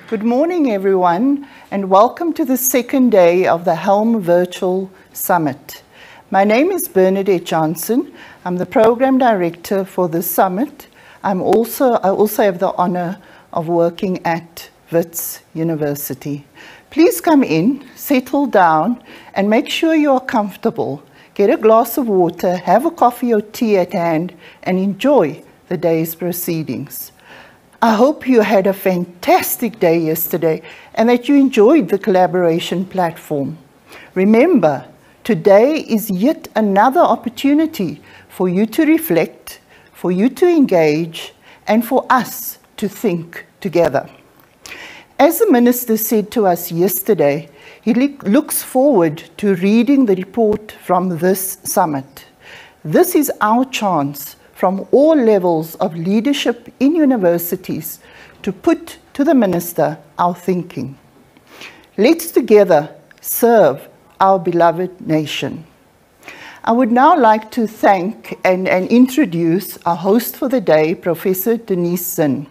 Good morning, everyone, and welcome to the second day of the Helm Virtual Summit. My name is Bernadette Johnson. I'm the Program Director for the Summit. I also have the honor of working at Wits University. Please come in, settle down, and make sure you are comfortable. Get a glass of water, have a coffee or tea at hand, and enjoy the day's proceedings. I hope you had a fantastic day yesterday and that you enjoyed the collaboration platform. Remember, today is yet another opportunity for you to reflect, for you to engage, and for us to think together. As the Minister said to us yesterday, he looks forward to reading the report from this summit. This is our chance from all levels of leadership in universities to put to the Minister our thinking. Let's together serve our beloved nation. I would now like to thank and introduce our host for the day, Professor Denise Zinn.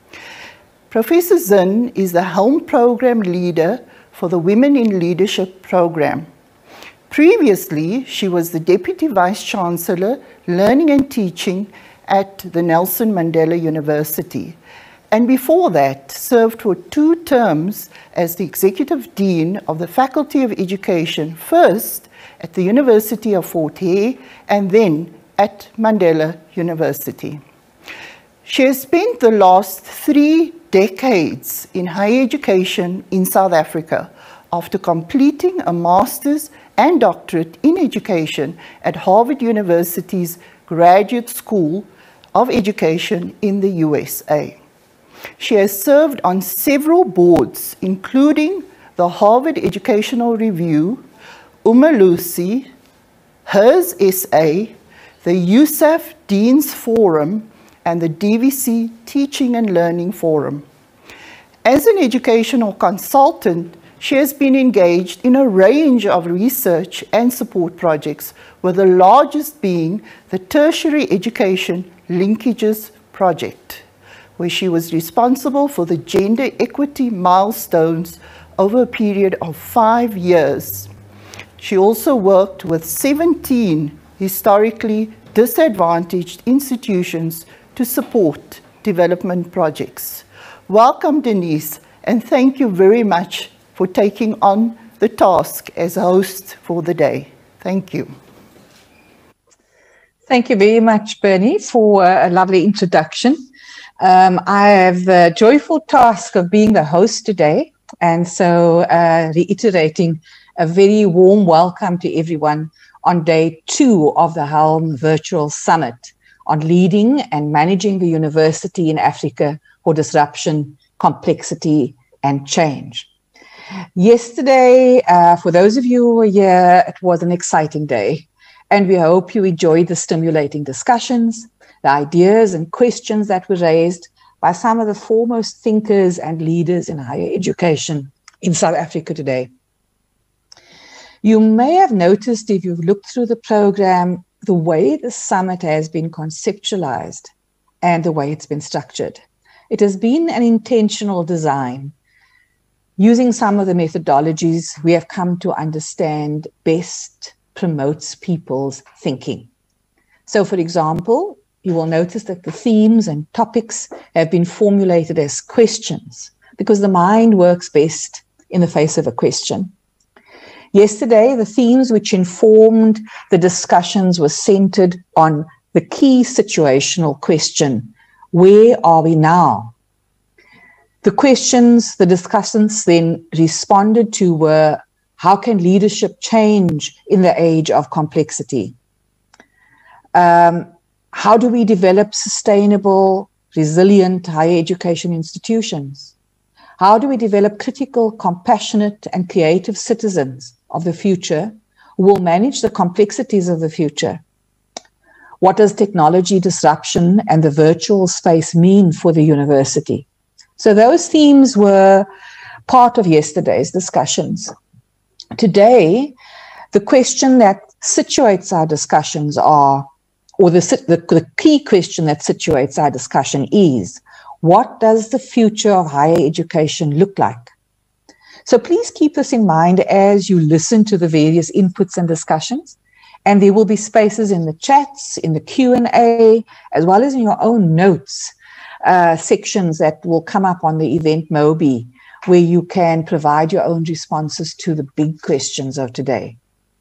Professor Zinn is the Helm Program Leader for the Women in Leadership Program. Previously, she was the Deputy Vice-Chancellor, Learning and Teaching at the Nelson Mandela University. And before that, served for 2 terms as the Executive Dean of the Faculty of Education, first at the University of Fort Hare and then at Mandela University. She has spent the last 3 decades in higher education in South Africa after completing a master's and doctorate in education at Harvard University's Graduate School of Education in the USA. She has served on several boards, including the Harvard Educational Review, Umalusi, HERS SA, the USAF Dean's Forum, and the DVC Teaching and Learning Forum. As an educational consultant, she has been engaged in a range of research and support projects, with the largest being the Tertiary Education Linkages Project, where she was responsible for the gender equity milestones over a period of 5 years. She also worked with 17 historically disadvantaged institutions to support development projects. Welcome, Denise, and thank you very much for taking on the task as host for the day. Thank you. Thank you very much, Bernie, for a lovely introduction. I have the joyful task of being the host today, and so reiterating a very warm welcome to everyone on day 2 of the Helm Virtual Summit on leading and managing the university in Africa for disruption, complexity, and change. Yesterday, for those of you who were here, it was an exciting day, and we hope you enjoyed the stimulating discussions, the ideas and questions that were raised by some of the foremost thinkers and leaders in higher education in South Africa today. You may have noticed, if you've looked through the program, the way the summit has been conceptualized and the way it's been structured. It has been an intentional design. Using some of the methodologies we have come to understand best promotes people's thinking. So, for example, you will notice that the themes and topics have been formulated as questions because the mind works best in the face of a question. Yesterday, the themes which informed the discussions were centered on the key situational question: where are we now? The questions the discussants then responded to were: how can leadership change in the age of complexity? How do we develop sustainable, resilient higher education institutions? How do we develop critical, compassionate, and creative citizens of the future who will manage the complexities of the future? What does technology disruption and the virtual space mean for the university? So those themes were part of yesterday's discussions. Today, the question that situates our discussions are, or the key question that situates our discussion is, What does the future of higher education look like? So please keep this in mind as you listen to the various inputs and discussions. And there will be spaces in the chats, in the Q&A, as well as in your own notes, sections that will come up on the event Mobi, where you can provide your own responses to the big questions of today.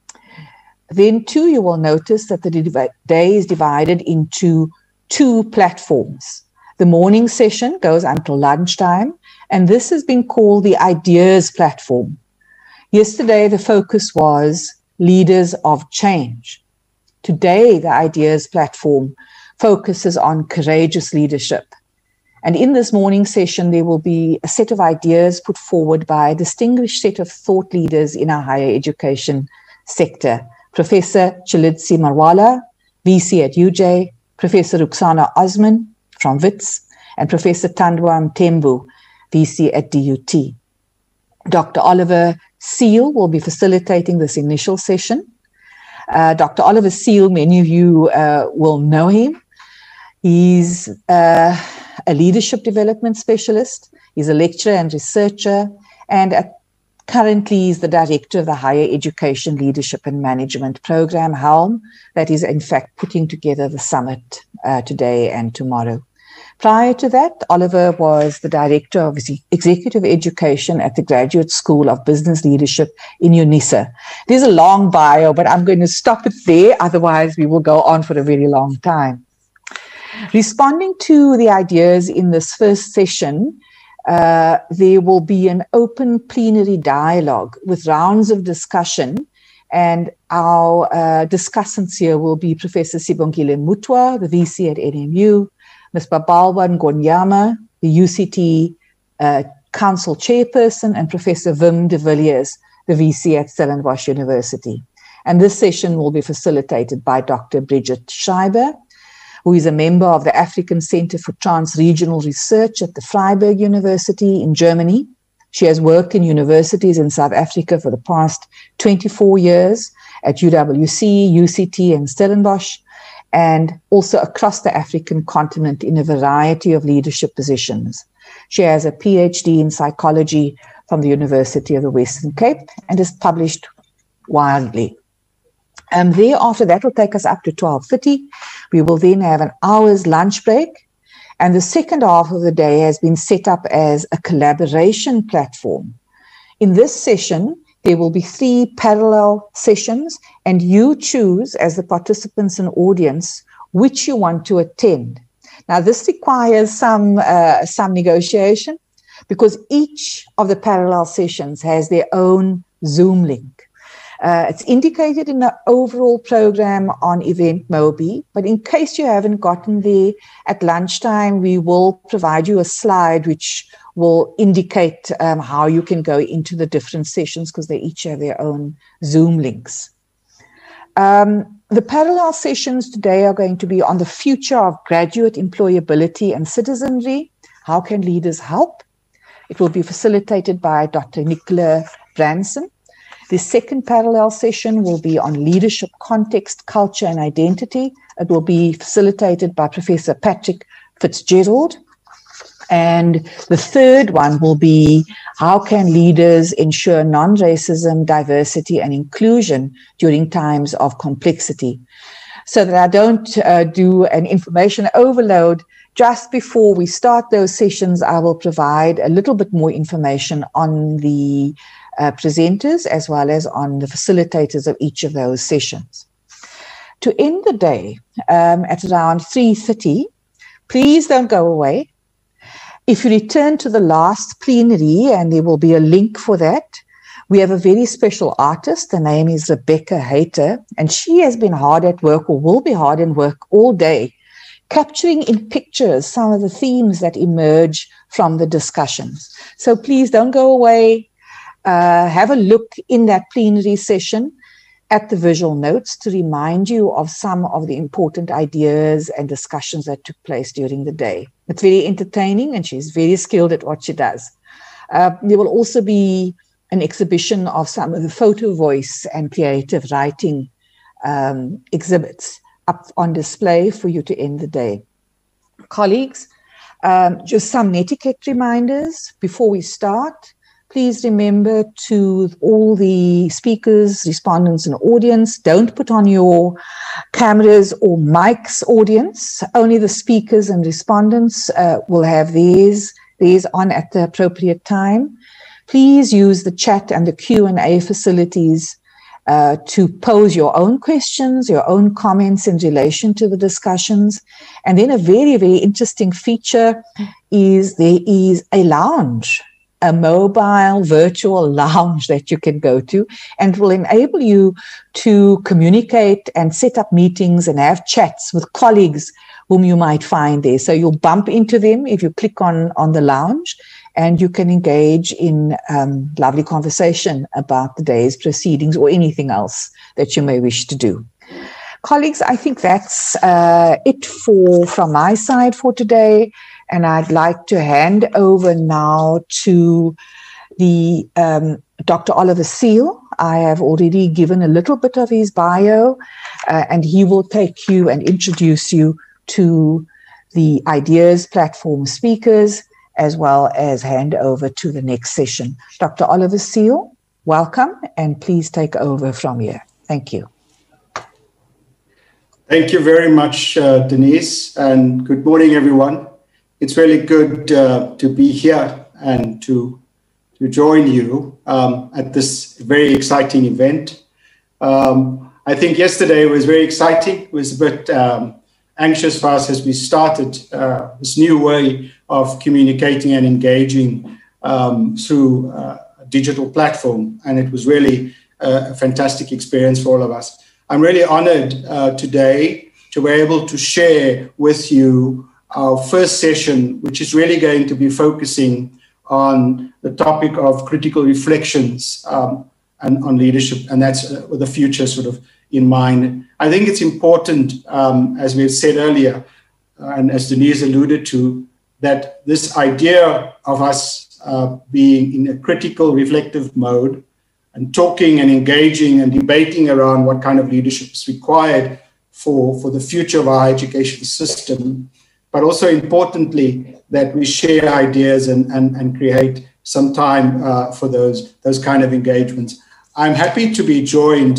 Then too, you will notice that the day is divided into 2 platforms. The morning session goes until lunchtime, and this has been called the Ideas platform. Yesterday, the focus was leaders of change. Today, the Ideas platform focuses on courageous leadership. And in this morning session, there will be a set of ideas put forward by a distinguished set of thought leaders in our higher education sector. Professor Chalitsi Marwala, VC at UJ, Professor Ruxana Osman from WITS, and Professor Tandwa Mthembu, VC at DUT. Dr. Oliver Seal will be facilitating this initial session. Dr. Oliver Seal, many of you will know him. He's a leadership development specialist. He's a lecturer and researcher, and currently he's the director of the Higher Education Leadership and Management Program, HELM, that is in fact putting together the summit today and tomorrow. Prior to that, Oliver was the Director of Executive Education at the Graduate School of Business Leadership in UNISA. There's a long bio, but I'm going to stop it there, otherwise we will go on for a very long time. Responding to the ideas in this first session, there will be an open plenary dialogue with rounds of discussion, and our discussants here will be Professor Sibongile Mutwa, the VC at NMU, Ms. Babalwa Ngonyama, the UCT Council Chairperson, and Professor Wim de Villiers, the VC at Stellenbosch University. And this session will be facilitated by Dr. Bridget Schreiber, who is a member of the African Center for Trans-Regional Research at the Freiburg University in Germany. She has worked in universities in South Africa for the past 24 years at UWC, UCT, and Stellenbosch, and also across the African continent in a variety of leadership positions. She has a PhD in psychology from the University of the Western Cape and is published widely. Thereafter, that will take us up to 12:30. We will then have an hour's lunch break. And the second half of the day has been set up as a collaboration platform. In this session, there will be 3 parallel sessions, and you choose, as the participants and audience, which you want to attend. Now, this requires some negotiation, because each of the parallel sessions has their own Zoom link. It's indicated in the overall program on Event Mobi, but in case you haven't gotten there, at lunchtime, we will provide you a slide which will indicate how you can go into the different sessions, because they each have their own Zoom links. The parallel sessions today are going to be on the future of graduate employability and citizenry. How can leaders help? It will be facilitated by Dr. Nicola Branson. The second parallel session will be on leadership context, culture, and identity. It will be facilitated by Professor Patrick Fitzgerald. And the third one will be how can leaders ensure non-racism, diversity, and inclusion during times of complexity. So that I don't do an information overload, just before we start those sessions, I will provide a little bit more information on the presenters as well as on the facilitators of each of those sessions. To end the day at around 3:30, please don't go away. If you return to the last plenary, and there will be a link for that, we have a very special artist. Her name is Rebecca Hayter, and she has been hard at work, or will be hard at work all day, capturing in pictures some of the themes that emerge from the discussions. So please don't go away. Have a look in that plenary session at the visual notes to remind you of some of the important ideas and discussions that took place during the day. It's very entertaining, and she's very skilled at what she does. There will also be an exhibition of some of the photo voice and creative writing exhibits up on display for you to end the day. Colleagues, Just some netiquette reminders before we start. Please remember to all the speakers, respondents, and audience, don't put on your cameras or mics, audience. Only the speakers and respondents will have these on at the appropriate time. Please use the chat and the Q&A facilities to pose your own questions, your own comments in relation to the discussions. And then a very, very interesting feature is there is a lounge, a mobile virtual lounge that you can go to, and will enable you to communicate and set up meetings and have chats with colleagues whom you might find there. So you'll bump into them if you click on the lounge, and you can engage in lovely conversation about the day's proceedings or anything else that you may wish to do. Colleagues, I think that's it from my side for today. And I'd like to hand over now to the Dr. Oliver Seal. I have already given a little bit of his bio, and he will take you and introduce you to the Ideas Platform speakers, as well as hand over to the next session. Dr. Oliver Seal, welcome, and please take over from here. Thank you. Thank you very much, Denise, and good morning, everyone. It's really good to be here and to join you at this very exciting event. I think yesterday was very exciting. It was a bit anxious for us as we started this new way of communicating and engaging through a digital platform. And it was really a fantastic experience for all of us. I'm really honored today to be able to share with you our first session, which is really going to be focusing on the topic of critical reflections and on leadership. And that's with the future sort of in mind. I think it's important, as we've said earlier, and as Denise alluded to, that this idea of us being in a critical reflective mode and talking and engaging and debating around what kind of leadership is required for the future of our education system, but also importantly, that we share ideas and create some time for those kind of engagements. I'm happy to be joined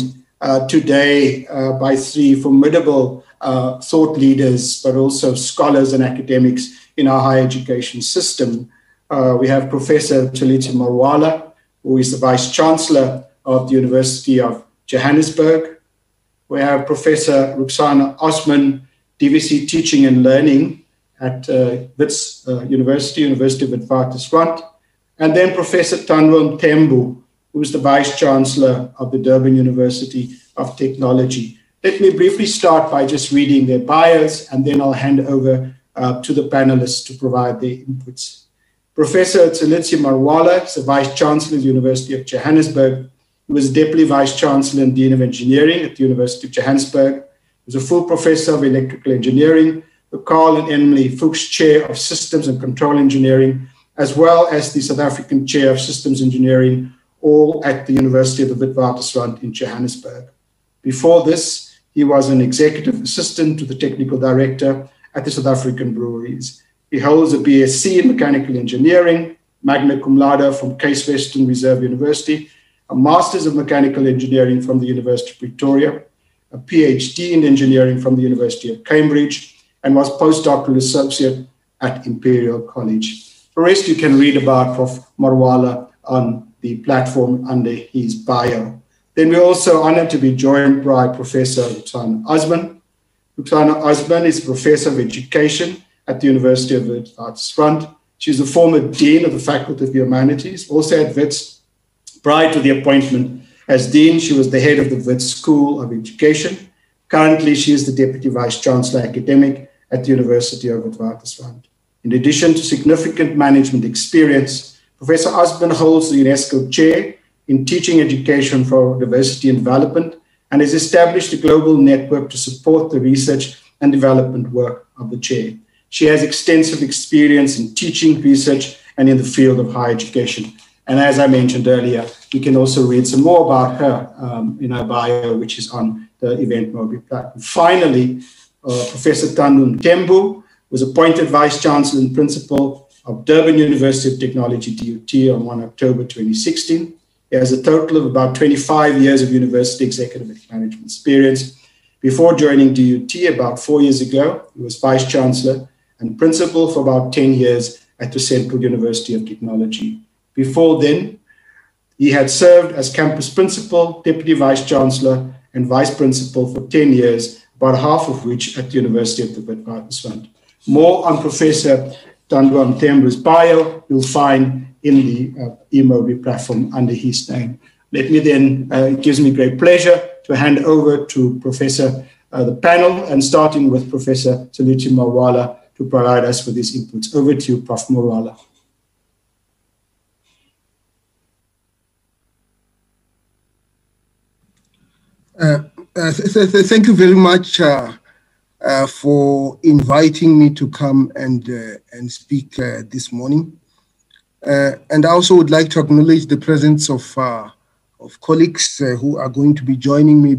today by three formidable thought leaders, but also scholars and academics in our higher education system. We have Professor Tshilidzi Marwala, who is the Vice Chancellor of the University of Johannesburg. We have Professor Ruxana Osman, DVC Teaching and Learning at Wits University of Witwatersrand. And then Professor Thandwa Mthembu, who is the Vice Chancellor of the Durban University of Technology. Let me briefly start by just reading their bios, and then I'll hand over to the panelists to provide their inputs. Professor Tshilidzi Marwala is the Vice Chancellor of the University of Johannesburg. He was Deputy Vice Chancellor and Dean of Engineering at the University of Johannesburg. He was a full Professor of Electrical Engineering, the Carl and Emily Fuchs Chair of Systems and Control Engineering, as well as the South African Chair of Systems Engineering, all at the University of the Witwatersrand in Johannesburg. Before this, he was an executive assistant to the technical director at the South African Breweries. He holds a BSc in Mechanical Engineering, magna cum laude from Case Western Reserve University, a Master's of Mechanical Engineering from the University of Pretoria, a PhD in Engineering from the University of Cambridge, and was postdoctoral associate at Imperial College. The rest you can read about Prof. Marwala on the platform under his bio. Then we're also honored to be joined by Professor Ruxana Osman. Ruxana Osman is Professor of Education at the University of Witwatersrand. She's the former Dean of the Faculty of Humanities, also at Wits. Prior to the appointment as Dean, she was the head of the Wits School of Education. Currently, she is the Deputy Vice Chancellor Academic at the University of Witwatersrand. In addition to significant management experience, Professor Osman holds the UNESCO Chair in Teaching Education for Diversity and Development and has established a global network to support the research and development work of the Chair. She has extensive experience in teaching, research, and in the field of higher education. And as I mentioned earlier, you can also read some more about her in her bio, which is on the Event Mobi platform. Finally, Professor Thandwa Mthembu, was appointed Vice Chancellor and Principal of Durban University of Technology, DUT, on 1 October 2016. He has a total of about 25 years of university executive management experience. Before joining DUT about 4 years ago, he was Vice Chancellor and Principal for about 10 years at the Central University of Technology. Before then, he had served as Campus Principal, Deputy Vice Chancellor, and Vice Principal for 10 years, about half of which at the University of the Witwatersrand. More on Professor Tandwa Mthembu's bio you'll find in the eMobi platform under his name. Let me then, it gives me great pleasure to hand over to Professor, the panel, and starting with Professor Saluti Marwala to provide us with his inputs. Over to you, Prof. Marwala. Thank you very much for inviting me to come and speak this morning. And I also would like to acknowledge the presence of colleagues who are going to be joining me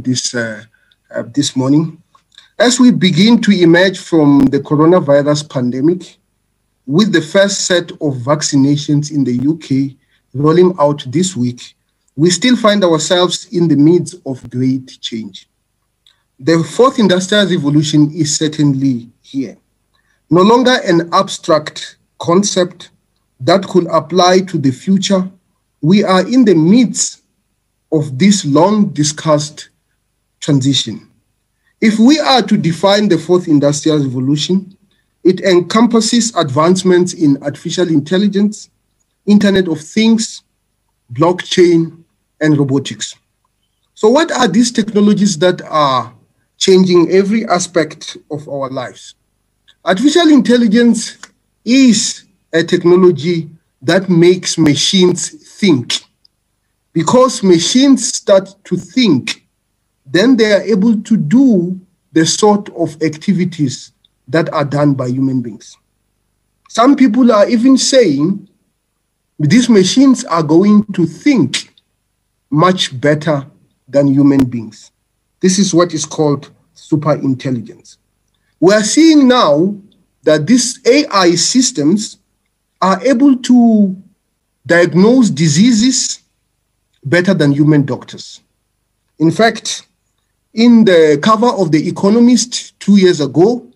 this morning. As we begin to emerge from the coronavirus pandemic, with the first set of vaccinations in the UK rolling out this week, we still find ourselves in the midst of great change. The fourth industrial revolution is certainly here. No longer an abstract concept that could apply to the future, we are in the midst of this long discussed transition. If we are to define the fourth industrial revolution, it encompasses advancements in artificial intelligence, Internet of Things, blockchain, and robotics. So what are these technologies that are changing every aspect of our lives? Artificial intelligence is a technology that makes machines think. Because machines start to think, then they are able to do the sort of activities that are done by human beings. Some people are even saying these machines are going to think much better than human beings. This is what is called super intelligence. We are seeing now that these AI systems are able to diagnose diseases better than human doctors. In fact, in the cover of The Economist 2 years ago,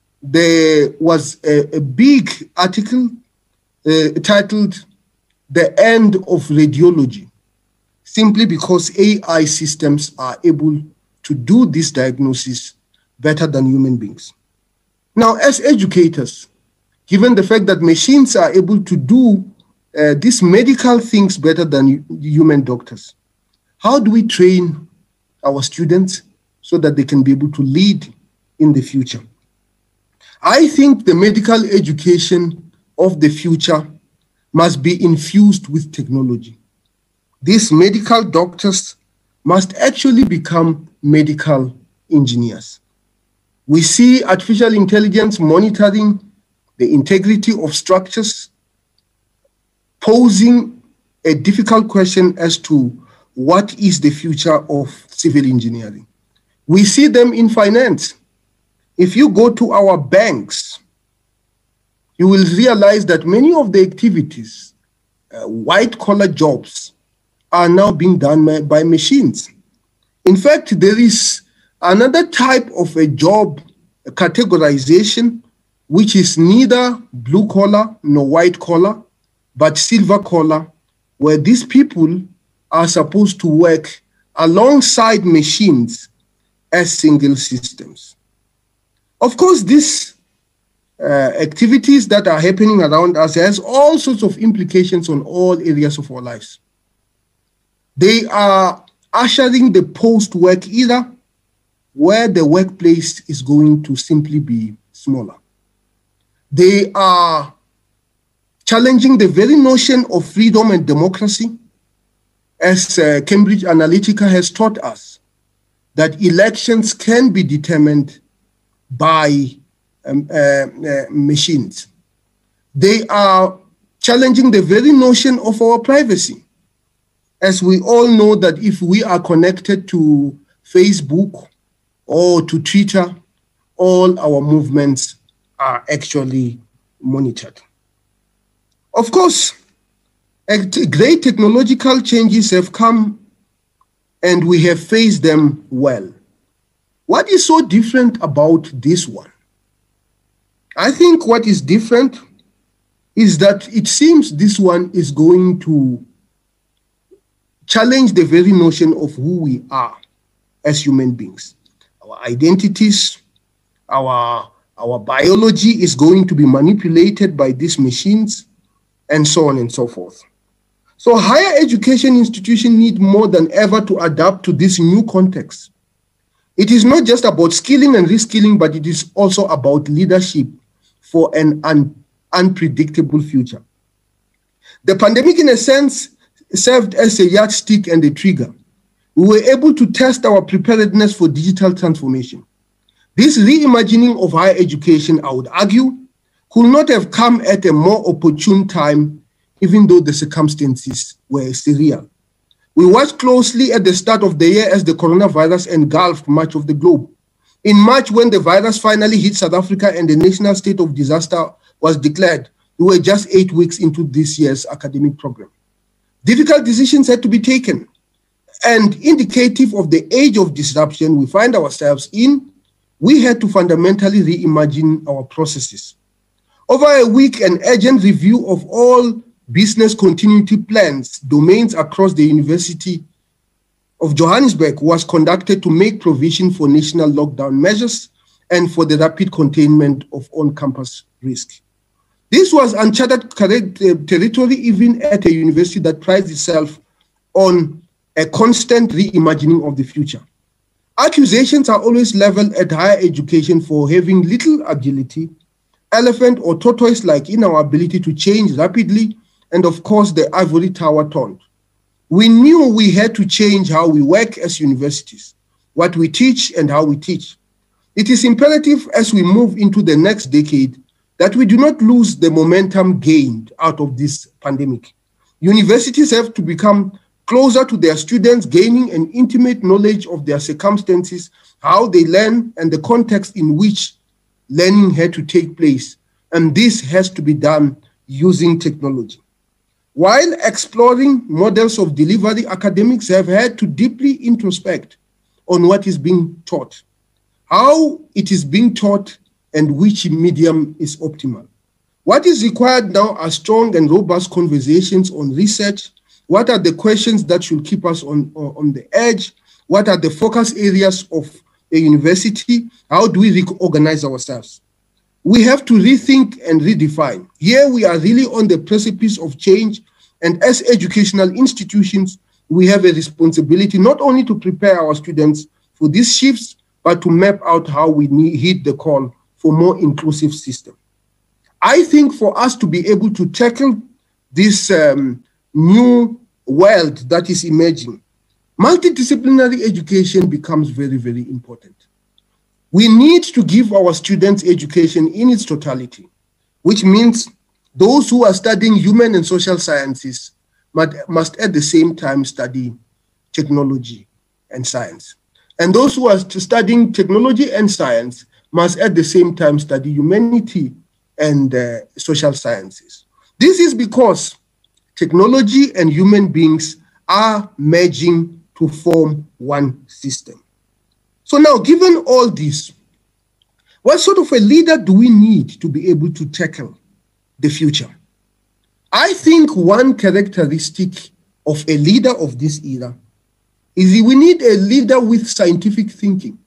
there was a big article titled "The End of Radiology," simply because AI systems are able to do this diagnosis better than human beings. Now, as educators, given the fact that machines are able to do these medical things better than human doctors, how do we train our students so that they can be able to lead in the future? I think the medical education of the future must be infused with technology. These medical doctors must actually become medical engineers. We see artificial intelligence monitoring the integrity of structures, posing a difficult question as to what is the future of civil engineering. We see them in finance. If you go to our banks, you will realize that many of the activities, white-collar jobs, are now being done by machines. In fact, there is another type of a job categorization, which is neither blue-collar nor white-collar, but silver-collar, where these people are supposed to work alongside machines as single systems. Of course, these activities that are happening around us has all sorts of implications on all areas of our lives. They are ushering the post-work era, where the workplace is going to simply be smaller. They are challenging the very notion of freedom and democracy, as Cambridge Analytica has taught us, that elections can be determined by machines. They are challenging the very notion of our privacy, as we all know that if we are connected to Facebook or to Twitter, all our movements are actually monitored. Of course, great technological changes have come and we have faced them well. What is so different about this one? I think what is different is that it seems this one is going to challenge the very notion of who we are as human beings. Our identities, our biology is going to be manipulated by these machines, and so on and so forth. So higher education institutions need more than ever to adapt to this new context. It is not just about skilling and reskilling, but it is also about leadership for an unpredictable future. The pandemic, in a sense, served as a yardstick and a trigger. We were able to test our preparedness for digital transformation. This reimagining of higher education, I would argue, could not have come at a more opportune time, even though the circumstances were surreal. We watched closely at the start of the year as the coronavirus engulfed much of the globe. In March, when the virus finally hit South Africa and the national state of disaster was declared, we were just 8 weeks into this year's academic program. Difficult decisions had to be taken, and indicative of the age of disruption we find ourselves in, we had to fundamentally reimagine our processes. Over a week, an urgent review of all business continuity plans, domains across the University of Johannesburg was conducted to make provision for national lockdown measures and for the rapid containment of on-campus risk. This was uncharted territory even at a university that prides itself on a constant reimagining of the future. Accusations are always leveled at higher education for having little agility, elephant or tortoise-like in our ability to change rapidly, and of course the ivory tower taunt. We knew we had to change how we work as universities, what we teach and how we teach. It is imperative as we move into the next decade that we do not lose the momentum gained out of this pandemic. Universities have to become closer to their students, gaining an intimate knowledge of their circumstances, how they learn, and the context in which learning had to take place. And this has to be done using technology. While exploring models of delivery, academics have had to deeply introspect on what is being taught, how it is being taught, and which medium is optimal. What is required now are strong and robust conversations on research. What are the questions that should keep us on the edge? What are the focus areas of a university? How do we reorganize ourselves? We have to rethink and redefine. Here we are really on the precipice of change, and as educational institutions, we have a responsibility not only to prepare our students for these shifts, but to map out how we heed the call for more inclusive system. I think for us to be able to tackle this new world that is emerging, multidisciplinary education becomes very, very important. We need to give our students education in its totality, which means those who are studying human and social sciences must at the same time study technology and science. And those who are studying technology and science must at the same time study humanity and social sciences. This is because technology and human beings are merging to form one system. So now, given all this, what sort of a leader do we need to be able to tackle the future? I think one characteristic of a leader of this era is we need a leader with scientific thinking.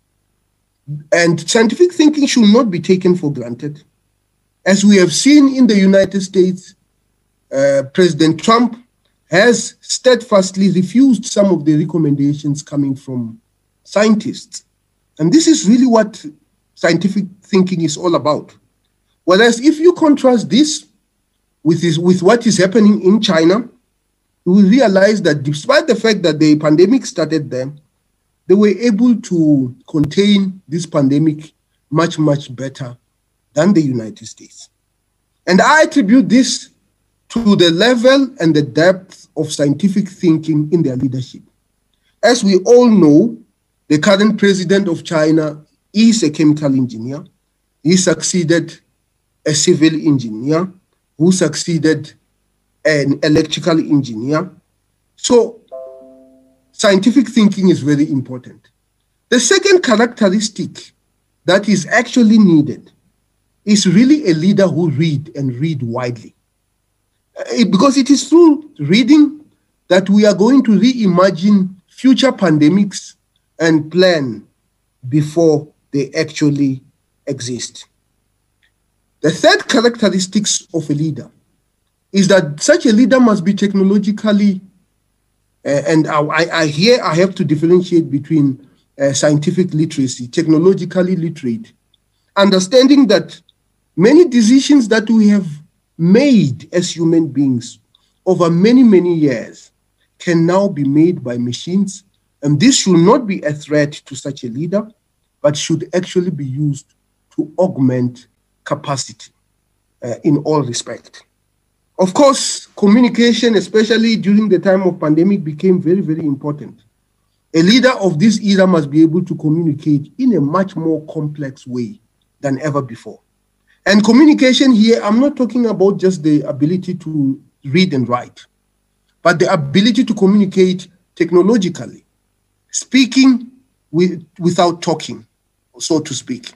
And scientific thinking should not be taken for granted. As we have seen in the United States, President Trump has steadfastly refused some of the recommendations coming from scientists. And this is really what scientific thinking is all about. Whereas if you contrast this with what is happening in China, you will realize that despite the fact that the pandemic started there, they were able to contain this pandemic much, much better than the United States. And I attribute this to the level and the depth of scientific thinking in their leadership. As we all know, the current president of China is a chemical engineer. He succeeded a civil engineer, who succeeded an electrical engineer. So scientific thinking is very important. The second characteristic that is actually needed is really a leader who read and read widely. Because it is through reading that we are going to reimagine future pandemics and plan before they actually exist. The third characteristics of a leader is that such a leader must be technologically, and here I have to differentiate between scientific literacy, technologically literate, understanding that many decisions that we have made as human beings over many, many years can now be made by machines. And this should not be a threat to such a leader, but should actually be used to augment capacity in all respect. Of course, communication, especially during the time of pandemic, became very, very important. A leader of this era must be able to communicate in a much more complex way than ever before. And communication here, I'm not talking about just the ability to read and write, but the ability to communicate technologically, speaking without talking, so to speak.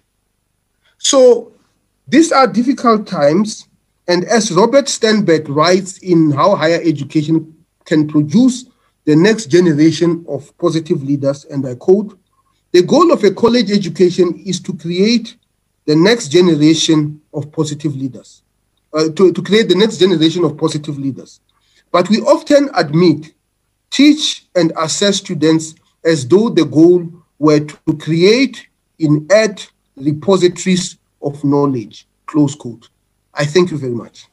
So these are difficult times, and as Robert Sternberg writes in How Higher Education Can Produce the Next Generation of Positive Leaders, and I quote, "The goal of a college education is to create the next generation of positive leaders, to create the next generation of positive leaders. But we often admit, teach, and assess students as though the goal were to create in-add repositories of knowledge," close quote. I thank you very much.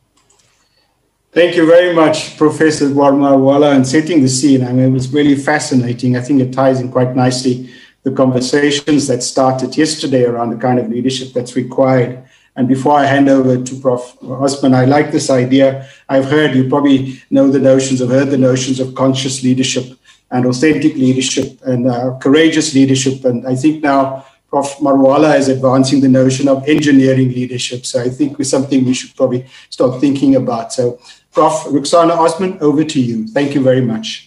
Thank you very much, Professor Marwala, and setting the scene. I mean, it was really fascinating. I think it ties in quite nicely the conversations that started yesterday around the kind of leadership that's required. And before I hand over to Prof. Osman, I like this idea. I've heard, you probably know the notions, I've heard the notions of conscious leadership and authentic leadership and courageous leadership. And I think now Prof. Marwala is advancing the notion of engineering leadership. So I think it's something we should probably start thinking about. So Prof. Ruksana Osman, over to you. Thank you very much.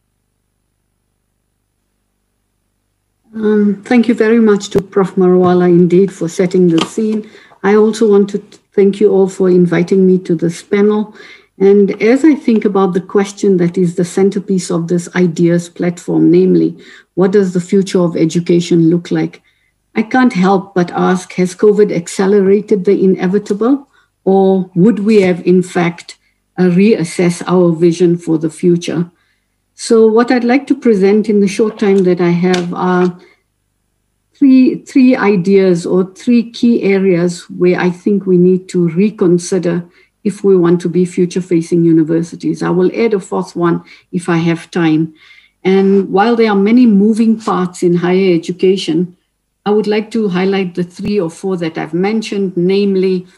Thank you very much to Prof. Marwala indeed for setting the scene. I also want to thank you all for inviting me to this panel. And as I think about the question that is the centerpiece of this ideas platform, namely, what does the future of education look like? I can't help but ask, has COVID accelerated the inevitable, or would we have in fact reassess our vision for the future? So what I'd like to present in the short time that I have are three ideas or three key areas where I think we need to reconsider if we want to be future-facing universities. I will add a fourth one if I have time. And while there are many moving parts in higher education, I would like to highlight the 3 or 4 that I've mentioned, namely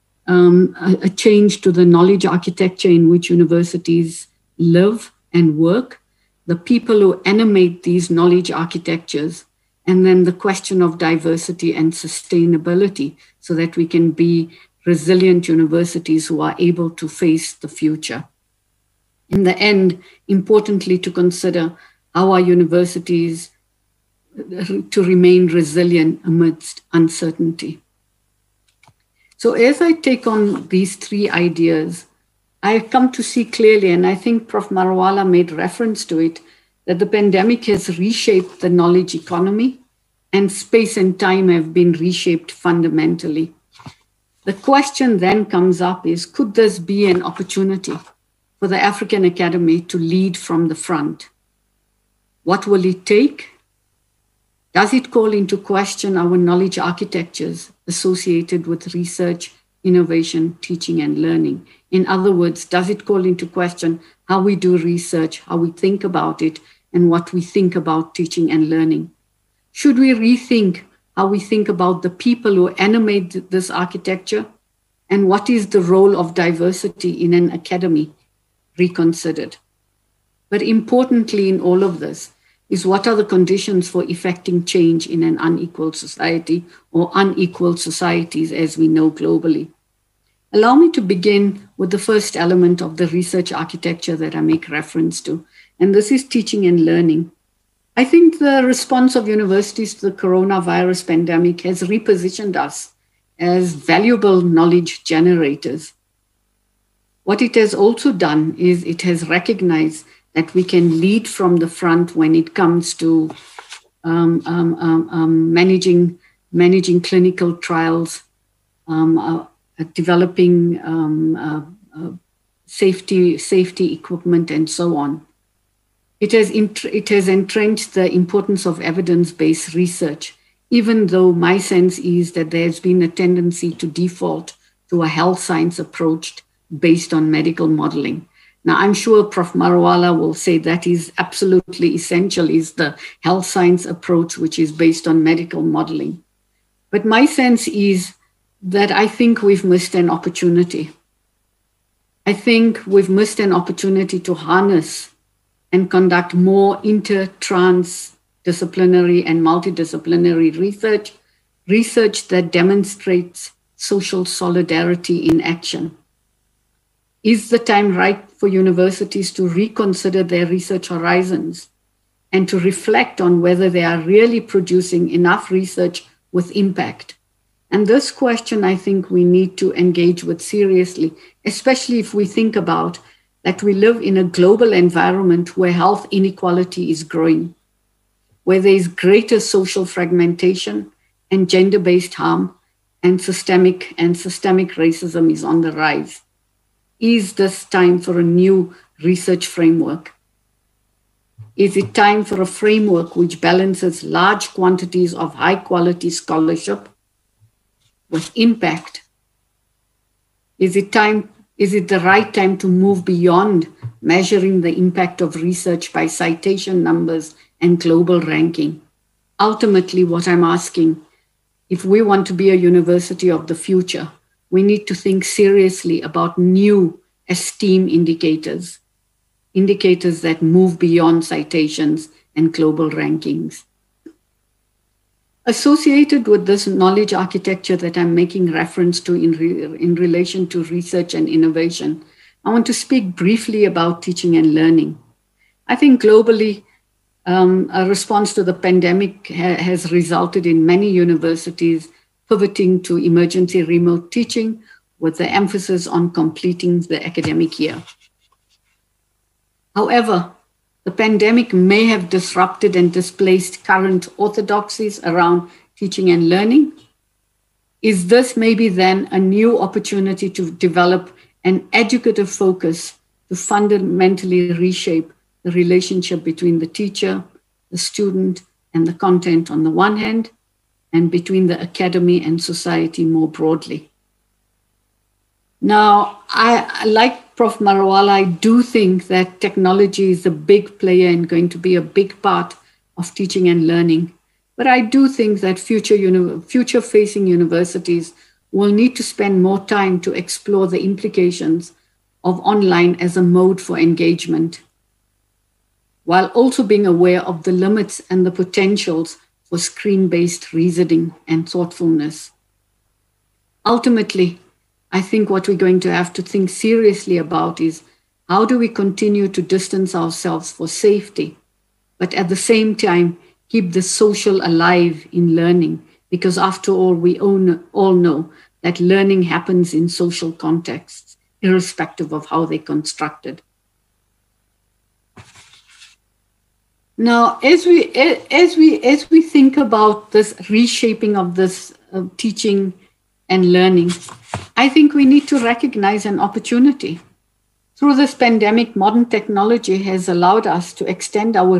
a change to the knowledge architecture in which universities live and work, the people who animate these knowledge architectures, and then the question of diversity and sustainability so that we can be resilient universities who are able to face the future. In the end, importantly to consider how our universities to remain resilient amidst uncertainty. So as I take on these 3 ideas, I come to see clearly, and I think Prof. Marwala made reference to it, that the pandemic has reshaped the knowledge economy and space and time have been reshaped fundamentally. The question then comes up is, could this be an opportunity for the African Academy to lead from the front? What will it take? Does it call into question our knowledge architectures associated with research, innovation, teaching, and learning? In other words, does it call into question how we do research, how we think about it, and what we think about teaching and learning? Should we rethink how we think about the people who animate this architecture? And what is the role of diversity in an academy reconsidered? But importantly in all of this, is what are the conditions for effecting change in an unequal society or unequal societies as we know globally. Allow me to begin with the first element of the research architecture that I make reference to, and this is teaching and learning. I think the response of universities to the coronavirus pandemic has repositioned us as valuable knowledge generators. What it has also done is it has recognized that we can lead from the front when it comes to managing clinical trials, developing safety equipment, and so on. It has entrenched the importance of evidence-based research, even though my sense is that there's been a tendency to default to a health science approach based on medical modeling. Now, I'm sure Prof. Marwala will say that is absolutely essential, is the health science approach, which is based on medical modeling. But my sense is that I think we've missed an opportunity. I think we've missed an opportunity to harness and conduct more inter-transdisciplinary and multidisciplinary research that demonstrates social solidarity in action. Is the time right for universities to reconsider their research horizons and to reflect on whether they are really producing enough research with impact? And this question, I think we need to engage with seriously, especially if we think about that we live in a global environment where health inequality is growing, where there is greater social fragmentation and gender-based harm, and systemic racism is on the rise. Is this time for a new research framework? Is it time for a framework which balances large quantities of high-quality scholarship with impact? Is it the right time to move beyond measuring the impact of research by citation numbers and global ranking? Ultimately, what I'm asking, if we want to be a university of the future, we need to think seriously about new esteem indicators that move beyond citations and global rankings. Associated with this knowledge architecture that I'm making reference to in relation to research and innovation, I want to speak briefly about teaching and learning. I think globally, a response to the pandemic has resulted in many universities pivoting to emergency remote teaching with the emphasis on completing the academic year. However, the pandemic may have disrupted and displaced current orthodoxies around teaching and learning. Is this maybe then a new opportunity to develop an educative focus to fundamentally reshape the relationship between the teacher, the student, and the content on the one hand, and between the academy and society more broadly? Now, I like Prof. Marwala, I do think that technology is a big player and going to be a big part of teaching and learning. But I do think that future-facing universities will need to spend more time to explore the implications of online as a mode for engagement, while also being aware of the limits and the potentials for screen-based reasoning and thoughtfulness. Ultimately, I think what we're going to have to think seriously about is how do we continue to distance ourselves for safety, but at the same time, keep the social alive in learning, because after all, we all know that learning happens in social contexts, irrespective of how they're constructed. Now, as we think about this reshaping of this teaching and learning, I think we need to recognize an opportunity. Through this pandemic, modern technology has allowed us to extend our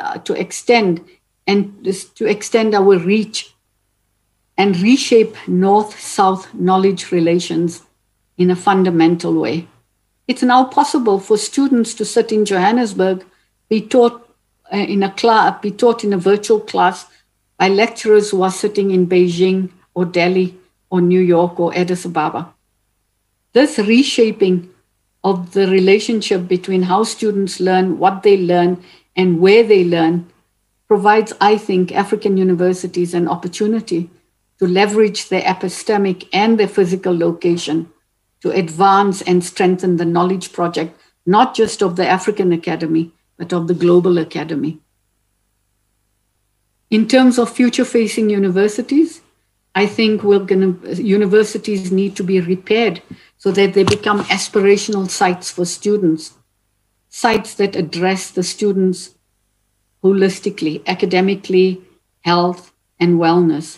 reach and reshape North-South knowledge relations in a fundamental way. It's now possible for students to sit in Johannesburg, be taught in a virtual class by lecturers who are sitting in Beijing or Delhi or New York or Addis Ababa. This reshaping of the relationship between how students learn, what they learn, and where they learn provides, I think, African universities an opportunity to leverage their epistemic and their physical location to advance and strengthen the knowledge project, not just of the African Academy, but of the global academy. In terms of future-facing universities, I think universities need to be repaired so that they become aspirational sites for students, sites that address the students holistically, academically, health, and wellness.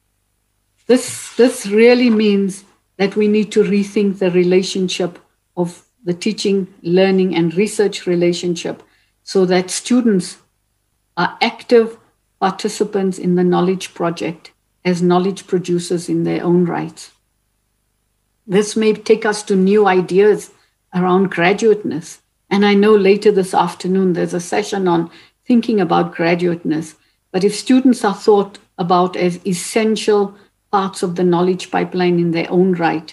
This really means that we need to rethink the relationship of the teaching, learning, and research relationship so that students are active participants in the knowledge project as knowledge producers in their own right. This may take us to new ideas around graduateness. And I know later this afternoon, there's a session on thinking about graduateness. But if students are thought about as essential parts of the knowledge pipeline in their own right,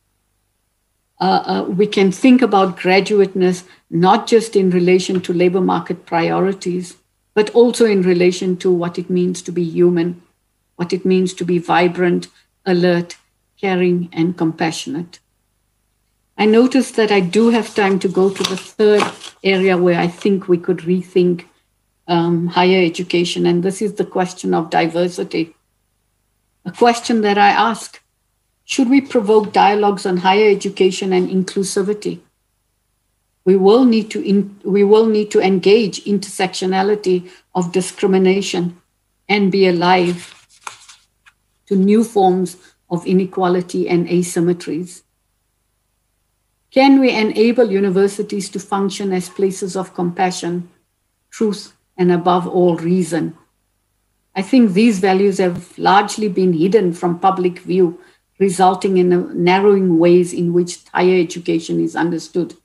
we can think about graduateness not just in relation to labor market priorities, but also in relation to what it means to be human, what it means to be vibrant, alert, caring, and compassionate. I noticed that I do have time to go to the third area where I think we could rethink higher education, and this is the question of diversity. A question that I ask: should we provoke dialogues on higher education and inclusivity? We will need to engage intersectionality of discrimination and be alive to new forms of inequality and asymmetries. Can we enable universities to function as places of compassion, truth, and above all, reason? I think these values have largely been hidden from public view, resulting in narrowing ways in which higher education is understood.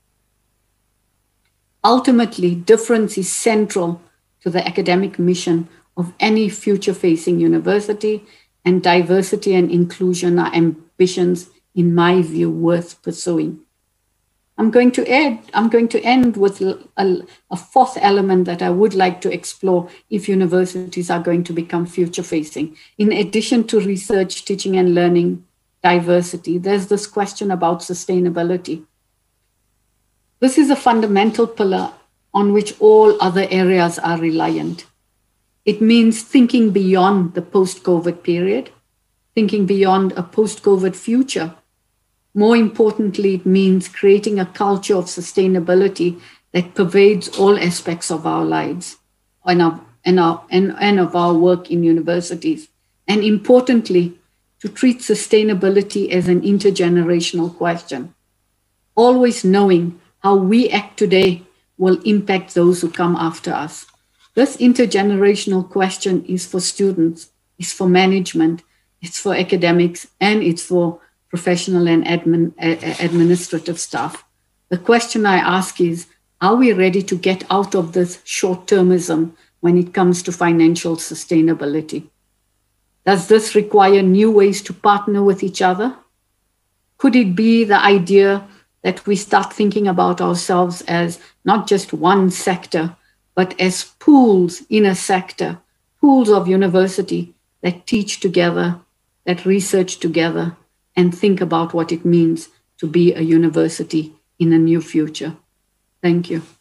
Ultimately, difference is central to the academic mission of any future-facing university, and diversity and inclusion are ambitions, in my view, worth pursuing. I'm going to end with a fourth element that I would like to explore if universities are going to become future-facing. In addition to research, teaching and learning, diversity, there's this question about sustainability. This is a fundamental pillar on which all other areas are reliant. It means thinking beyond the post-COVID period, thinking beyond a post-COVID future. More importantly, it means creating a culture of sustainability that pervades all aspects of our lives and of our work in universities. And importantly, to treat sustainability as an intergenerational question, always knowing how we act today will impact those who come after us. This intergenerational question is for students, it's for management, it's for academics, and it's for professional and administrative staff. The question I ask is, are we ready to get out of this short-termism when it comes to financial sustainability? Does this require new ways to partner with each other? Could it be the idea that we start thinking about ourselves as not just one sector, but as pools in a sector, pools of university that teach together, that research together, and think about what it means to be a university in a new future? Thank you.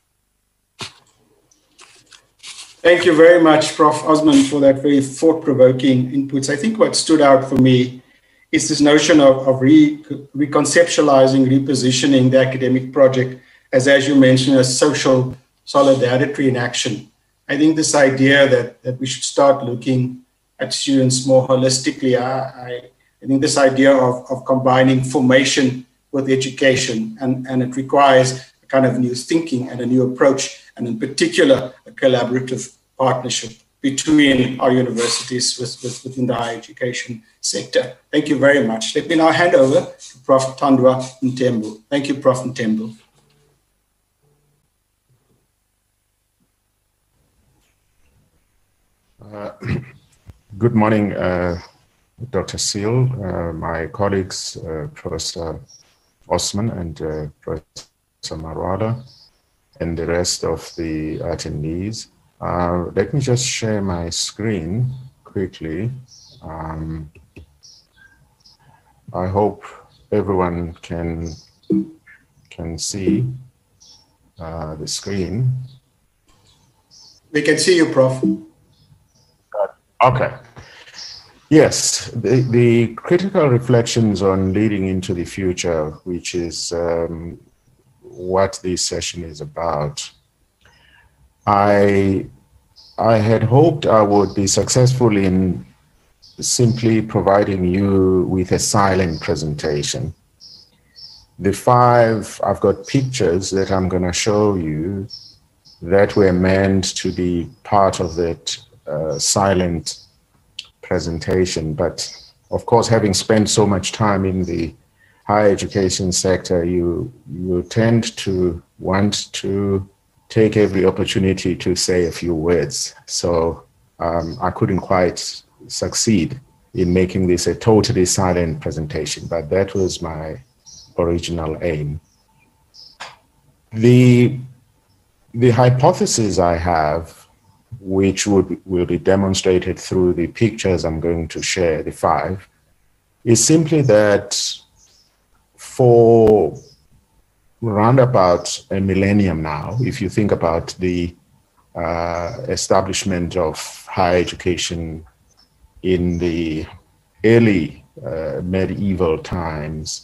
Thank you very much, Prof. Osman, for that very thought-provoking inputs. I think what stood out for me is this notion of reconceptualizing, repositioning the academic project as you mentioned, a social solidarity in action. I think this idea that we should start looking at students more holistically, I think this idea of combining formation with education, and it requires a kind of new thinking and a new approach, and in particular, a collaborative partnership between our universities within the higher education sector. Thank you very much. Let me now hand over to Prof. Thandwa Mthembu. Thank you, Prof. Mthembu. Good morning, Dr. Seal, my colleagues, Professor Osman and Professor Marwala, and the rest of the attendees. Let me just share my screen quickly. I hope everyone can see the screen. We can see you, Prof. Okay. Yes, the critical reflections on leading into the future, which is what this session is about. I had hoped I would be successful in simply providing you with a silent presentation. The 5, I've got pictures that I'm going to show you that were meant to be part of that silent presentation. But of course, having spent so much time in the higher education sector, you tend to want to take every opportunity to say a few words. So I couldn't quite succeed in making this a totally silent presentation, but that was my original aim. The hypothesis I have, which will be demonstrated through the pictures I'm going to share, the 5, is simply that for round about a millennium now, if you think about the establishment of higher education in the early medieval times,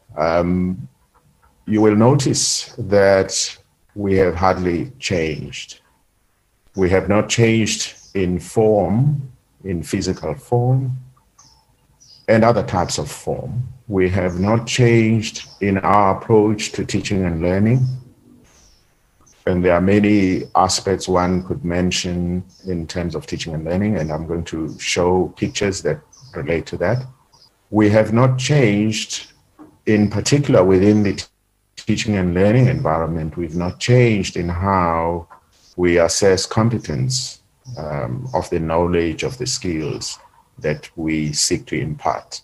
you will notice that we have hardly changed. We have not changed in form, in physical form, and other types of form. We have not changed in our approach to teaching and learning. And there are many aspects one could mention in terms of teaching and learning, and I'm going to show pictures that relate to that. We have not changed, in particular within the teaching and learning environment. We've not changed in how we assess competence of the knowledge, of the skills that we seek to impart.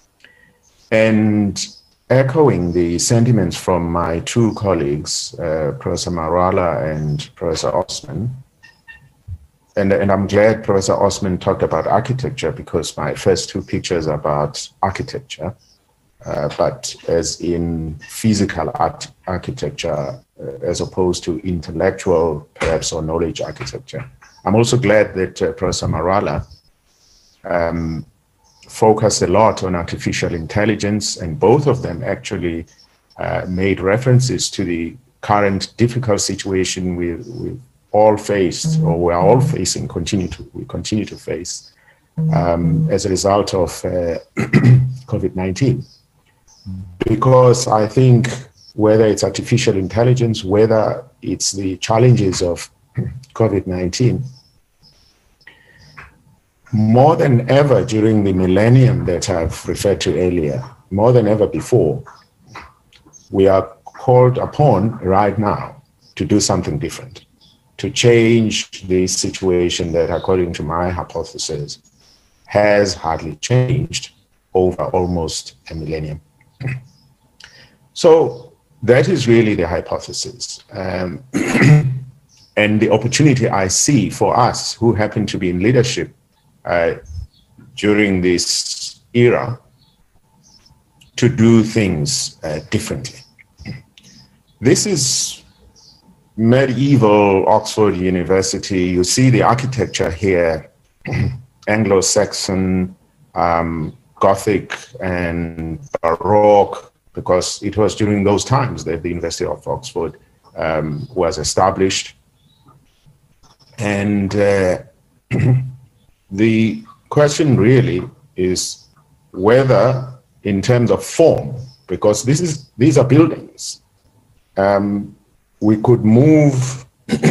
And echoing the sentiments from my 2 colleagues, Professor Marwala and Professor Osman, and I'm glad Professor Osman talked about architecture, because my first 2 pictures are about architecture, but as in physical architecture, as opposed to intellectual, perhaps, or knowledge architecture. I'm also glad that Professor Marwala focused a lot on artificial intelligence, and both of them actually made references to the current difficult situation we've all faced, or we are all facing, we continue to face as a result of COVID-19. Because I think whether it's artificial intelligence, whether it's the challenges of COVID-19, more than ever during the millennium that I've referred to earlier, more than ever before, we are called upon right now to do something different, to change the situation that, according to my hypothesis, has hardly changed over almost a millennium. So that is really the hypothesis. And the opportunity I see for us who happen to be in leadership during this era to do things differently. This is medieval Oxford University. You see the architecture here, Anglo-Saxon, Gothic, and Baroque, because it was during those times that the University of Oxford was established. And the question really is whether, in terms of form, because these are buildings, we could move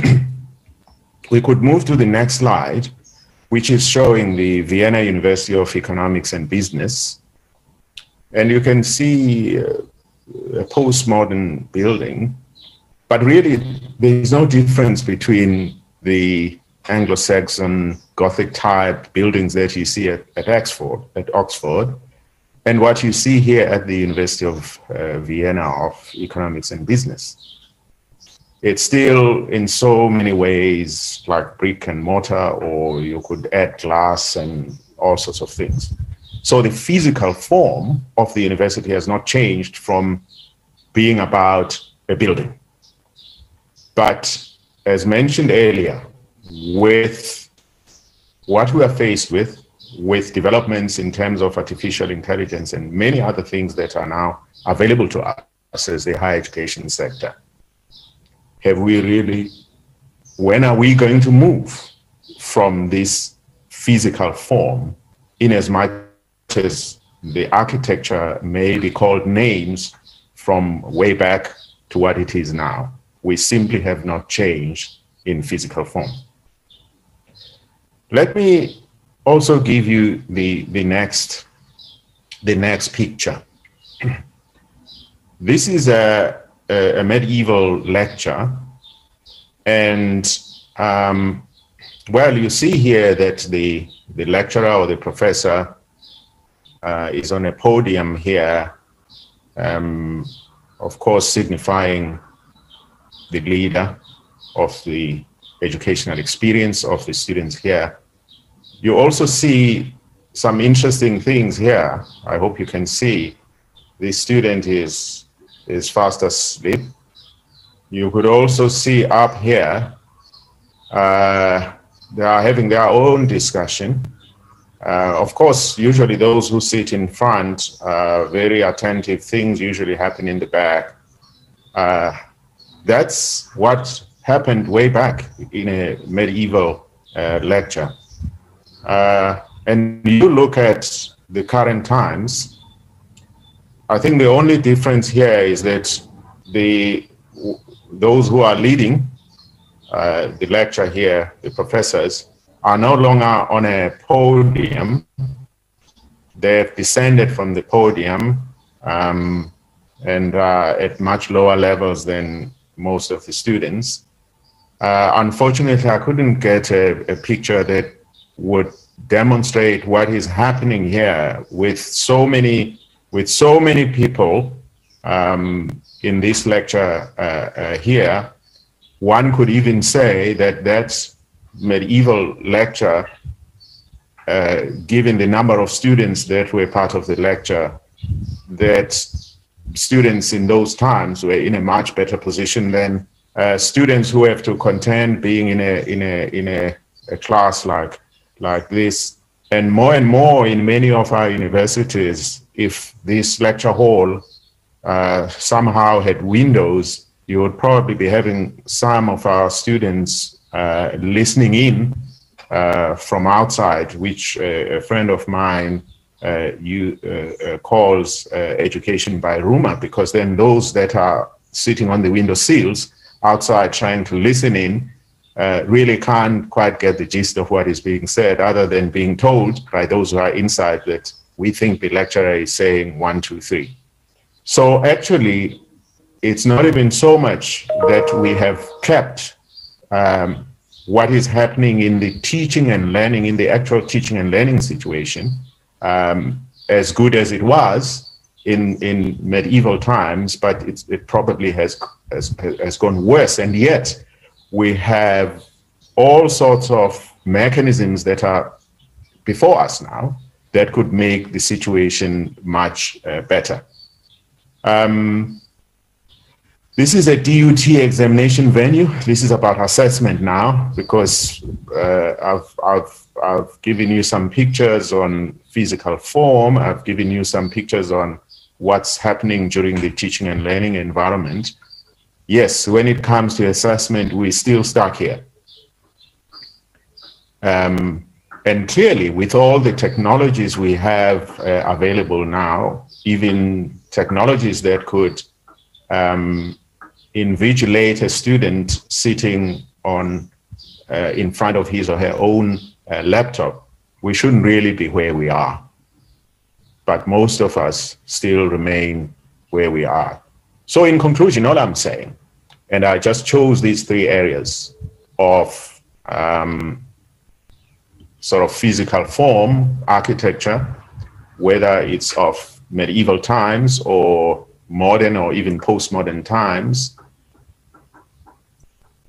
to the next slide, which is showing the Vienna University of Economics and Business. And you can see a postmodern building, but really there is no difference between the Anglo-Saxon Gothic type buildings that you see at Oxford, and what you see here at the University of Vienna of Economics and Business. it's still in so many ways like brick and mortar, or you could add glass and all sorts of things. So the physical form of the university has not changed from being about a building. But as mentioned earlier, with what we are faced with developments in terms of artificial intelligence and many other things that are now available to us as the higher education sector, have we really, when are we going to move from this physical form, in as much as the architecture may be called names from way back to what it is now? We simply have not changed in physical form. Let me also give you the next picture. This is a medieval lecture, and well, you see here that the lecturer or the professor is on a podium here, of course signifying the leader of the educational experience of the students here. You also see some interesting things here. I hope you can see. The student is fast asleep. You could also see up here, they are having their own discussion. Of course, usually those who sit in front are very attentive. Things usually happen in the back. That's what happened way back in a medieval lecture. And you look at the current times, I think the only difference here is that those who are leading the lecture here, the professors, are no longer on a podium. They've descended from the podium and at much lower levels than most of the students. Unfortunately, I couldn't get a picture that would demonstrate what is happening here with so many people in this lecture here. One could even say that that's medieval lecture, given the number of students that were part of the lecture, that students in those times were in a much better position than students who have to contend being in a class like this. And more in many of our universities, if this lecture hall somehow had windows, you would probably be having some of our students listening in from outside, which a friend of mine calls education by rumor, because then those that are sitting on the window sills outside trying to listen in really can't quite get the gist of what is being said, other than being told by those who are inside that we think the lecturer is saying 1, 2, 3. So actually, it's not even so much that we have kept what is happening in the teaching and learning, in the actual teaching and learning situation, as good as it was in medieval times, but it probably has gone worse. And yet we have all sorts of mechanisms that are before us now that could make the situation much better. This is a DUT examination venue. This is about assessment now, because I've given you some pictures on physical form. I've given you some pictures on what's happening during the teaching and learning environment. Yes, when it comes to assessment, we're still stuck here. And clearly, with all the technologies we have available now, even technologies that could invigilate a student sitting on in front of his or her own laptop, we shouldn't really be where we are. But most of us still remain where we are. So in conclusion, all I'm saying, and I just chose these 3 areas of sort of physical form, architecture, whether it's of medieval times or modern or even postmodern times,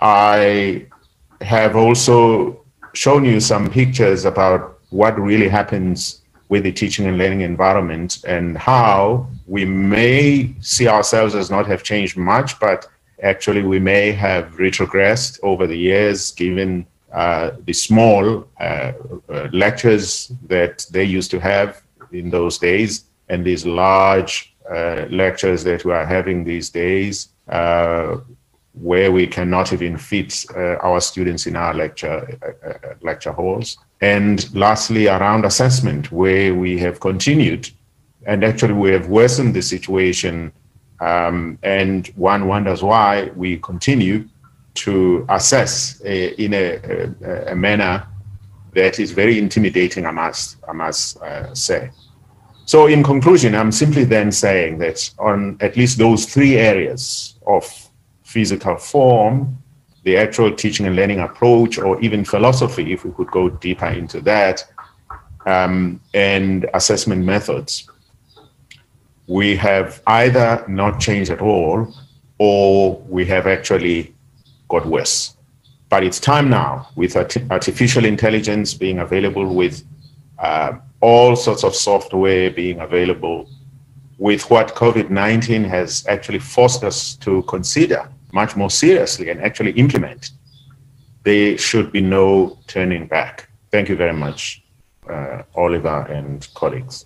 I have also shown you some pictures about what really happens with the teaching and learning environment and how we may see ourselves as not have changed much, but actually we may have retrogressed over the years given the small lectures that they used to have in those days and these large lectures that we are having these days, where we cannot even fit our students in our lecture halls. And lastly, around assessment, where we have continued, and actually we have worsened the situation, and one wonders why we continue to assess in a manner that is very intimidating, I must say. So in conclusion, I'm simply then saying that on at least those three areas of physical form, the actual teaching and learning approach, or even philosophy, if we could go deeper into that, and assessment methods, we have either not changed at all, or we have actually got worse. But it's time now, with artificial intelligence being available, with all sorts of software being available, with what COVID-19 has actually forced us to consider much more seriously and actually implement, there should be no turning back. Thank you very much, Oliver and colleagues.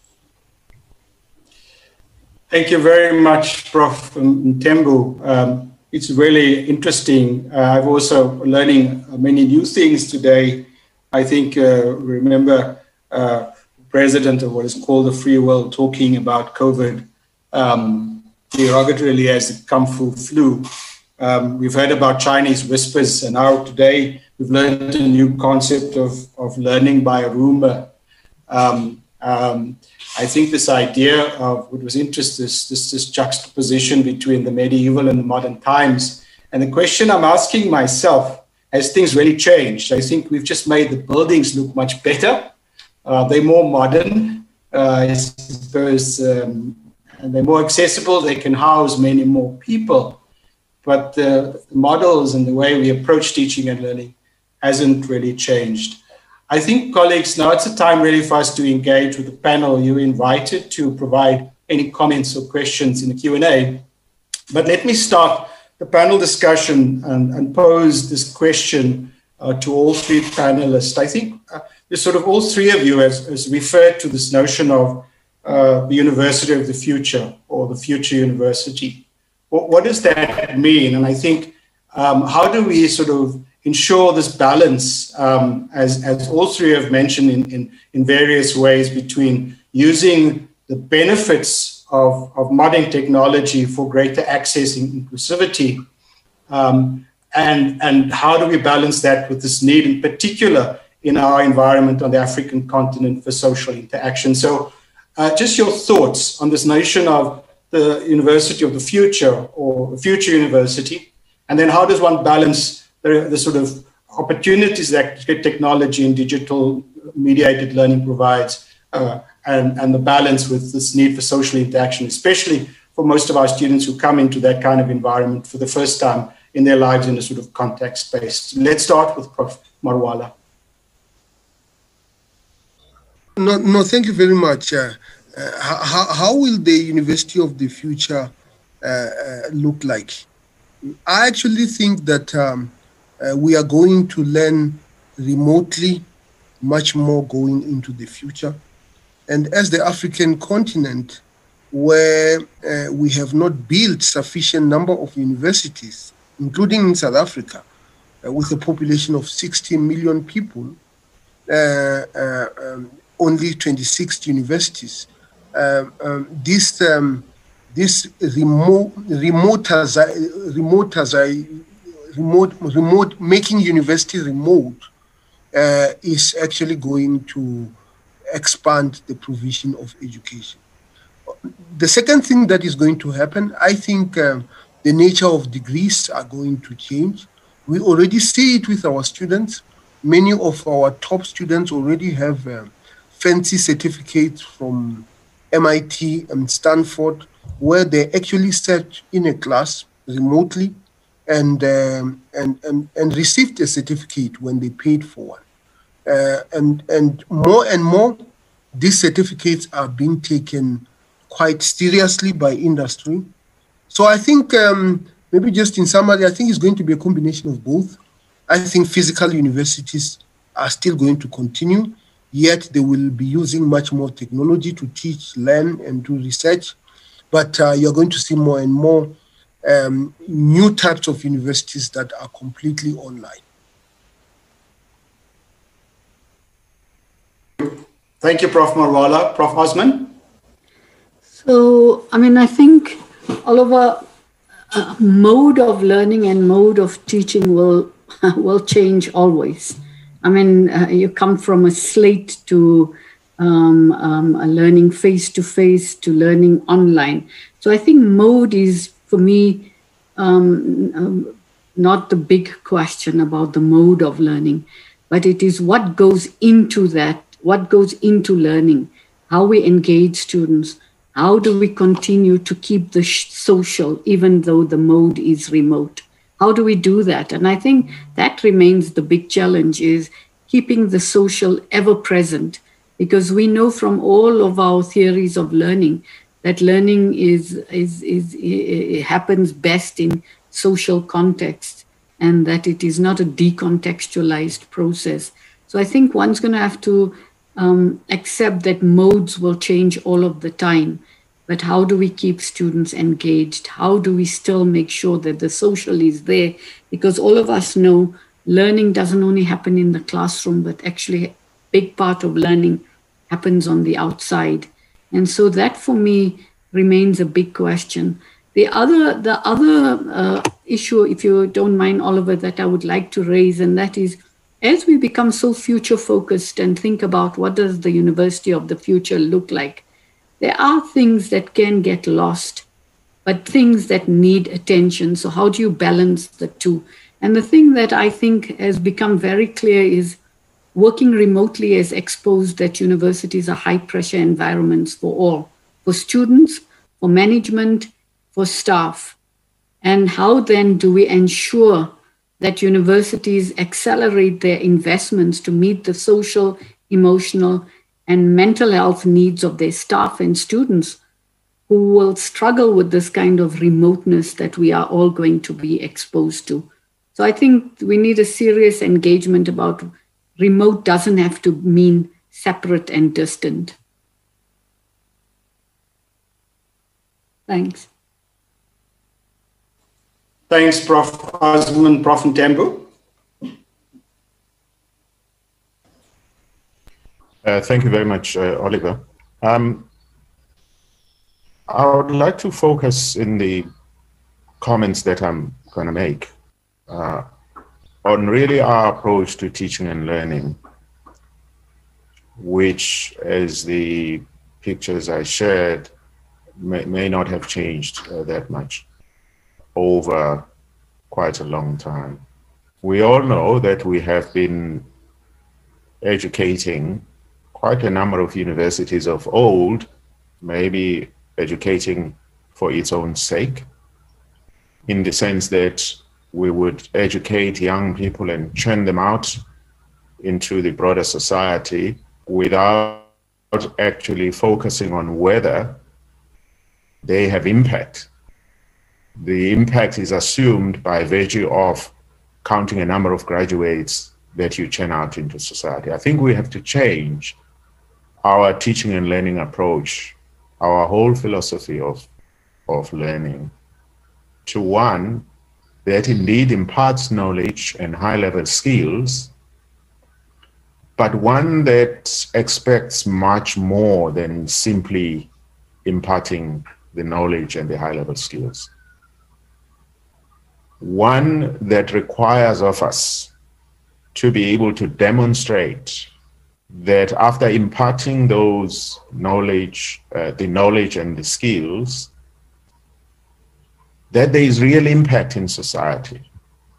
Thank you very much, Prof. Mthembu. It's really interesting. I've also learning many new things today. I think, remember President of what is called the free world talking about COVID derogatorily as the Kung Fu flu. We've heard about Chinese whispers, and now today we've learned a new concept of learning by a rumor. I think this idea of what was interesting, this juxtaposition between the medieval and the modern times. And the question I'm asking myself, has things really changed? I think we've just made the buildings look much better. They're more modern, I suppose, and they're more accessible. They can house many more people. But the models and the way we approach teaching and learning hasn't really changed. I think, colleagues, now it's a time really for us to engage with the panel. You're invited to provide any comments or questions in the Q&A. But let me start the panel discussion and pose this question to all three panelists. I think sort of all three of you has referred to this notion of the university of the future, or the future university. What does that mean? And I think, how do we sort of ensure this balance, as all three have mentioned in various ways, between using the benefits of modern technology for greater access and inclusivity, and how do we balance that with this need, in particular in our environment on the African continent, for social interaction? So just your thoughts on this notion of the university of the future, or future university, and then how does one balance the sort of opportunities that technology and digital mediated learning provides, and the balance with this need for social interaction, especially for most of our students who come into that kind of environment for the first time in their lives in a sort of contact space. Let's start with Prof. Marwala. No, thank you very much. How will the University of the Future look like? I actually think that we are going to learn remotely much more going into the future. And as the African continent, where we have not built sufficient number of universities, including in South Africa, with a population of 60 million people, only 26 universities. This remote making university remote is actually going to expand the provision of education. The second thing that is going to happen, I think the nature of degrees are going to change. We already see it with our students. Many of our top students already have fancy certificates from MIT and Stanford, where they actually sat in a class remotely and received a certificate when they paid for one. And more, these certificates are being taken quite seriously by industry. So I think, maybe just in summary, I think it's going to be a combination of both. I think physical universities are still going to continue, yet they will be using much more technology to teach, learn, and do research. But you're going to see more and more new types of universities that are completely online. Thank you, Prof. Marwala. Prof. Osman? So, I mean, I think, Oliver, mode of learning and mode of teaching will change always. I mean, you come from a slate to a learning face-to-face to learning online. So I think mode is, for me, not the big question about the mode of learning, but it is what goes into that, what goes into learning, how we engage students, how do we continue to keep the social, even though the mode is remote? How do we do that? And I think that remains the big challenge, is keeping the social ever present, because we know from all of our theories of learning that learning it happens best in social context, and that it is not a decontextualized process. So I think one's going to have to accept that modes will change all of the time. But how do we keep students engaged? How do we still make sure that the social is there? Because all of us know learning doesn't only happen in the classroom, but actually a big part of learning happens on the outside. And so that, for me, remains a big question. The other issue, if you don't mind, Oliver, that I would like to raise, and that is, as we become so future focused and think about what does the university of the future look like, there are things that can get lost, but things that need attention. So how do you balance the two? And the thing that I think has become very clear is working remotely has exposed that universities are high pressure environments for all, for students, for management, for staff. And how then do we ensure that universities accelerate their investments to meet the social, emotional, and mental health needs of their staff and students who will struggle with this kind of remoteness that we are all going to be exposed to? So I think we need a serious engagement about remote doesn't have to mean separate and distant. Thanks. Thanks, Prof. Osman. Prof. Ntembu? Thank you very much, Oliver. I would like to focus in the comments that I'm going to make on really our approach to teaching and learning, which, as the pictures I shared, may not have changed that much over quite a long time. We all know that we have been educating quite a number of universities of old, maybe educating for its own sake, in the sense that we would educate young people and churn them out into the broader society without actually focusing on whether they have impact. The impact is assumed by virtue of counting a number of graduates that you churn out into society. I think we have to change our teaching and learning approach, our whole philosophy of learning, to one that indeed imparts knowledge and high-level skills, but one that expects much more than simply imparting the knowledge and the high-level skills. One that requires of us to be able to demonstrate that after imparting those knowledge, the knowledge and the skills, that there is real impact in society.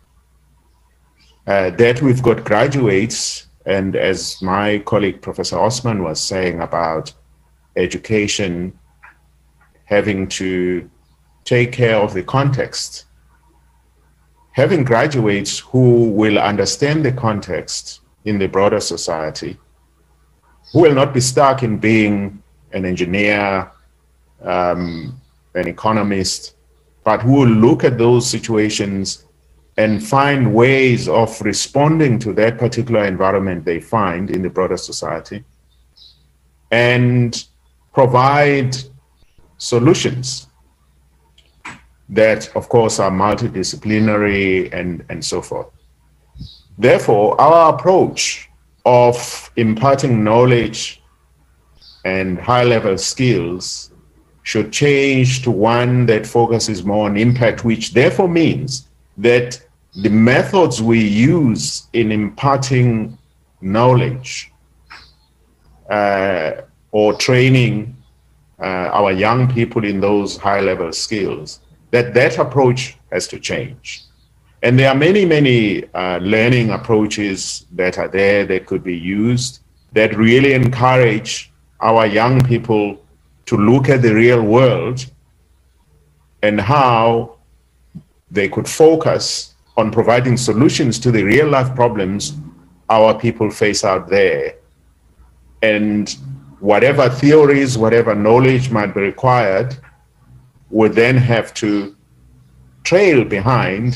That we've got graduates, and as my colleague Professor Osman was saying about education having to take care of the context having graduates who will understand the context in the broader society, who will not be stuck in being an engineer, an economist, but who will look at those situations and find ways of responding to that particular environment they find in the broader society and provide solutions that, of course, are multidisciplinary and so forth. Therefore, our approach of imparting knowledge and high-level skills should change to one that focuses more on impact, which therefore means that the methods we use in imparting knowledge or training our young people in those high-level skills, that approach has to change. And there are many, many learning approaches that are there that could be used that really encourage our young people to look at the real world and how they could focus on providing solutions to the real life problems our people face out there. And whatever theories, whatever knowledge might be required would then have to trail behind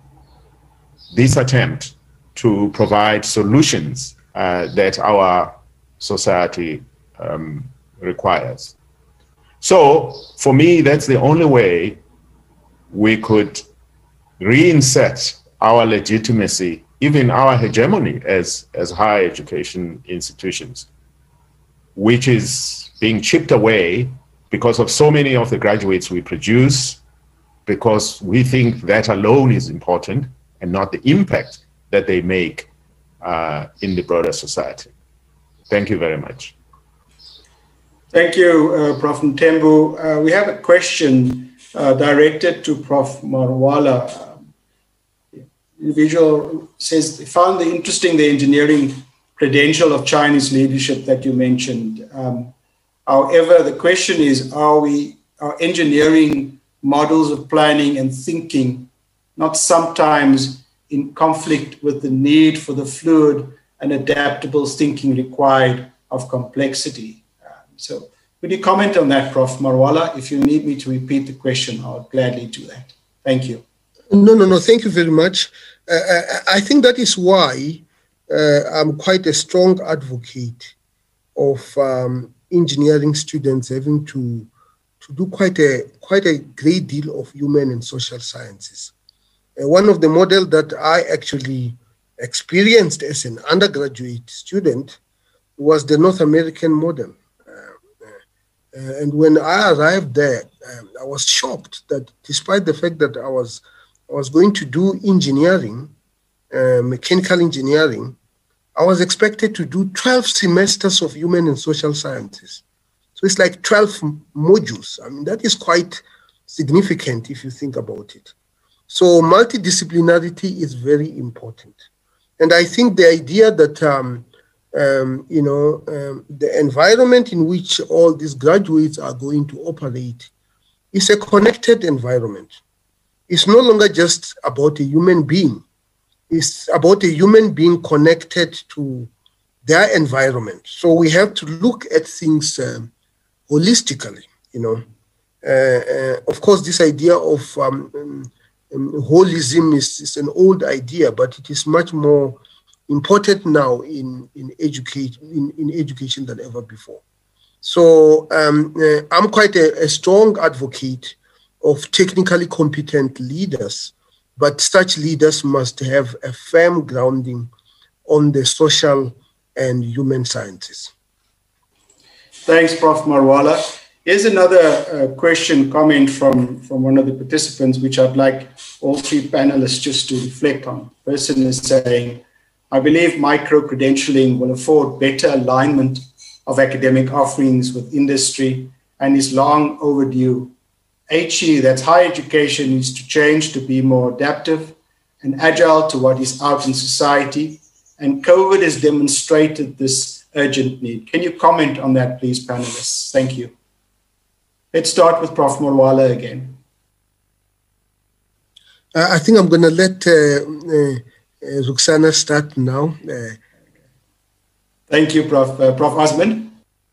this attempt to provide solutions that our society requires. So for me, that's the only way we could reinsert our legitimacy, even our hegemony as higher education institutions, which is being chipped away because of so many of the graduates we produce, because we think that alone is important and not the impact that they make in the broader society. Thank you very much. Thank you, Prof. Mthembu. We have a question directed to Prof. Marwala. Individual says, found interesting the engineering credential of Chinese leadership that you mentioned. However, the question is, are engineering models of planning and thinking not sometimes in conflict with the need for the fluid and adaptable thinking required of complexity? So would you comment on that, Prof. Marwala? If you need me to repeat the question, I'll gladly do that. Thank you. No, thank you very much. I think that is why I'm quite a strong advocate of engineering students having to do quite a great deal of human and social sciences. One of the models that I actually experienced as an undergraduate student was the North American model. And when I arrived there, I was shocked that despite the fact that I was going to do engineering, mechanical engineering, I was expected to do 12 semesters of human and social sciences. So it's like 12 modules. I mean, that is quite significant if you think about it. So multidisciplinarity is very important. And I think the idea that, the environment in which all these graduates are going to operate is a connected environment. It's no longer just about a human being. It's about a human being connected to their environment. So we have to look at things holistically, Of course, this idea of holism is an old idea, but it is much more important now in education than ever before. So I'm quite a strong advocate of technically competent leaders, but such leaders must have a firm grounding on the social and human sciences. Thanks, Prof. Marwala. Here's another comment from one of the participants, which I'd like all three panelists just to reflect on. The person is saying, I believe micro-credentialing will afford better alignment of academic offerings with industry and is long overdue. HE, that's higher education, needs to change to be more adaptive and agile to what is out in society. And COVID has demonstrated this urgent need. Can you comment on that, please, panelists? Thank you. Let's start with Prof. Marwala again. I think I'm going to let Ruxana start now. Thank you, Prof. Prof. Osman.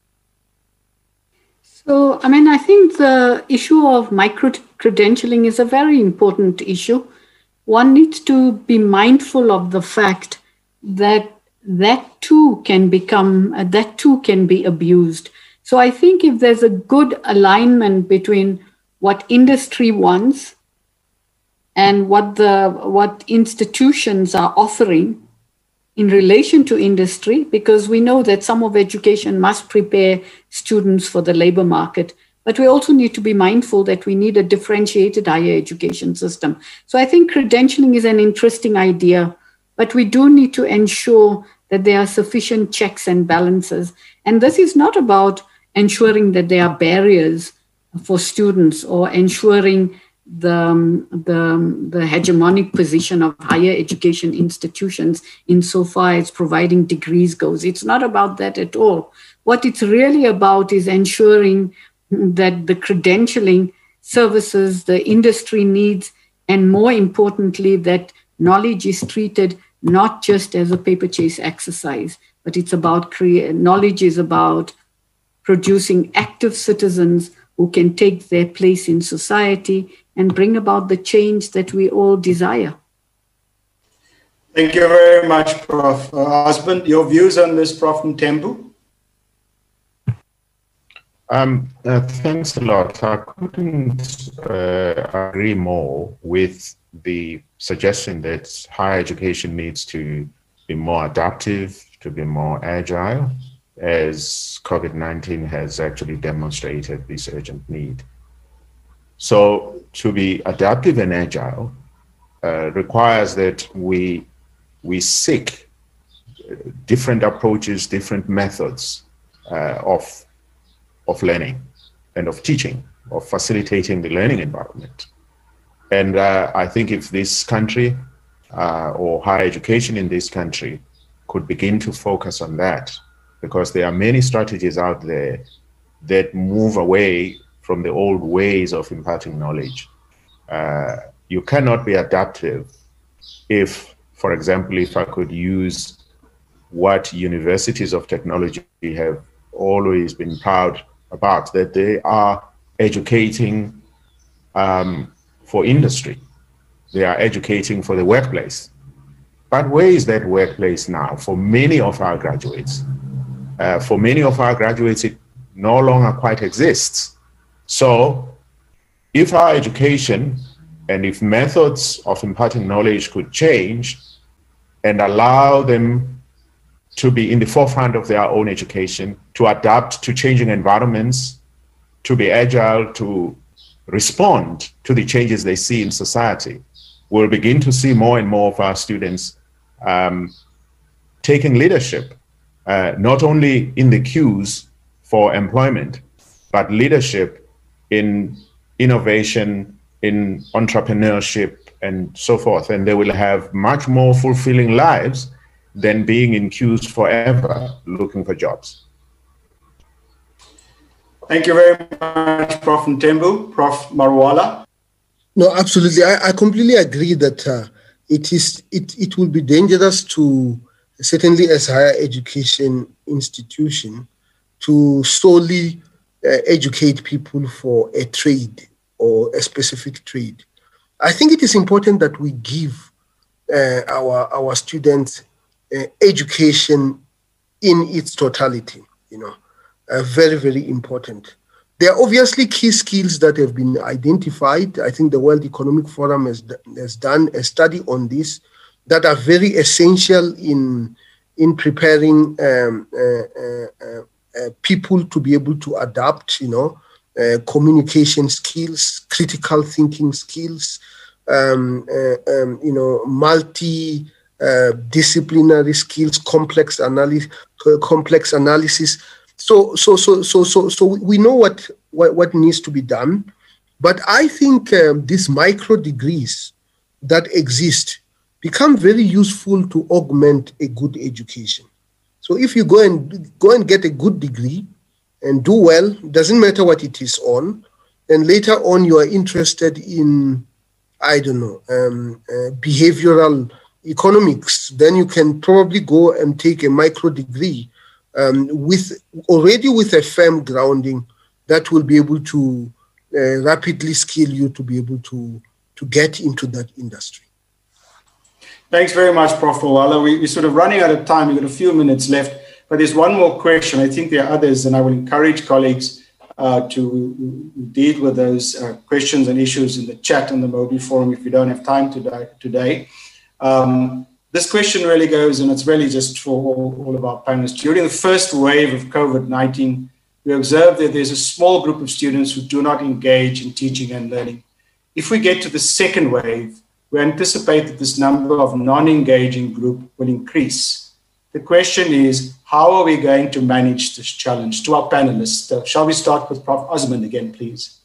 So, I think the issue of micro-credentialing is a very important issue. One needs to be mindful of the fact that that too can be abused. So I think if there's a good alignment between what industry wants and what institutions are offering in relation to industry, because we know that some of education must prepare students for the labor market, but we also need to be mindful that we need a differentiated higher education system. So I think credentialing is an interesting idea, but we do need to ensure that there are sufficient checks and balances. And this is not about ensuring that there are barriers for students or ensuring the hegemonic position of higher education institutions insofar as providing degrees goes. It's not about that at all. What it's really about is ensuring that the credentialing services the industry needs, and more importantly, that knowledge is treated not just as a paper chase exercise, but it's about knowledge is about producing active citizens who can take their place in society and bring about the change that we all desire. Thank you very much, Prof. Osman. Your views on this, Prof. Mthembu? Thanks a lot. I couldn't agree more with the suggestion that higher education needs to be more adaptive, to be more agile, as COVID-19 has actually demonstrated this urgent need. So to be adaptive and agile requires that we seek different approaches, different methods of learning and of teaching, of facilitating the learning environment. And I think if this country or higher education in this country could begin to focus on that, because there are many strategies out there that move away from the old ways of imparting knowledge. You cannot be adaptive if, for example, if I could use what universities of technology have always been proud about, that they are educating for industry. They are educating for the workplace. But where is that workplace now for many of our graduates? For many of our graduates, it no longer quite exists. So if our education and if methods of imparting knowledge could change and allow them to be in the forefront of their own education, to adapt to changing environments, to be agile, to respond to the changes they see in society, we'll begin to see more and more of our students taking leadership, not only in the queues for employment, but leadership in innovation, in entrepreneurship, and so forth. And they will have much more fulfilling lives than being in queues forever looking for jobs. Thank you very much, Prof. Mthembu. Prof. Marwala? No, absolutely. I completely agree that it will be dangerous to, certainly as higher education institution, to solely educate people for a trade or a specific trade. I think it is important that we give our students education in its totality, very, very important. There are obviously key skills that have been identified. I think the World Economic Forum has done a study on this that are very essential in preparing people to be able to adapt, communication skills, critical thinking skills, multi-disciplinary skills, complex analysis. So we know what needs to be done, but I think these micro degrees that exist become very useful to augment a good education. So if you go and get a good degree and do well, doesn't matter what it is on, and later on you are interested in I don't know, behavioral economics, then you can probably go and take a micro degree with a firm grounding that will be able to rapidly skill you to be able to get into that industry. Thanks very much, Prof. Mawala. We're sort of running out of time. We've got a few minutes left, but there's one more question. I think there are others, and I will encourage colleagues to deal with those questions and issues in the chat on the Mobi Forum if you don't have time today. This question really goes, and it's really just for all of our panelists. During the first wave of COVID-19, we observed that there's a small group of students who do not engage in teaching and learning. If we get to the second wave, we anticipate that this number of non-engaging group will increase. The question is, how are we going to manage this challenge? To our panelists, shall we start with Prof. Osman again, please?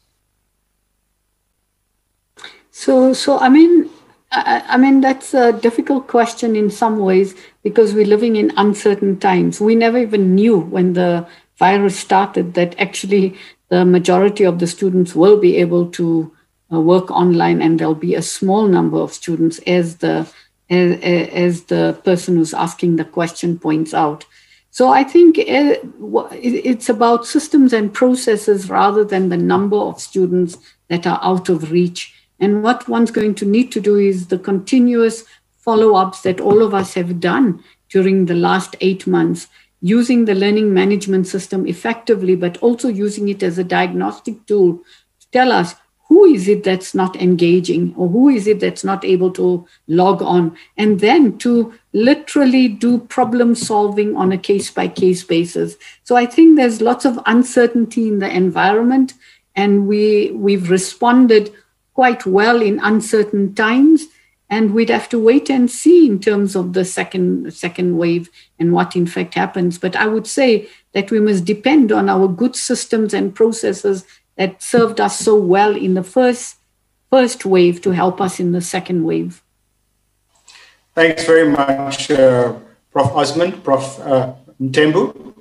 So I mean, that's a difficult question in some ways because we're living in uncertain times. We never even knew when the virus started that actually the majority of the students will be able to work online, and there'll be a small number of students, as the person who's asking the question points out. So I think it's about systems and processes rather than the number of students that are out of reach. And what one's going to need to do is the continuous follow-ups that all of us have done during the last 8 months, using the learning management system effectively, but also using it as a diagnostic tool to tell us who is it that's not engaging or who is it that's not able to log on, and then to literally do problem solving on a case-by-case basis. So I think there's lots of uncertainty in the environment, and we've responded quite well in uncertain times, and we'd have to wait and see in terms of the second wave and what in fact happens. But I would say that we must depend on our good systems and processes that served us so well in the first wave to help us in the second wave. Thanks very much, Prof. Osman. Prof. Mthembu.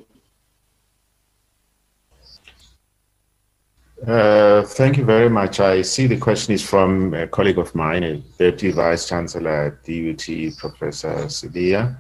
Thank you very much. I see the question is from a colleague of mine, a Deputy Vice Chancellor at DUT, Professor Sibiya.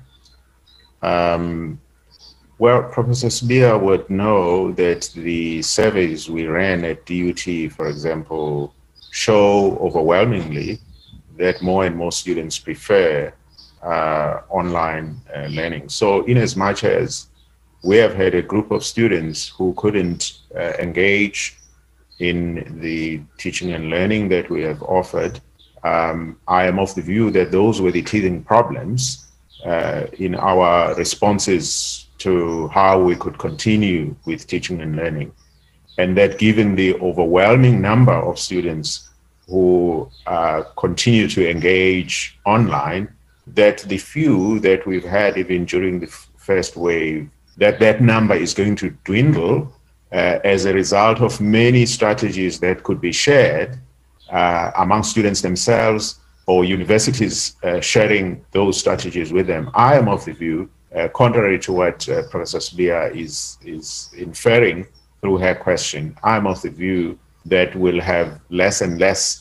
Well, Professor Sibiya would know that the surveys we ran at DUT, for example, show overwhelmingly that more and more students prefer online learning. So in as much as we have had a group of students who couldn't engage in the teaching and learning that we have offered, I am of the view that those were the teething problems in our responses to how we could continue with teaching and learning. And that given the overwhelming number of students who continue to engage online, that the few that we've had even during the first wave, that number is going to dwindle as a result of many strategies that could be shared among students themselves or universities sharing those strategies with them. I am of the view, contrary to what Professor Sibiya is inferring through her question, I'm of the view that we'll have less and less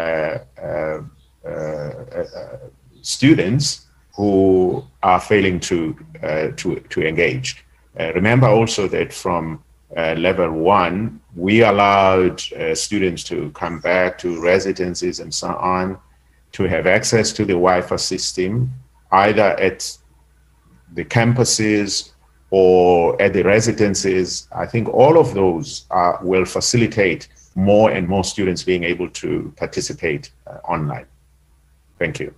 students who are failing to engage. Remember also that from level 1, we allowed students to come back to residences and so on, to have access to the Wi-Fi system, either at the campuses or at the residences. I think all of those will facilitate more and more students being able to participate online. Thank you.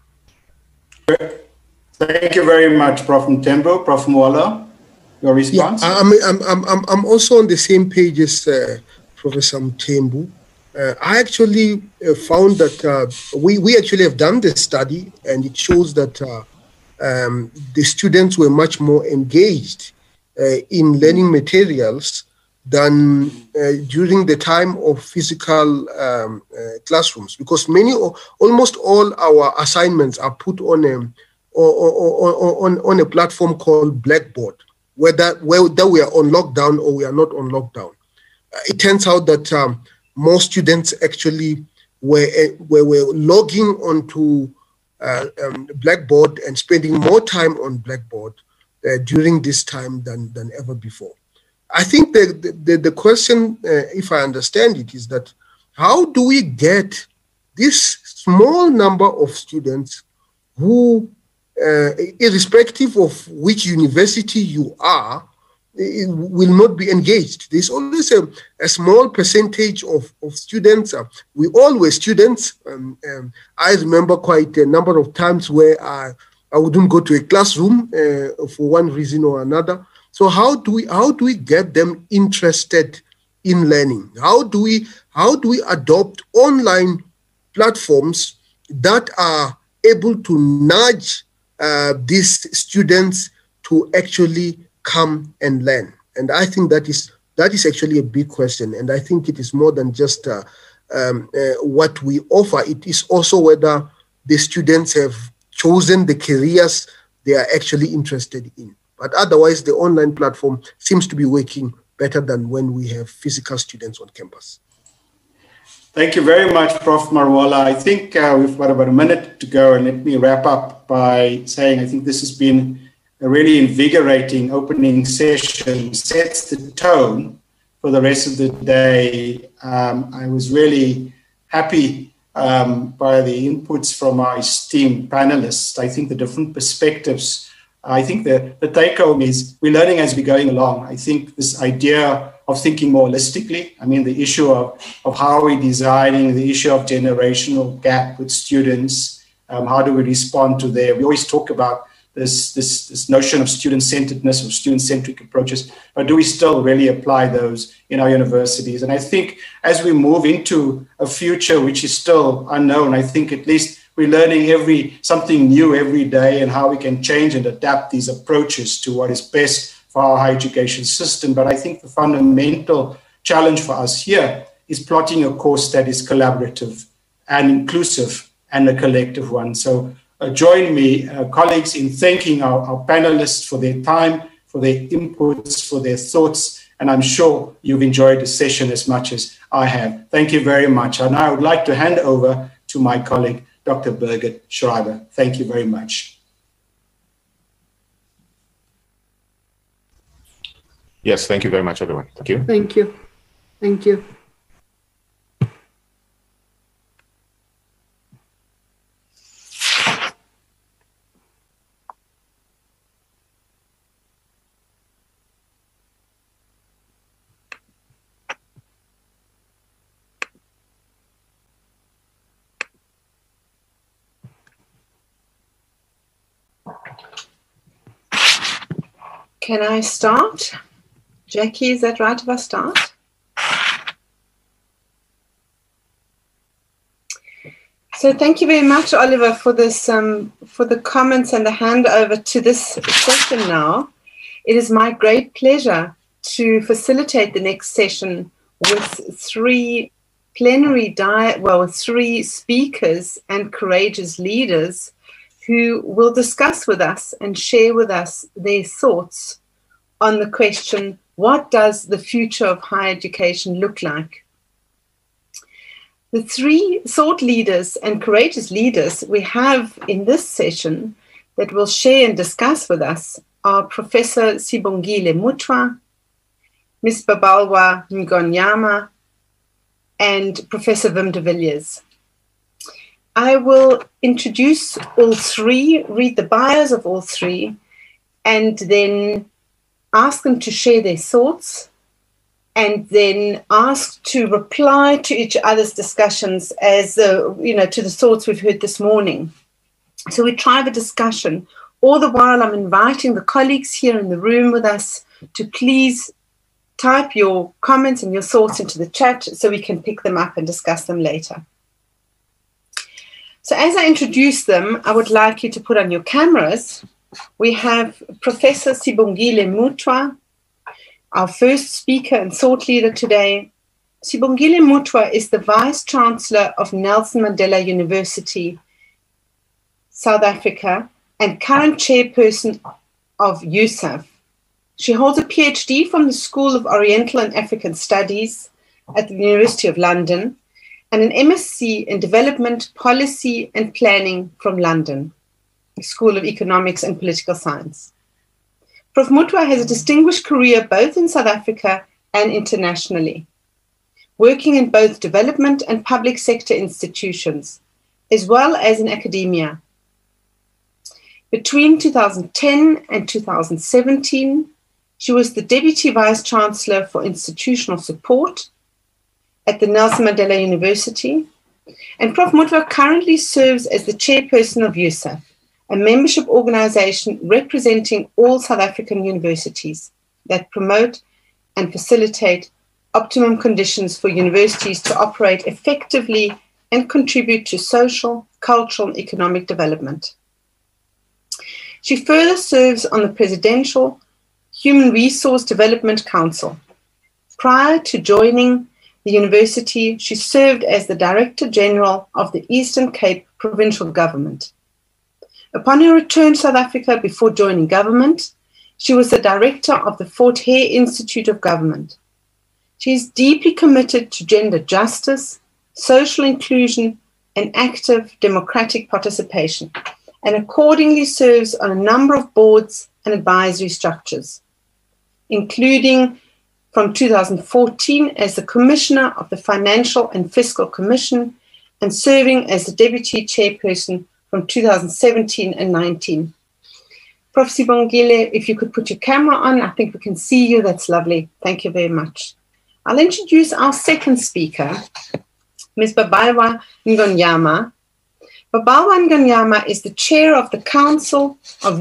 Thank you very much, Prof. Mthembu. Prof. Mawala, your response? Yeah, I'm also on the same page as Professor Mthembu. I actually found that we actually have done this study, and it shows that the students were much more engaged in learning materials than during the time of physical classrooms, because almost all our assignments are put on a platform called Blackboard, whether we are on lockdown or we are not on lockdown. It turns out that most students actually were logging onto Blackboard and spending more time on Blackboard during this time than ever before. I think the question, if I understand it, is that how do we get this small number of students who, irrespective of which university you are, will not be engaged? There's always a small percentage of students. We all were students. I remember quite a number of times where I wouldn't go to a classroom for one reason or another. So how do we get them interested in learning? How do we adopt online platforms that are able to nudge these students to actually come and learn? And I think that is actually a big question. And I think it is more than just what we offer. It is also whether the students have chosen the careers they are actually interested in. But otherwise, the online platform seems to be working better than when we have physical students on campus. Thank you very much, Prof. Marwala. I think we've got about a minute to go, and let me wrap up by saying I think this has been a really invigorating opening session, sets the tone for the rest of the day. I was really happy by the inputs from our esteemed panelists. I think the different perspectives, I think the take home is we're learning as we're going along. I think this idea of thinking more holistically, I mean, the issue of how we're designing, the issue of generational gap with students, how do we respond to there? We always talk about this notion of student-centeredness or student-centric approaches, but do we still really apply those in our universities? And I think as we move into a future which is still unknown, I think at least we're learning something new every day and how we can change and adapt these approaches to what is best for our higher education system. But I think the fundamental challenge for us here is plotting a course that is collaborative and inclusive and a collective one. So join me, colleagues, in thanking our panelists for their time, for their inputs, for their thoughts, and I'm sure you've enjoyed the session as much as I have. Thank you very much. And I would like to hand over to my colleague, Dr. Birgit Schreiber. Thank you very much. Yes, thank you very much, everyone. Thank you. Thank you. Thank you. Can I start? Jackie, is that right if I start? So thank you very much, Oliver, for this, for the comments and the handover to this session now. It is my great pleasure to facilitate the next session with three speakers and courageous leaders who will discuss with us and share with us their thoughts on the question, what does the future of higher education look like? The three thought leaders and courageous leaders we have in this session that will share and discuss with us are Professor Sibongile Mutwa, Ms. Babalwa Ngonyama, and Professor Wim de Villiers. I will introduce all three, read the bios of all three, and then ask them to share their thoughts, and then ask to reply to each other's discussions as to the thoughts we've heard this morning. So we try the discussion. All the while I'm inviting the colleagues here in the room with us to please type your comments and your thoughts into the chat so we can pick them up and discuss them later. So as I introduce them, I would like you to put on your cameras. We have Professor Sibongile Mutwa, our first speaker and thought leader today. Sibongile Mutwa is the Vice Chancellor of Nelson Mandela University, South Africa, and current chairperson of USAF. She holds a PhD from the School of Oriental and African Studies at the University of London, and an MSc in Development, Policy and Planning from London School of Economics and Political Science. Prof. Mutwa has a distinguished career both in South Africa and internationally, working in both development and public sector institutions, as well as in academia. Between 2010 and 2017, she was the Deputy Vice-Chancellor for Institutional Support at the Nelson Mandela University, and Prof. Mutwa currently serves as the Chairperson of USAF, a membership organization representing all South African universities that promote and facilitate optimum conditions for universities to operate effectively and contribute to social, cultural, and economic development. She further serves on the Presidential Human Resource Development Council. Prior to joining the university, she served as the Director General of the Eastern Cape Provincial Government. Upon her return to South Africa before joining government, she was the Director of the Fort Hare Institute of Government. She is deeply committed to gender justice, social inclusion, and active democratic participation, and accordingly serves on a number of boards and advisory structures, including from 2014 as the Commissioner of the Financial and Fiscal Commission and serving as the Deputy Chairperson from 2017 and 19. Prof. Sibongile, if you could put your camera on, I think we can see you. That's lovely. Thank you very much. I'll introduce our second speaker, Ms. Babalwa Ngonyama. Babalwa Ngonyama is the chair of the Council of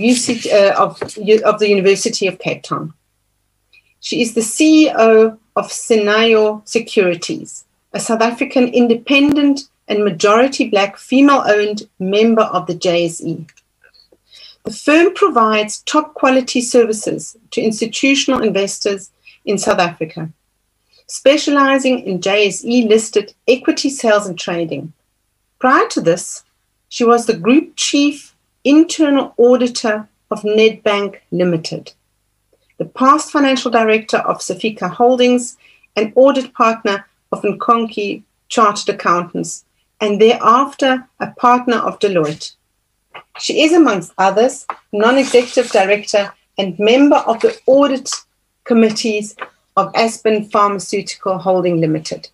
the University of Cape Town. She is the CEO of Senayo Securities, a South African independent and majority Black female-owned member of the JSE. The firm provides top quality services to institutional investors in South Africa, specializing in JSE-listed equity sales and trading. Prior to this, she was the Group Chief Internal Auditor of Nedbank Limited, the past Financial Director of Safika Holdings, and Audit Partner of Nkonki Chartered Accountants, and thereafter a partner of Deloitte. She is, amongst others, Non-Executive Director and member of the Audit Committees of Aspen Pharmaceutical Holding Limited.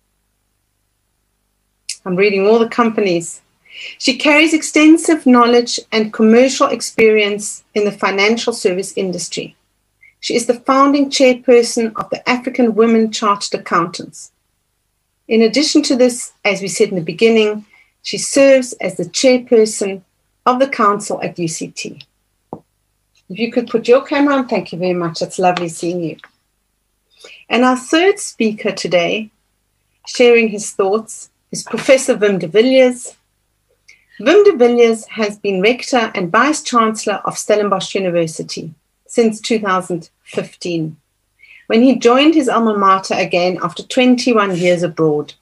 I'm reading all the companies. She carries extensive knowledge and commercial experience in the financial service industry. She is the founding chairperson of the African Women Chartered Accountants. In addition to this, as we said in the beginning, she serves as the chairperson of the council at UCT. If you could put your camera on, thank you very much. It's lovely seeing you. And our third speaker today, sharing his thoughts, is Professor Wim de Villiers. Wim de Villiers has been Rector and Vice-Chancellor of Stellenbosch University since 2015, when he joined his alma mater again after 21 years abroad.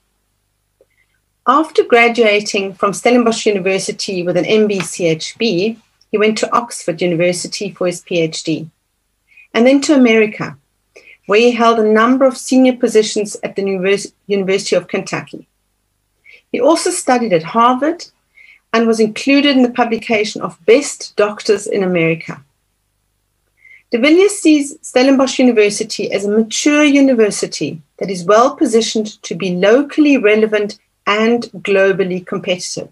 After graduating from Stellenbosch University with an MB-CHB, he went to Oxford University for his PhD, and then to America, where he held a number of senior positions at the University of Kentucky. He also studied at Harvard and was included in the publication of Best Doctors in America. De Villiers sees Stellenbosch University as a mature university that is well positioned to be locally relevant and globally competitive.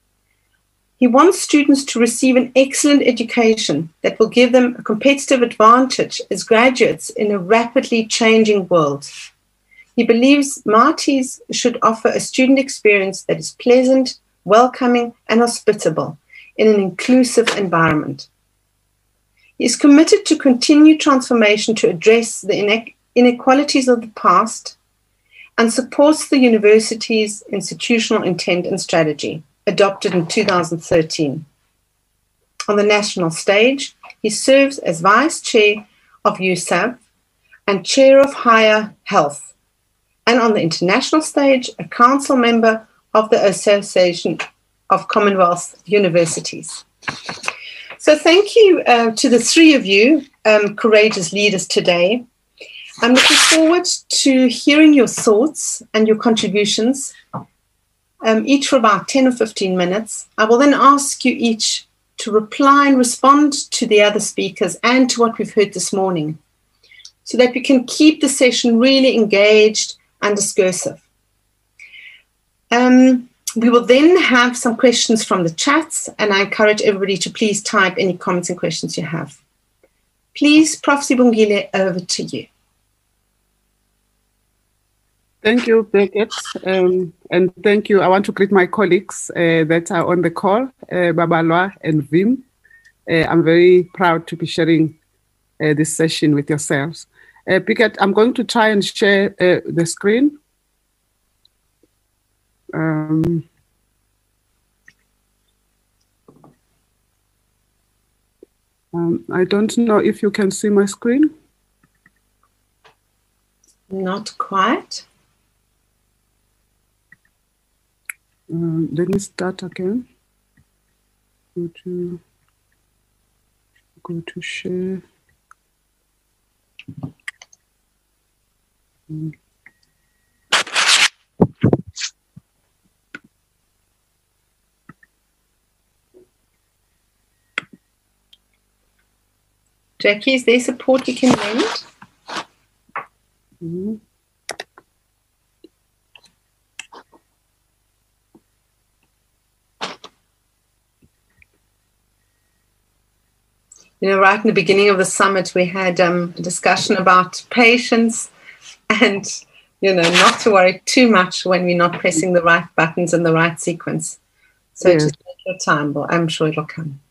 He wants students to receive an excellent education that will give them a competitive advantage as graduates in a rapidly changing world. He believes Marties should offer a student experience that is pleasant, welcoming, and hospitable in an inclusive environment. He is committed to continued transformation to address the inequalities of the past and supports the university's institutional intent and strategy, adopted in 2013. On the national stage, he serves as Vice Chair of USAB and Chair of Higher Health, and on the international stage, a council member of the Association of Commonwealth Universities. So thank you to the three of you, courageous leaders today. I'm looking forward to hearing your thoughts and your contributions each for about 10 or 15 minutes. I will then ask you each to reply and respond to the other speakers and to what we've heard this morning, so that we can keep the session really engaged and discursive. We will then have some questions from the chats, and I encourage everybody to please type any comments and questions you have. Please, Prof. Sibongile, over to you. Thank you, Birgit, and thank you. I want to greet my colleagues that are on the call, Babalwa and Vim. I'm very proud to be sharing this session with yourselves. Birgit, I'm going to try and share the screen. I don't know if you can see my screen. Not quite. Let me start again. Go to share. Jackie, is there support you can lend? Mm-hmm. You know, right in the beginning of the summit, we had a discussion about patience and, you know, not to worry too much when we're not pressing the right buttons in the right sequence. So just take your time, but I'm sure it'll come.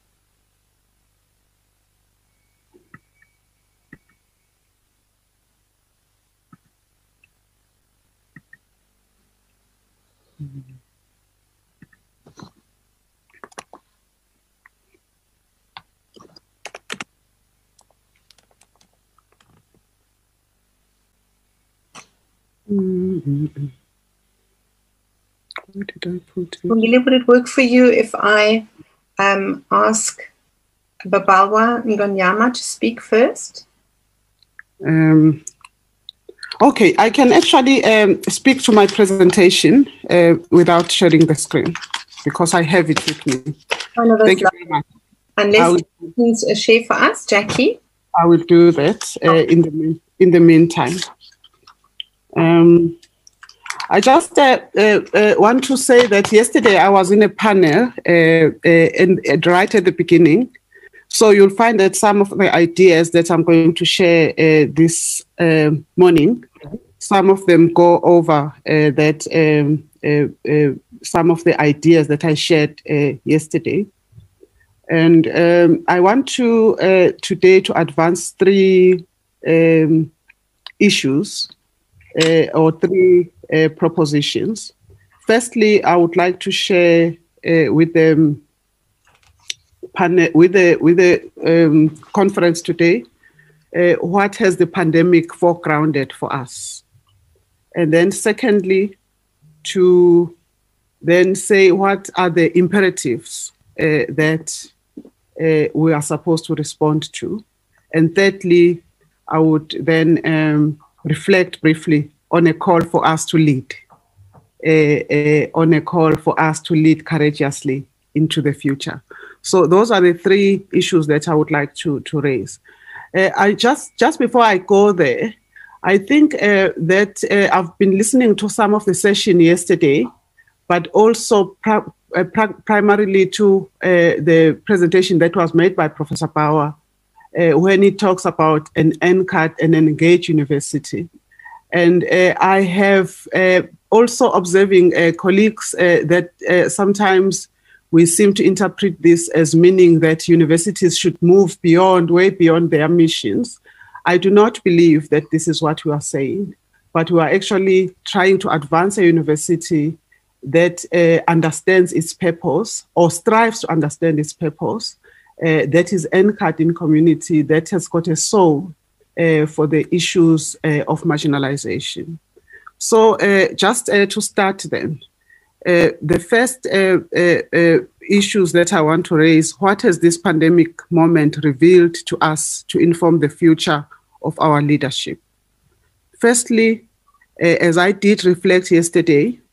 Where did I put it? Would it work for you if I ask Babalwa Ngonyama to speak first? Okay, I can actually speak to my presentation without sharing the screen because I have it with me. Thank you very much. Unless you can share for us, Jackie. I will do that in the meantime. I just want to say that yesterday I was in a panel and right at the beginning. So you'll find that some of the ideas that I'm going to share this morning, some of them go over some of the ideas that I shared yesterday. And I want to today to advance three issues or three propositions. Firstly, I would like to share with them with the conference today, what has the pandemic foregrounded for us? And then secondly, to then say what are the imperatives that we are supposed to respond to. And thirdly, I would then reflect briefly on a call for us to lead, courageously into the future. So those are the three issues that I would like to raise. I just before I go there, I think that I've been listening to some of the session yesterday, but also primarily to the presentation that was made by Professor Bauer when he talks about an NCAT and an engaged university. And I have also observing colleagues that sometimes we seem to interpret this as meaning that universities should move way beyond their missions. I do not believe that this is what we are saying, but we are actually trying to advance a university that understands its purpose or strives to understand its purpose, that is anchored in community, that has got a soul for the issues of marginalization. So just to start then, the first issues that I want to raise, what has this pandemic moment revealed to us to inform the future of our leadership? Firstly, as I did reflect yesterday,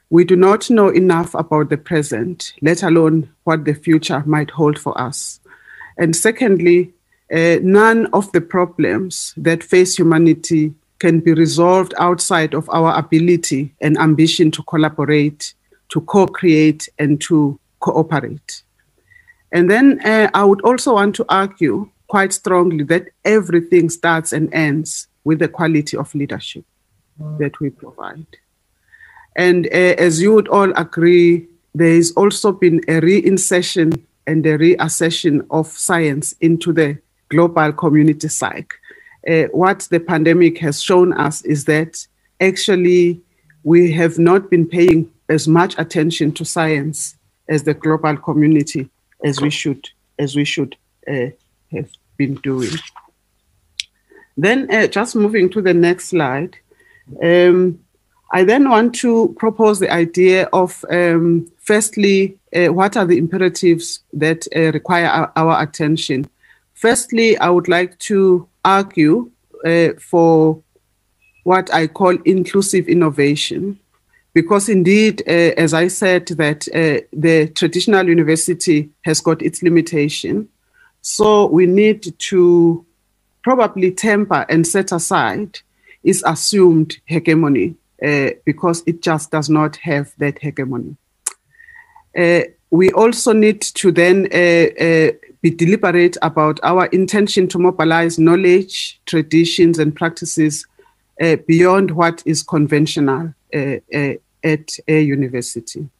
we do not know enough about the present, let alone what the future might hold for us. And secondly, none of the problems that face humanity can be resolved outside of our ability and ambition to collaborate, to co-create, and to cooperate. And then I would also want to argue quite strongly that everything starts and ends with the quality of leadership that we provide. And as you would all agree, there has also been a reinsertion and a reaccession of science into the global community psyche. What the pandemic has shown us is that actually we have not been paying as much attention to science as the global community as we should have been doing. Then just moving to the next slide, I then want to propose the idea of, firstly, what are the imperatives that require our attention? Firstly, I would like to argue for what I call inclusive innovation, because indeed, as I said, that the traditional university has got its limitation. So we need to probably temper and set aside its assumed hegemony, because it just does not have that hegemony. We also need to then be deliberate about our intention to mobilize knowledge, traditions, and practices beyond what is conventional at a university.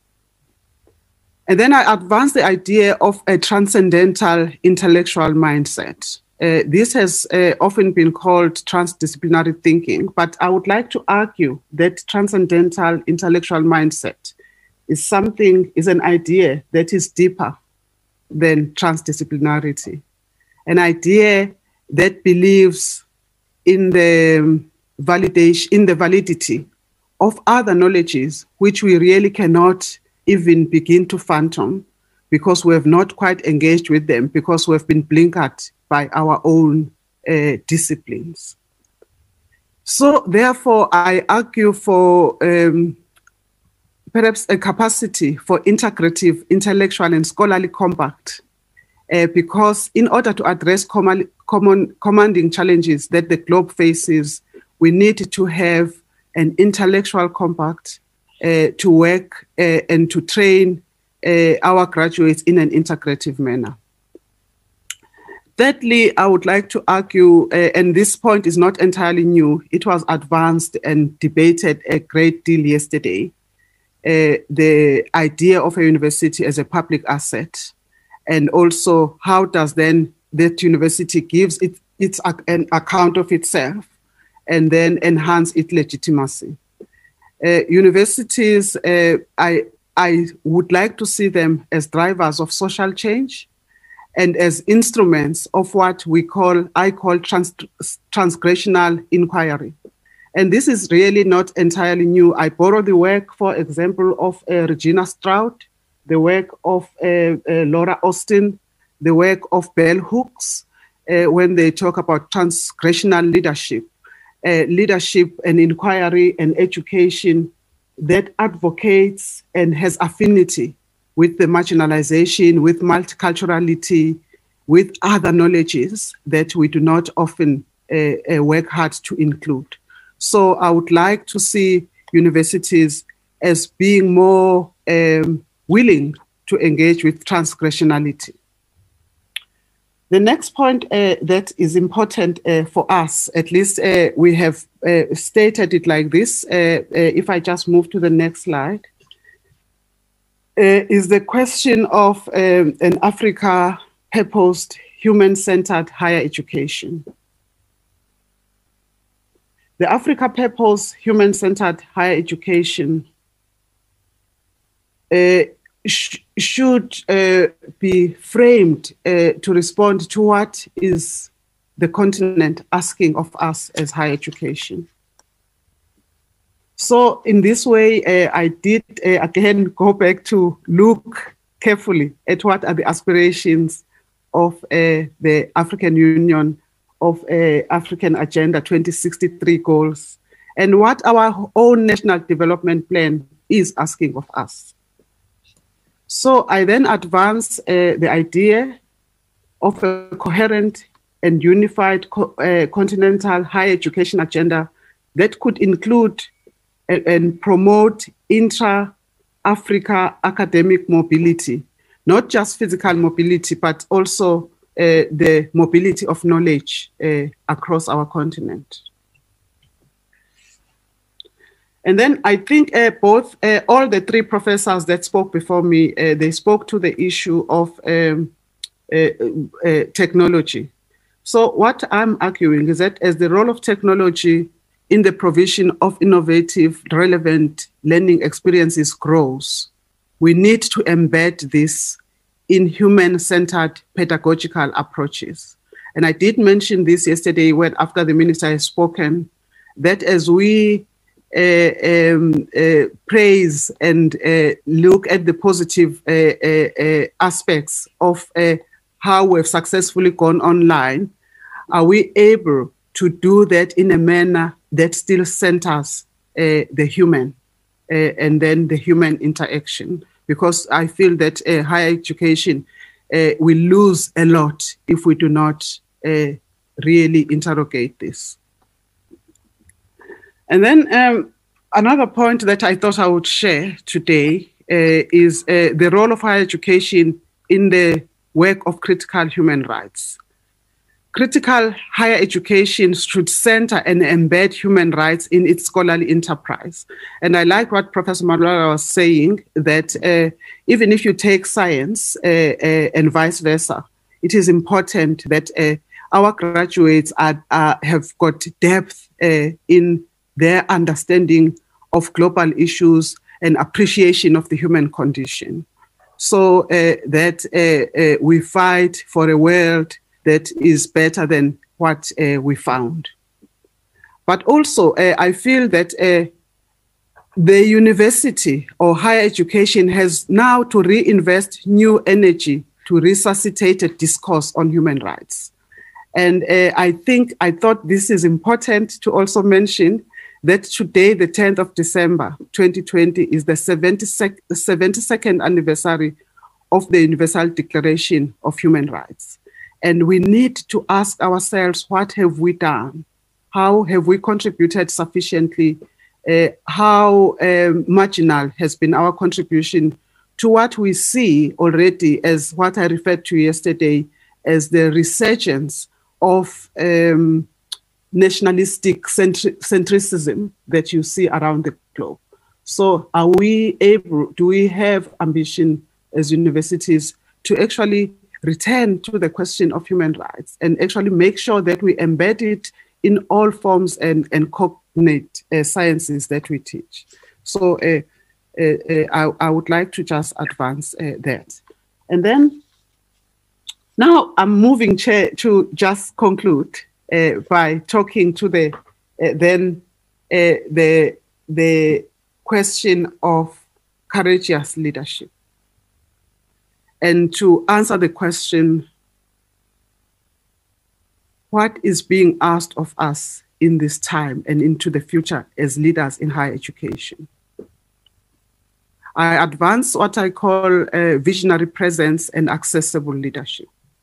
And then I advance the idea of a transcendental intellectual mindset. This has often been called transdisciplinary thinking, but I would like to argue that transcendental intellectual mindset is an idea that is deeper than transdisciplinarity, an idea that believes in the validity of other knowledges, which we really cannot even begin to fathom because we have not quite engaged with them, because we have been blinkered by our own disciplines. So therefore, I argue for perhaps a capacity for integrative, intellectual, and scholarly compact, because in order to address commanding challenges that the globe faces, we need to have an intellectual compact to work and to train our graduates in an integrative manner. Thirdly, I would like to argue, and this point is not entirely new, it was advanced and debated a great deal yesterday, the idea of a university as a public asset, and also how does then that university gives its an account of itself and then enhance its legitimacy. Universities, I would like to see them as drivers of social change and as instruments of what I call transgressional inquiry. And this is really not entirely new. I borrow the work, for example, of Regina Stroud, the work of Laura Austin, the work of Bell Hooks, when they talk about transgressional leadership, leadership and inquiry and education that advocates and has affinity with the marginalization, with multiculturality, with other knowledges that we do not often work hard to include. So I would like to see universities as being more willing to engage with transgressionality. The next point that is important for us, at least we have stated it like this, if I just move to the next slide, is the question of an Africa purposed, human-centered higher education. The Africa purposed, human-centered higher education should be framed to respond to what is the continent asking of us as higher education. So in this way, I did again go back to look carefully at what are the aspirations of the African Union, of African Agenda 2063 goals, and what our own National Development Plan is asking of us. So I then advance the idea of a coherent and unified continental higher education agenda that could include and promote intra-Africa academic mobility, not just physical mobility, but also the mobility of knowledge across our continent. And then I think all the three professors that spoke before me, they spoke to the issue of technology. So what I'm arguing is that as the role of technology in the provision of innovative, relevant learning experiences grows, we need to embed this in human-centered pedagogical approaches. And I did mention this yesterday when, after the minister has spoken, that as we praise and look at the positive aspects of how we've successfully gone online, are we able to do that in a manner that still centers the human and then the human interaction? Because I feel that higher education will lose a lot if we do not really interrogate this. And then another point that I thought I would share today is the role of higher education in the work of critical human rights. Critical higher education should center and embed human rights in its scholarly enterprise. And I like what Professor Marwala was saying, that even if you take science and vice versa, it is important that our graduates have got depth in their understanding of global issues and appreciation of the human condition, so that we fight for a world that is better than what we found. But also, I feel that the university or higher education has now to reinvest new energy to resuscitate a discourse on human rights. And I thought this is important to also mention that today, the 10th of December, 2020, is the 72nd anniversary of the Universal Declaration of Human Rights. And we need to ask ourselves, what have we done? How have we contributed sufficiently? How marginal has been our contribution to what we see already as what I referred to yesterday as the resurgence of nationalistic centricism that you see around the globe. So are we able, do we have ambition as universities to actually return to the question of human rights and actually make sure that we embed it in all forms and cognate sciences that we teach? So I would like to just advance that. And then now I'm moving to just conclude by talking to the question of courageous leadership, and to answer the question, what is being asked of us in this time and into the future as leaders in higher education? I advance what I call visionary presence and accessible leadership.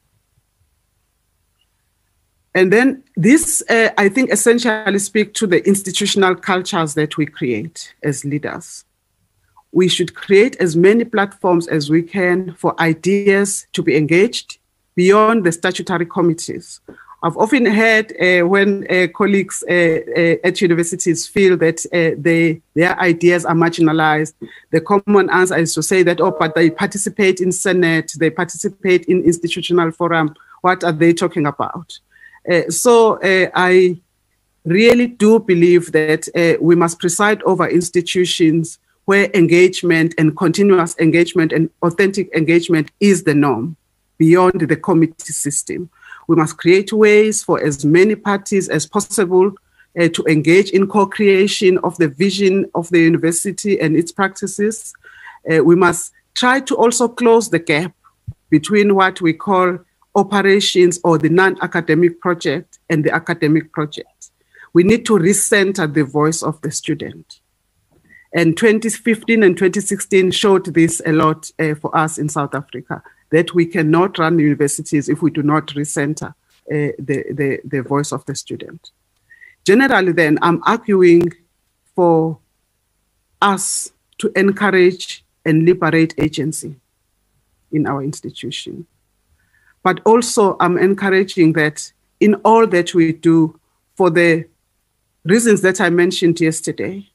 And then this, I think, essentially speaks to the institutional cultures that we create as leaders. We should create as many platforms as we can for ideas to be engaged beyond the statutory committees. I've often heard when colleagues at universities feel that their ideas are marginalized, the common answer is to say that, oh, but they participate in Senate, they participate in institutional forum. What are they talking about? So I really do believe that we must preside over institutions where engagement and continuous engagement and authentic engagement is the norm beyond the committee system. We must create ways for as many parties as possible to engage in co-creation of the vision of the university and its practices. We must try to also close the gap between what we call operations or the non-academic project and the academic project. We need to recenter the voice of the student. And 2015 and 2016 showed this a lot for us in South Africa, that we cannot run universities if we do not recenter the voice of the student. Generally then, I'm arguing for us to encourage and liberate agency in our institution. But also I'm encouraging that in all that we do, for the reasons that I mentioned yesterday,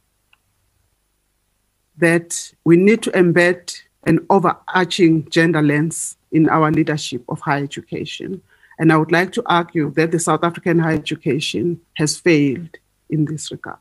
that we need to embed an overarching gender lens in our leadership of higher education. And I would like to argue that the South African higher education has failed in this regard.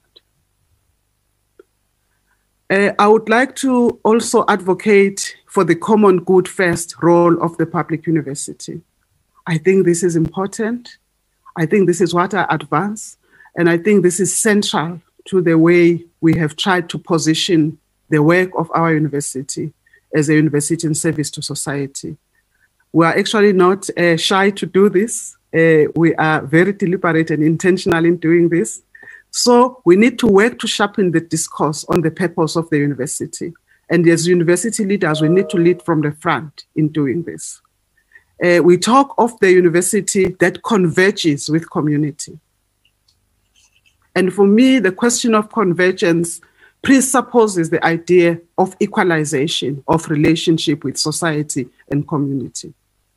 I would like to also advocate for the common good first role of the public university. I think this is important. I think this is what I advance. And I think this is central to the way we have tried to position the work of our university as a university in service to society. We are actually not shy to do this. We are very deliberate and intentional in doing this. So we need to work to sharpen the discourse on the purpose of the university. And as university leaders, we need to lead from the front in doing this. We talk of the university that converges with community. And for me, the question of convergence presupposes the idea of equalization of relationship with society and community.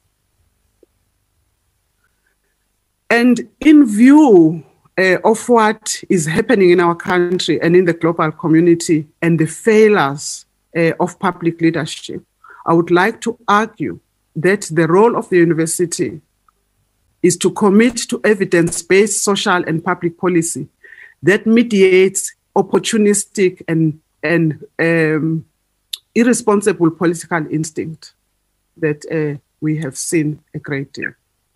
And in view of what is happening in our country and in the global community and the failures of public leadership, I would like to argue that the role of the university is to commit to evidence-based social and public policy that mediates opportunistic and irresponsible political instinct that we have seen a great deal.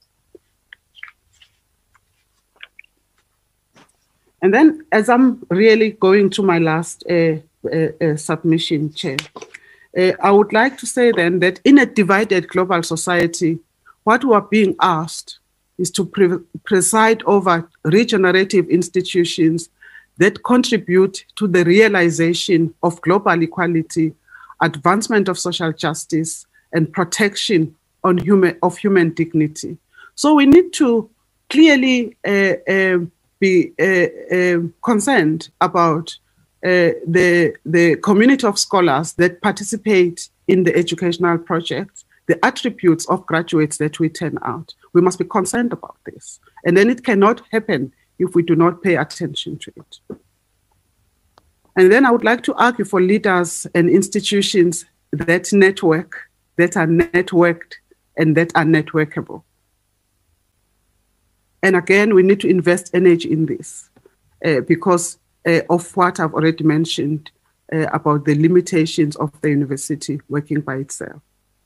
And then, as I'm really going to my last submission, Chair, I would like to say then that in a divided global society, what we are being asked is to preside over regenerative institutions that contribute to the realization of global equality, advancement of social justice, and protection of human dignity. So we need to clearly be concerned about the community of scholars that participate in the educational project, the attributes of graduates that we turn out. We must be concerned about this. And then it cannot happen if we do not pay attention to it. And then I would like to argue for leaders and institutions that network, that are networked, and that are networkable. And again, we need to invest energy in this because of what I've already mentioned about the limitations of the university working by itself.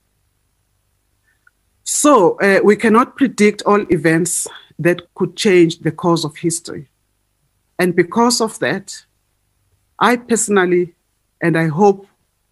So we cannot predict all events that could change the course of history. And because of that, I personally, and I hope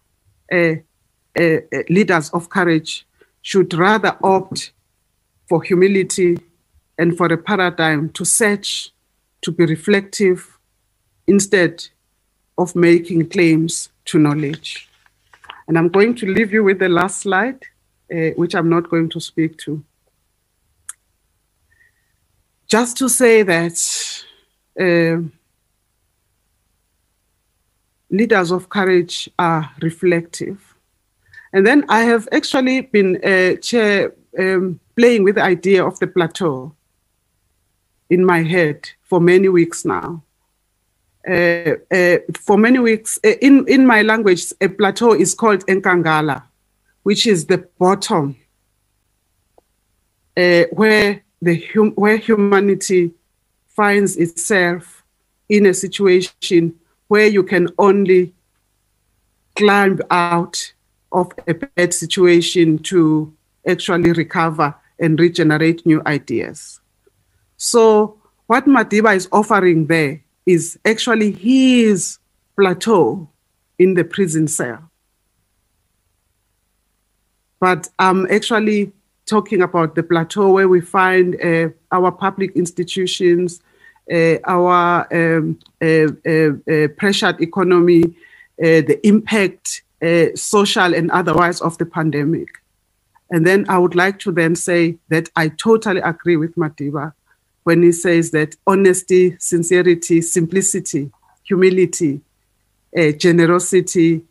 leaders of courage should rather opt for humility and for a paradigm to search, to be reflective, instead of making claims to knowledge. And I'm going to leave you with the last slide, which I'm not going to speak to. Just to say that leaders of courage are reflective. And then I have actually been playing with the idea of the plateau in my head for many weeks now. For many weeks, in my language, a plateau is called Enkangala, which is the bottom, where humanity finds itself in a situation where you can only climb out of a bad situation to actually recover and regenerate new ideas. So what Madiba is offering there is actually his plateau in the prison cell. But I'm actually talking about the plateau where we find our public institutions, our pressured economy, the impact, social and otherwise, of the pandemic. And then I would like to then say that I totally agree with Madiba when he says that honesty, sincerity, simplicity, humility, generosity,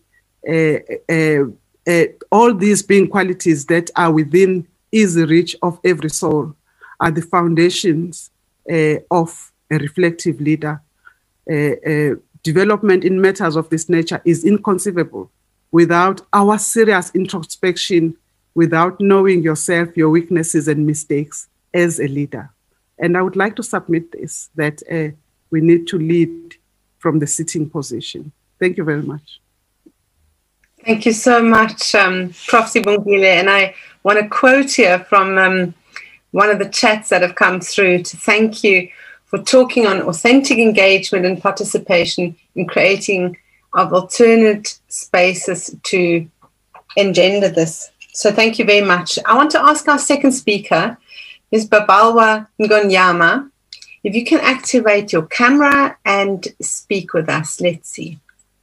all these being qualities that are within easy reach of every soul, are the foundations of a reflective leader. Development in matters of this nature is inconceivable without our serious introspection, without knowing yourself, your weaknesses and mistakes as a leader. And I would like to submit this, that we need to lead from the sitting position. Thank you very much. Thank you so much, Prof. Sibongile. And I want to quote here from one of the chats that have come through to thank you for talking on authentic engagement and participation in creating of alternate spaces to engender this. So thank you very much. I want to ask our second speaker, Ms. Babalwa Ngonyama, if you can activate your camera and speak with us. Let's see.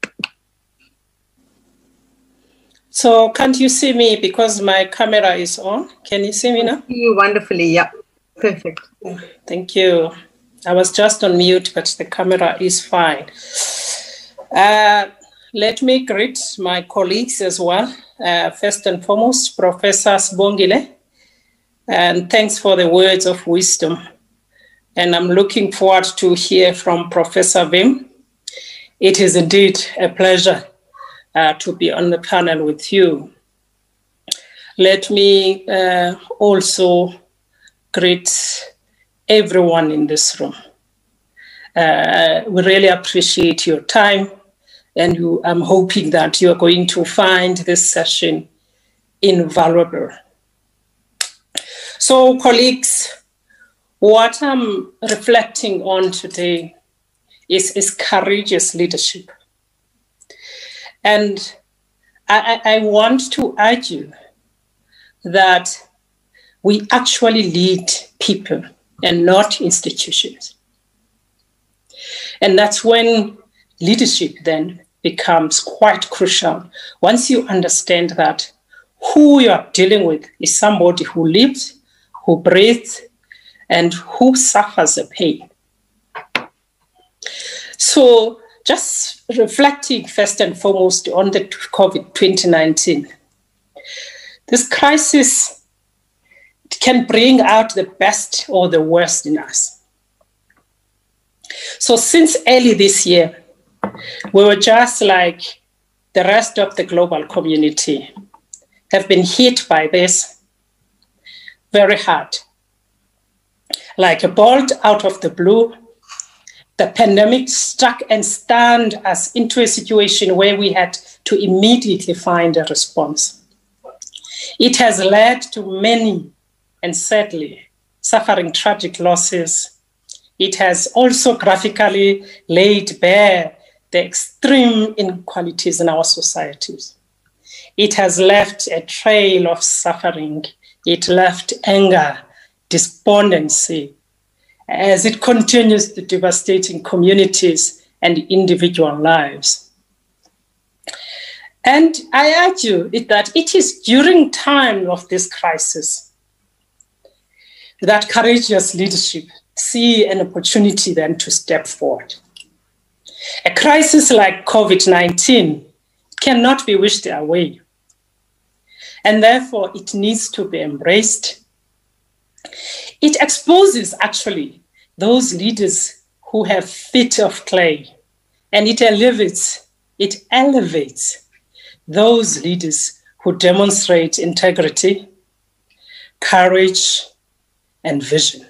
So can't you see me because my camera is on? Can you see me now? I see you wonderfully. Yep. Perfect. Thank you. I was just on mute, but the camera is fine. Let me greet my colleagues as well. First and foremost, Professor Sibongile, and thanks for the words of wisdom. And I'm looking forward to hear from Professor Vim. It is indeed a pleasure to be on the panel with you. Let me also greet everyone in this room. We really appreciate your time, and I'm hoping that you're going to find this session invaluable. So, colleagues, what I'm reflecting on today is courageous leadership. And I want to argue that we actually lead people and not institutions. And that's when leadership then becomes quite crucial. Once you understand that who you are dealing with is somebody who lives, who breathes, and who suffers the pain. So just reflecting first and foremost on the COVID-2019, this crisis can bring out the best or the worst in us. So since early this year, we were just like the rest of the global community, have been hit by this very hard. Like a bolt out of the blue, the pandemic struck and stunned us into a situation where we had to immediately find a response. It has led to many, and sadly, suffering tragic losses. It has also graphically laid bare the extreme inequalities in our societies. It has left a trail of suffering. It left anger, despondency, as it continues to devastating communities and individual lives. And I argue that it is during time of this crisis that courageous leadership see an opportunity then to step forward. A crisis like COVID-19 cannot be wished away, and therefore it needs to be embraced. It exposes actually those leaders who have feet of clay, and it elevates those leaders who demonstrate integrity, courage, and vision.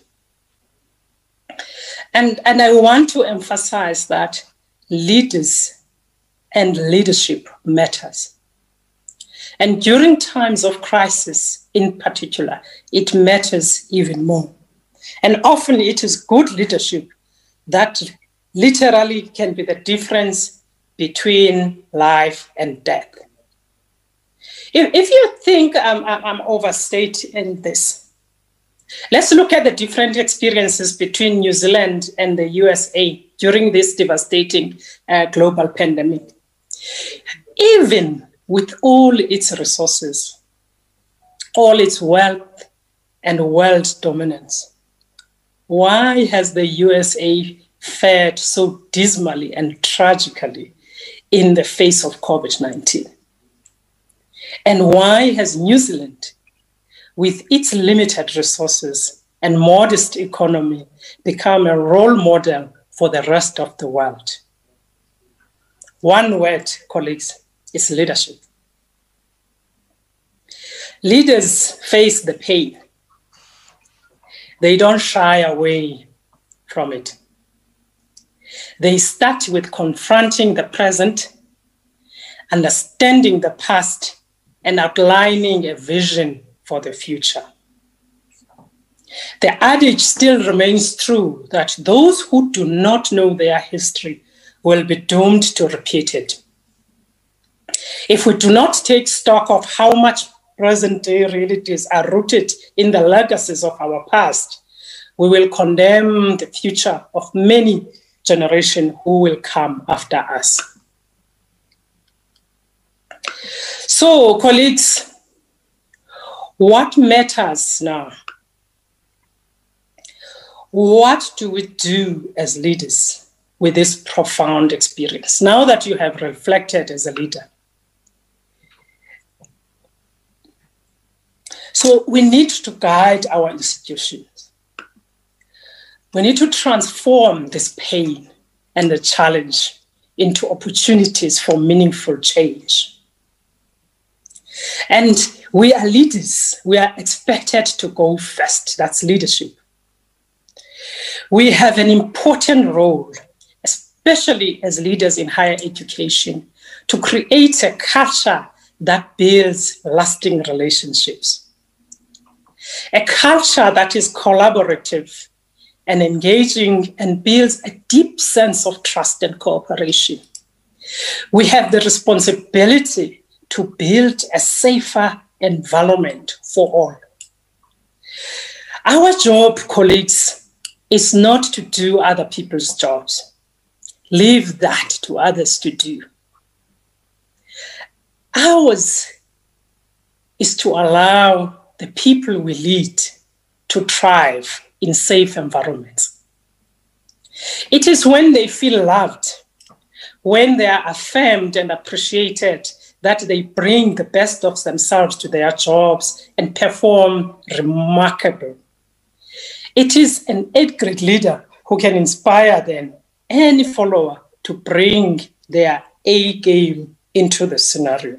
And I want to emphasize that leaders and leadership matters. And during times of crisis in particular, it matters even more. And often it is good leadership that literally can be the difference between life and death. If you think I'm overstating this, let's look at the different experiences between New Zealand and the USA during this devastating global pandemic. Even with all its resources, all its wealth and world dominance, why has the USA fared so dismally and tragically in the face of COVID-19? And why has New Zealand, with its limited resources and modest economy, become a role model for the rest of the world? One word, colleagues, is leadership. Leaders face the pain. They don't shy away from it. They start with confronting the present, understanding the past, and outlining a vision for the future. The adage still remains true that those who do not know their history will be doomed to repeat it. If we do not take stock of how much present-day realities are rooted in the legacies of our past, we will condemn the future of many generations who will come after us. So, colleagues, what matters now? What do we do as leaders with this profound experience, now that you have reflected as a leader? So we need to guide our institutions. We need to transform this pain and the challenge into opportunities for meaningful change. And we are leaders. We are expected to go first. That's leadership. We have an important role, especially as leaders in higher education, to create a culture that builds lasting relationships. A culture that is collaborative and engaging and builds a deep sense of trust and cooperation. We have the responsibility to build a safer environment for all. Our job, colleagues, is not to do other people's jobs. Leave that to others to do. Ours is to allow the people we lead to thrive in safe environments. It is when they feel loved, when they are affirmed and appreciated, that they bring the best of themselves to their jobs and perform remarkably. It is an 8th grade leader who can inspire then any follower to bring their A game into the scenario.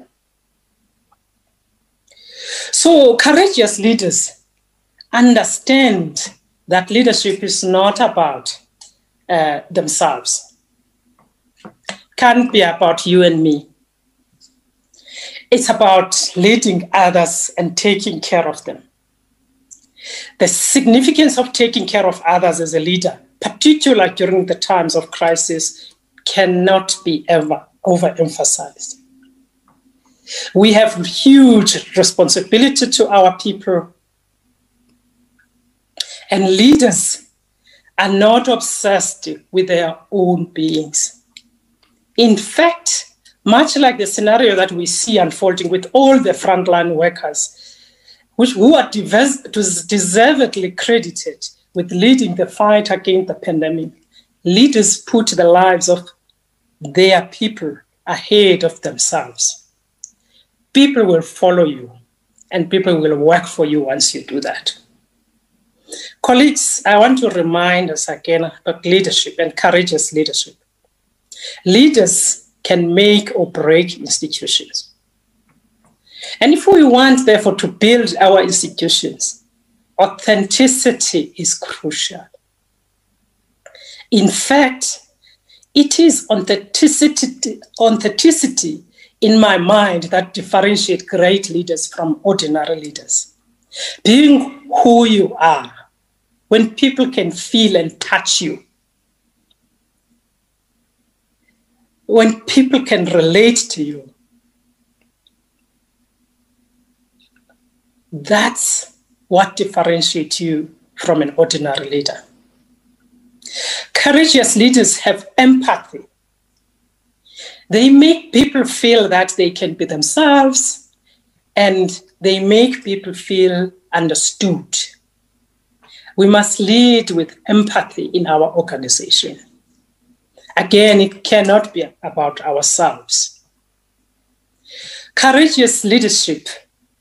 So courageous leaders understand that leadership is not about themselves. Can't be about you and me. It's about leading others and taking care of them. The significance of taking care of others as a leader, particularly during the times of crisis, cannot be ever overemphasized. We have huge responsibility to our people, and leaders are not obsessed with their own beings. In fact, much like the scenario that we see unfolding with all the frontline workers, who are deservedly credited with leading the fight against the pandemic, leaders put the lives of their people ahead of themselves. People will follow you, and people will work for you once you do that. Colleagues, I want to remind us again about leadership and courageous leadership. Leaders can make or break institutions. And if we want, therefore, to build our institutions, authenticity is crucial. In fact, it is authenticity in my mind that differentiates great leaders from ordinary leaders. Being who you are, when people can feel and touch you, when people can relate to you, that's what differentiates you from an ordinary leader. Courageous leaders have empathy. They make people feel that they can be themselves, and they make people feel understood. We must lead with empathy in our organization. Again, it cannot be about ourselves. Courageous leadership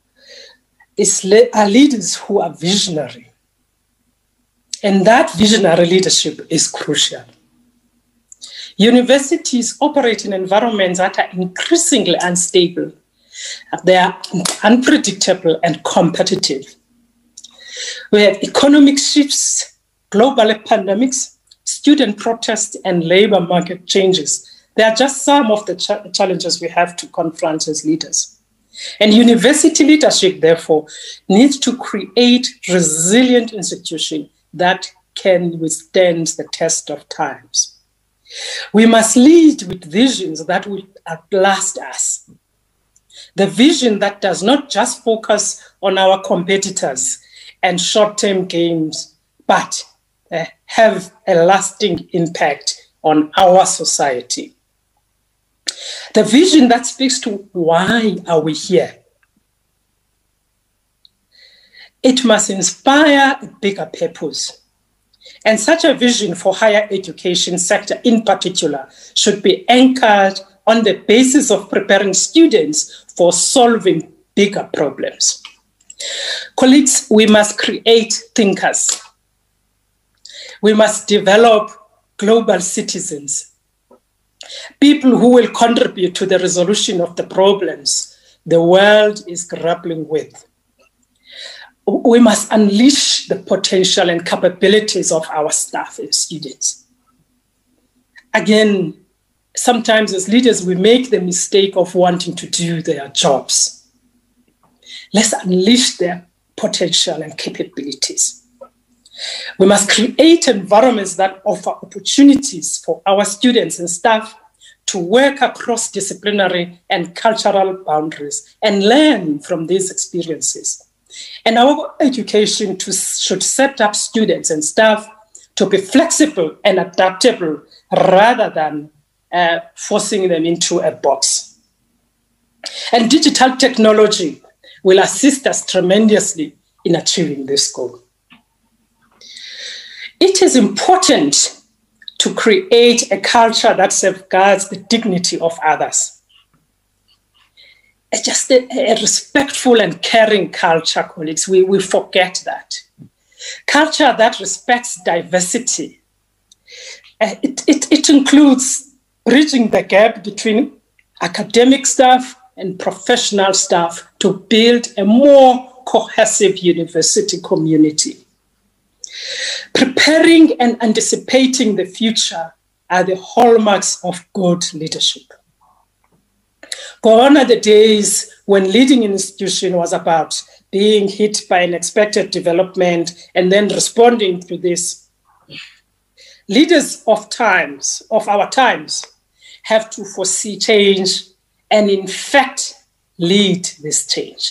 are leaders who are visionary. And that visionary leadership is crucial. Universities operate in environments that are increasingly unstable. They are unpredictable and competitive. We have economic shifts, global pandemics, student protests, and labor market changes. They are just some of the challenges we have to confront as leaders. And university leadership, therefore, needs to create resilient institutions that can withstand the test of times. We must lead with visions that will outlast us. The vision that does not just focus on our competitors and short-term gains, but have a lasting impact on our society. The vision that speaks to why are we here. It must inspire a bigger purpose. And such a vision for higher education sector in particular should be anchored on the basis of preparing students for solving bigger problems. Colleagues, we must create thinkers. We must develop global citizens, people who will contribute to the resolution of the problems the world is grappling with. We must unleash the potential and capabilities of our staff and students. Again, sometimes as leaders, we make the mistake of wanting to do their jobs. Let's unleash their potential and capabilities. We must create environments that offer opportunities for our students and staff to work across disciplinary and cultural boundaries and learn from these experiences. And our education should set up students and staff to be flexible and adaptable rather than forcing them into a box. And digital technology will assist us tremendously in achieving this goal. It is important to create a culture that safeguards the dignity of others. It's just a respectful and caring culture, colleagues. We forget that. Culture that respects diversity. It includes bridging the gap between academic staff and professional staff to build a more cohesive university community. Preparing and anticipating the future are the hallmarks of good leadership. Gone are the days when leading an institution was about being hit by unexpected development and then responding to this. Leaders of our times have to foresee change and in fact lead this change.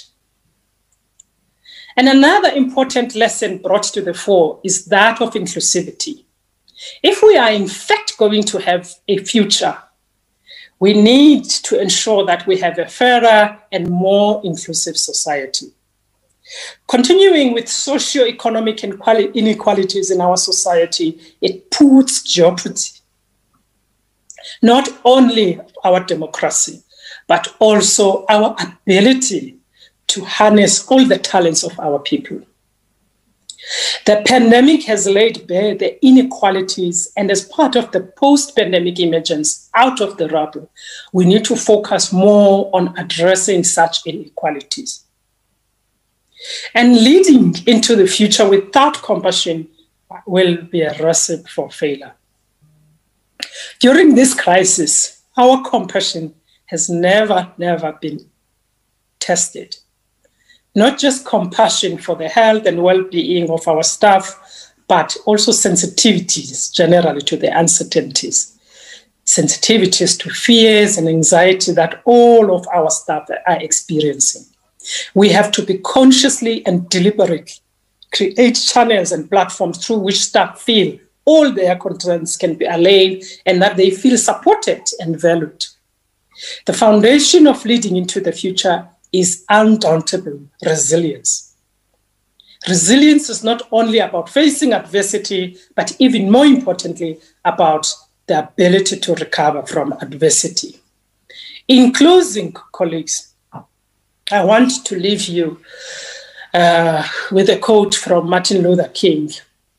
And another important lesson brought to the fore is that of inclusivity. If we are in fact going to have a future, we need to ensure that we have a fairer and more inclusive society. Continuing with socio-economic inequalities in our society, it puts jeopardy not only our democracy, but also our ability to harness all the talents of our people. The pandemic has laid bare the inequalities, and as part of the post-pandemic emergence out of the rubble, we need to focus more on addressing such inequalities. And leading into the future without compassion will be a recipe for failure. During this crisis, our compassion has never been tested. Not just compassion for the health and well-being of our staff, but also sensitivities generally to the uncertainties, sensitivities to fears and anxiety that all of our staff are experiencing. We have to be consciously and deliberately create channels and platforms through which staff feel all their concerns can be allayed and that they feel supported and valued. The foundation of leading into the future is undauntable resilience. Resilience is not only about facing adversity, but even more importantly, about the ability to recover from adversity. In closing, colleagues, I want to leave you with a quote from Martin Luther King.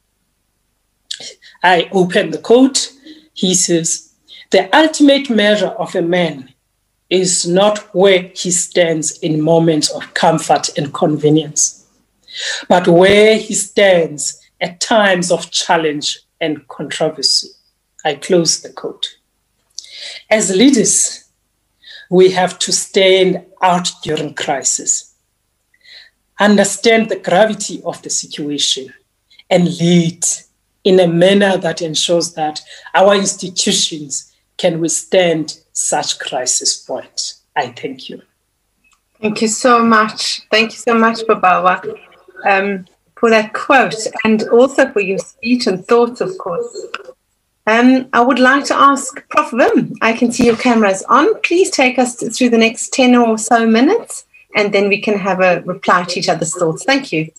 I open the quote. He says, "The ultimate measure of a man is not where he stands in moments of comfort and convenience, but where he stands at times of challenge and controversy." I close the quote. As leaders, we have to stand out during crisis, understand the gravity of the situation, and lead in a manner that ensures that our institutions can withstand such crisis points. I thank you. Thank you so much. Thank you so much, Babawa, for that quote and also for your speech and thoughts, of course. I would like to ask Prof. Wim, I can see your camera's on. Please take us through the next 10 or so minutes, and then we can have a reply to each other's thoughts. Thank you.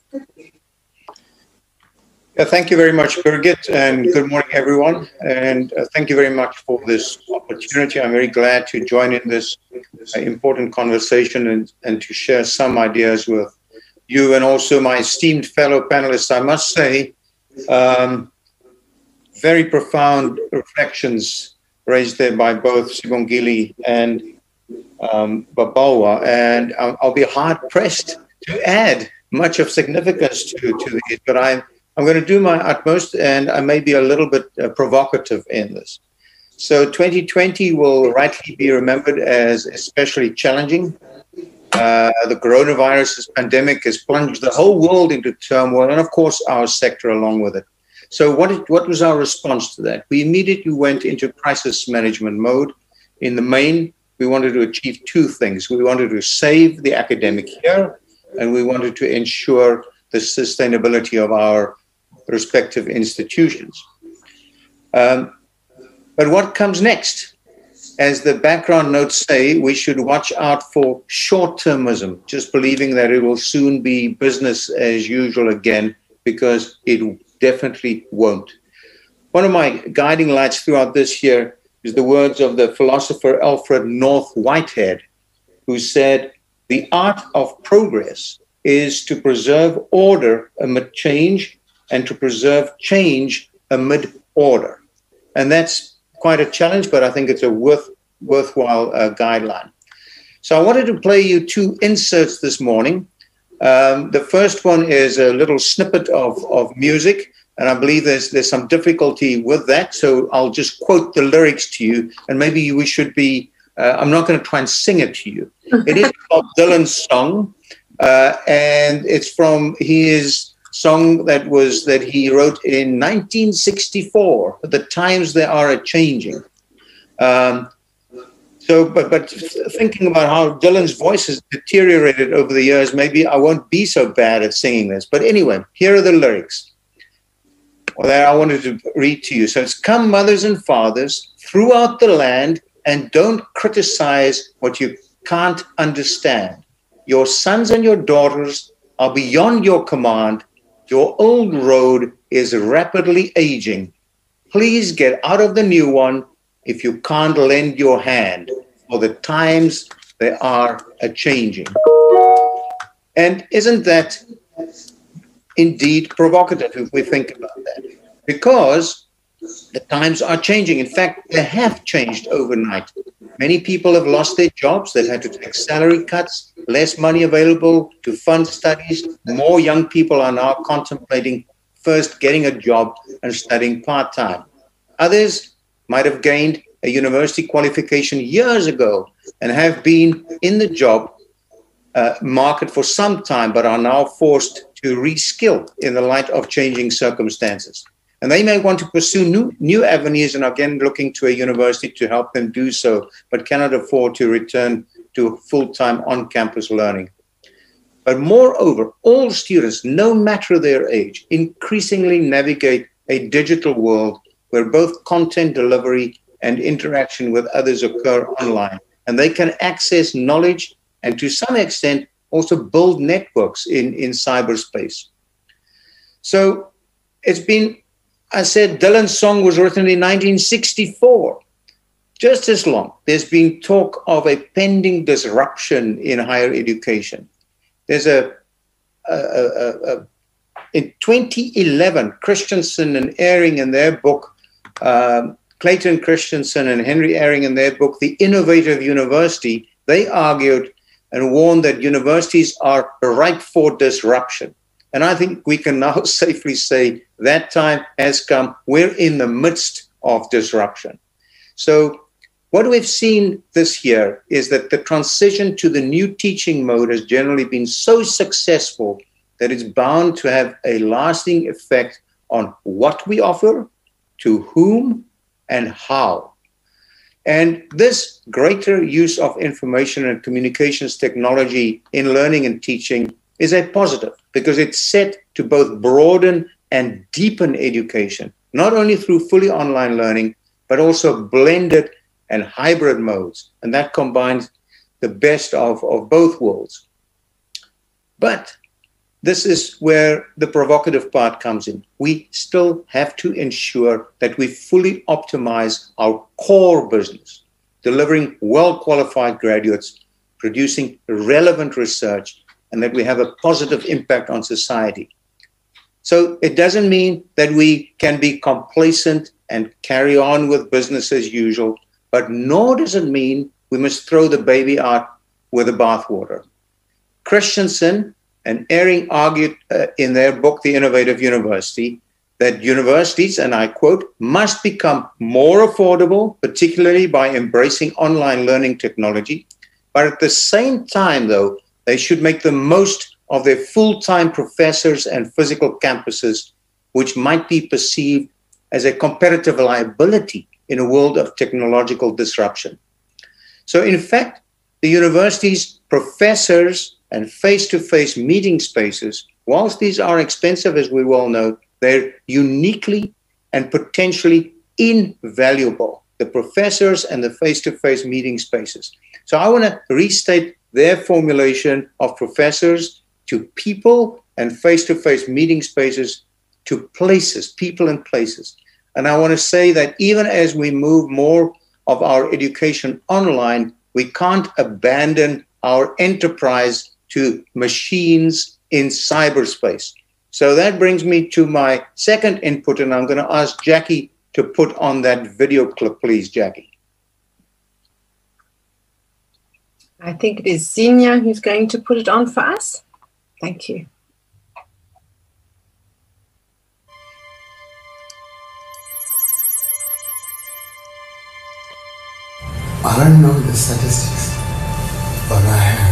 Yeah, thank you very much, Birgit, and good morning, everyone. And thank you very much for this opportunity. I'm very glad to join in this important conversation and to share some ideas with you and also my esteemed fellow panelists. I must say, very profound reflections raised there by both Sibongile and Babawa, and I'll be hard-pressed to add much of significance to these, but I'm going to do my utmost, and I may be a little bit provocative in this. So 2020 will rightly be remembered as especially challenging. The coronavirus pandemic has plunged the whole world into turmoil, and of course our sector along with it. So what was our response to that? We immediately went into crisis management mode. In the main, we wanted to achieve two things. We wanted to save the academic year, and we wanted to ensure the sustainability of our respective institutions. But what comes next? As the background notes say, we should watch out for short-termism, just believing that it will soon be business as usual again, because it definitely won't. One of my guiding lights throughout this year is the words of the philosopher Alfred North Whitehead, who said, "The art of progress is to preserve order amid change and to preserve change amid order." And that's quite a challenge, but I think it's a worthwhile guideline. So I wanted to play you two inserts this morning. The first one is a little snippet of music, and I believe there's some difficulty with that, so I'll just quote the lyrics to you, and maybe we should be, I'm not going to try and sing it to you. It is Bob Dylan's song, and it's from his song that he wrote in 1964. The times they are a-changing. But thinking about how Dylan's voice has deteriorated over the years, maybe I won't be so bad at singing this. But anyway, here are the lyrics that I wanted to read to you. So it's, "Come, mothers and fathers, throughout the land, and don't criticize what you can't understand. Your sons and your daughters are beyond your command. Your old road is rapidly aging. Please get out of the new one if you can't lend your hand, for the times they are a-changing." And isn't that indeed provocative if we think about that? Because the times are changing. In fact, they have changed overnight. Many people have lost their jobs. They've had to take salary cuts, less money available to fund studies. More young people are now contemplating first getting a job and studying part-time. Others might have gained a university qualification years ago and have been in the job market for some time, but are now forced to reskill in the light of changing circumstances. And they may want to pursue new avenues and again looking to a university to help them do so, but cannot afford to return to full-time on-campus learning. But moreover, all students, no matter their age, increasingly navigate a digital world where both content delivery and interaction with others occur online. and they can access knowledge and to some extent also build networks in cyberspace. So it's been, I said, Dylan's song was written in 1964. Just as long, there's been talk of a pending disruption in higher education. There's in 2011, Christensen and Ehring in their book, Clayton Christensen and Henry Ehring in their book, The Innovative University, they argued and warned that universities are ripe for disruption. And I think we can now safely say that time has come. We're in the midst of disruption. So what we've seen this year is that the transition to the new teaching mode has generally been so successful that it's bound to have a lasting effect on what we offer, to whom, and how. And this greater use of information and communications technology in learning and teaching is a positive because it's set to both broaden and deepen education, not only through fully online learning, but also blended and hybrid modes. And that combines the best of both worlds. But this is where the provocative part comes in. We still have to ensure that we fully optimize our core business, delivering well-qualified graduates, producing relevant research, and that we have a positive impact on society. So it doesn't mean that we can be complacent and carry on with business as usual, but nor does it mean we must throw the baby out with the bathwater. Christensen and Ehring argued in their book, The Innovative University, that universities, and I quote, must become more affordable, particularly by embracing online learning technology. But at the same time, though, they should make the most of their full-time professors and physical campuses, which might be perceived as a competitive liability in a world of technological disruption. So in fact, the university's professors and face-to-face meeting spaces, whilst these are expensive, as we well know, they're uniquely and potentially invaluable, the professors and the face-to-face meeting spaces. So I want to restate their formulation of professors to people and face-to-face meeting spaces to places, people and places. And I want to say that even as we move more of our education online, we can't abandon our enterprise to machines in cyberspace. So that brings me to my second input, and I'm going to ask Jackie to put on that video clip, please, Jackie. I think it is Xenia who's going to put it on for us. Thank you. I don't know the statistics, but I heard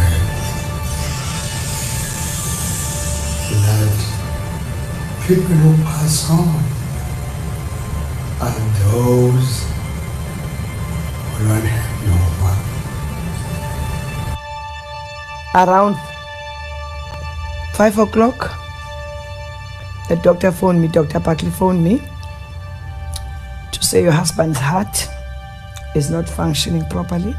that people who pass on are those who don't have no one. Around 5 o'clock, the doctor phoned me, Dr. Buckley phoned me to say your husband's heart is not functioning properly.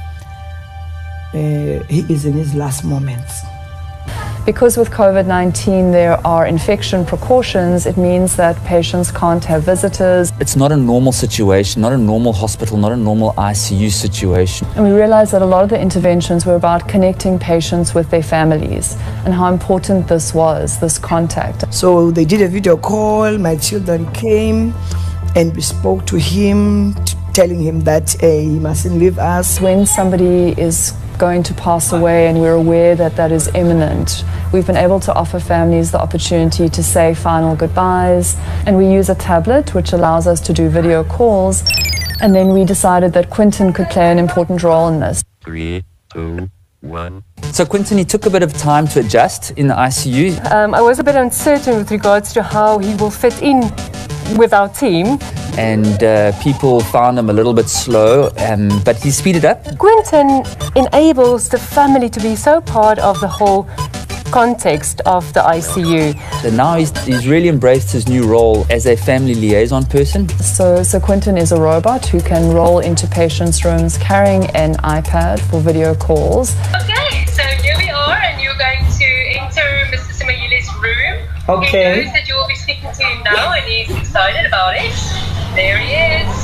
He is in his last moments. Because with COVID-19 there are infection precautions, it means that patients can't have visitors. It's not a normal situation, not a normal hospital, not a normal ICU situation. And we realized that a lot of the interventions were about connecting patients with their families and how important this was, this contact. So they did a video call, my children came and we spoke to him, telling him that he mustn't leave us. When somebody is going to pass away and we're aware that that is imminent, we've been able to offer families the opportunity to say final goodbyes, and we use a tablet which allows us to do video calls, and then we decided that Quinton could play an important role in this. 3, 2, 1. So Quinton, he took a bit of time to adjust in the ICU. I was a bit uncertain with regards to how he will fit in with our team. And people found him a little bit slow, but he speeded up. Quinton enables the family to be so part of the whole context of the ICU. And now he's really embraced his new role as a family liaison person. So Quentin is a robot who can roll into patients' rooms carrying an iPad for video calls. Okay, so here we are, and you're going to enter Mr. Simagili's room. Okay. He knows that you will be speaking to him now, and he's excited about it. There he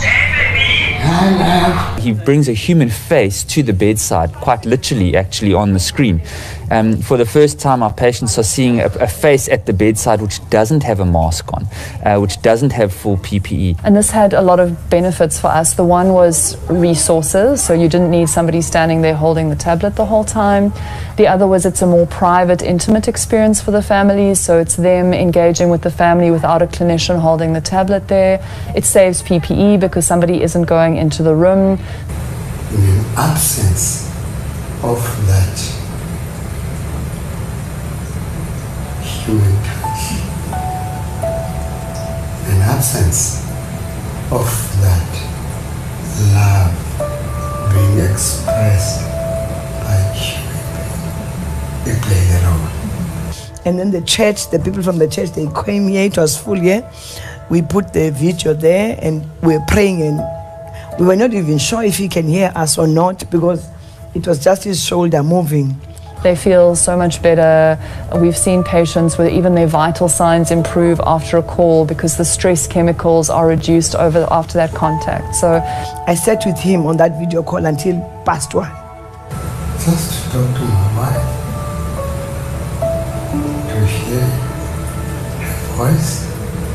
is. He brings a human face to the bedside, quite literally actually on the screen. For the first time, our patients are seeing a face at the bedside which doesn't have a mask on, which doesn't have full PPE. And this had a lot of benefits for us. The one was resources, so you didn't need somebody standing there holding the tablet the whole time. The other was it's a more private, intimate experience for the families, so it's them engaging with the family without a clinician holding the tablet there. It saves PPE because somebody isn't going into the room. In an absence of that human touch, an absence of that love being expressed by human being, it played a role. And then the church, the people from the church, they came here, it was full here. We put the video there and we were praying, and we were not even sure if he can hear us or not because it was just his shoulder moving. They feel so much better. We've seen patients where even their vital signs improve after a call because the stress chemicals are reduced after that contact. So I sat with him on that video call until past 1. Just to talk to my wife, to hear her voice,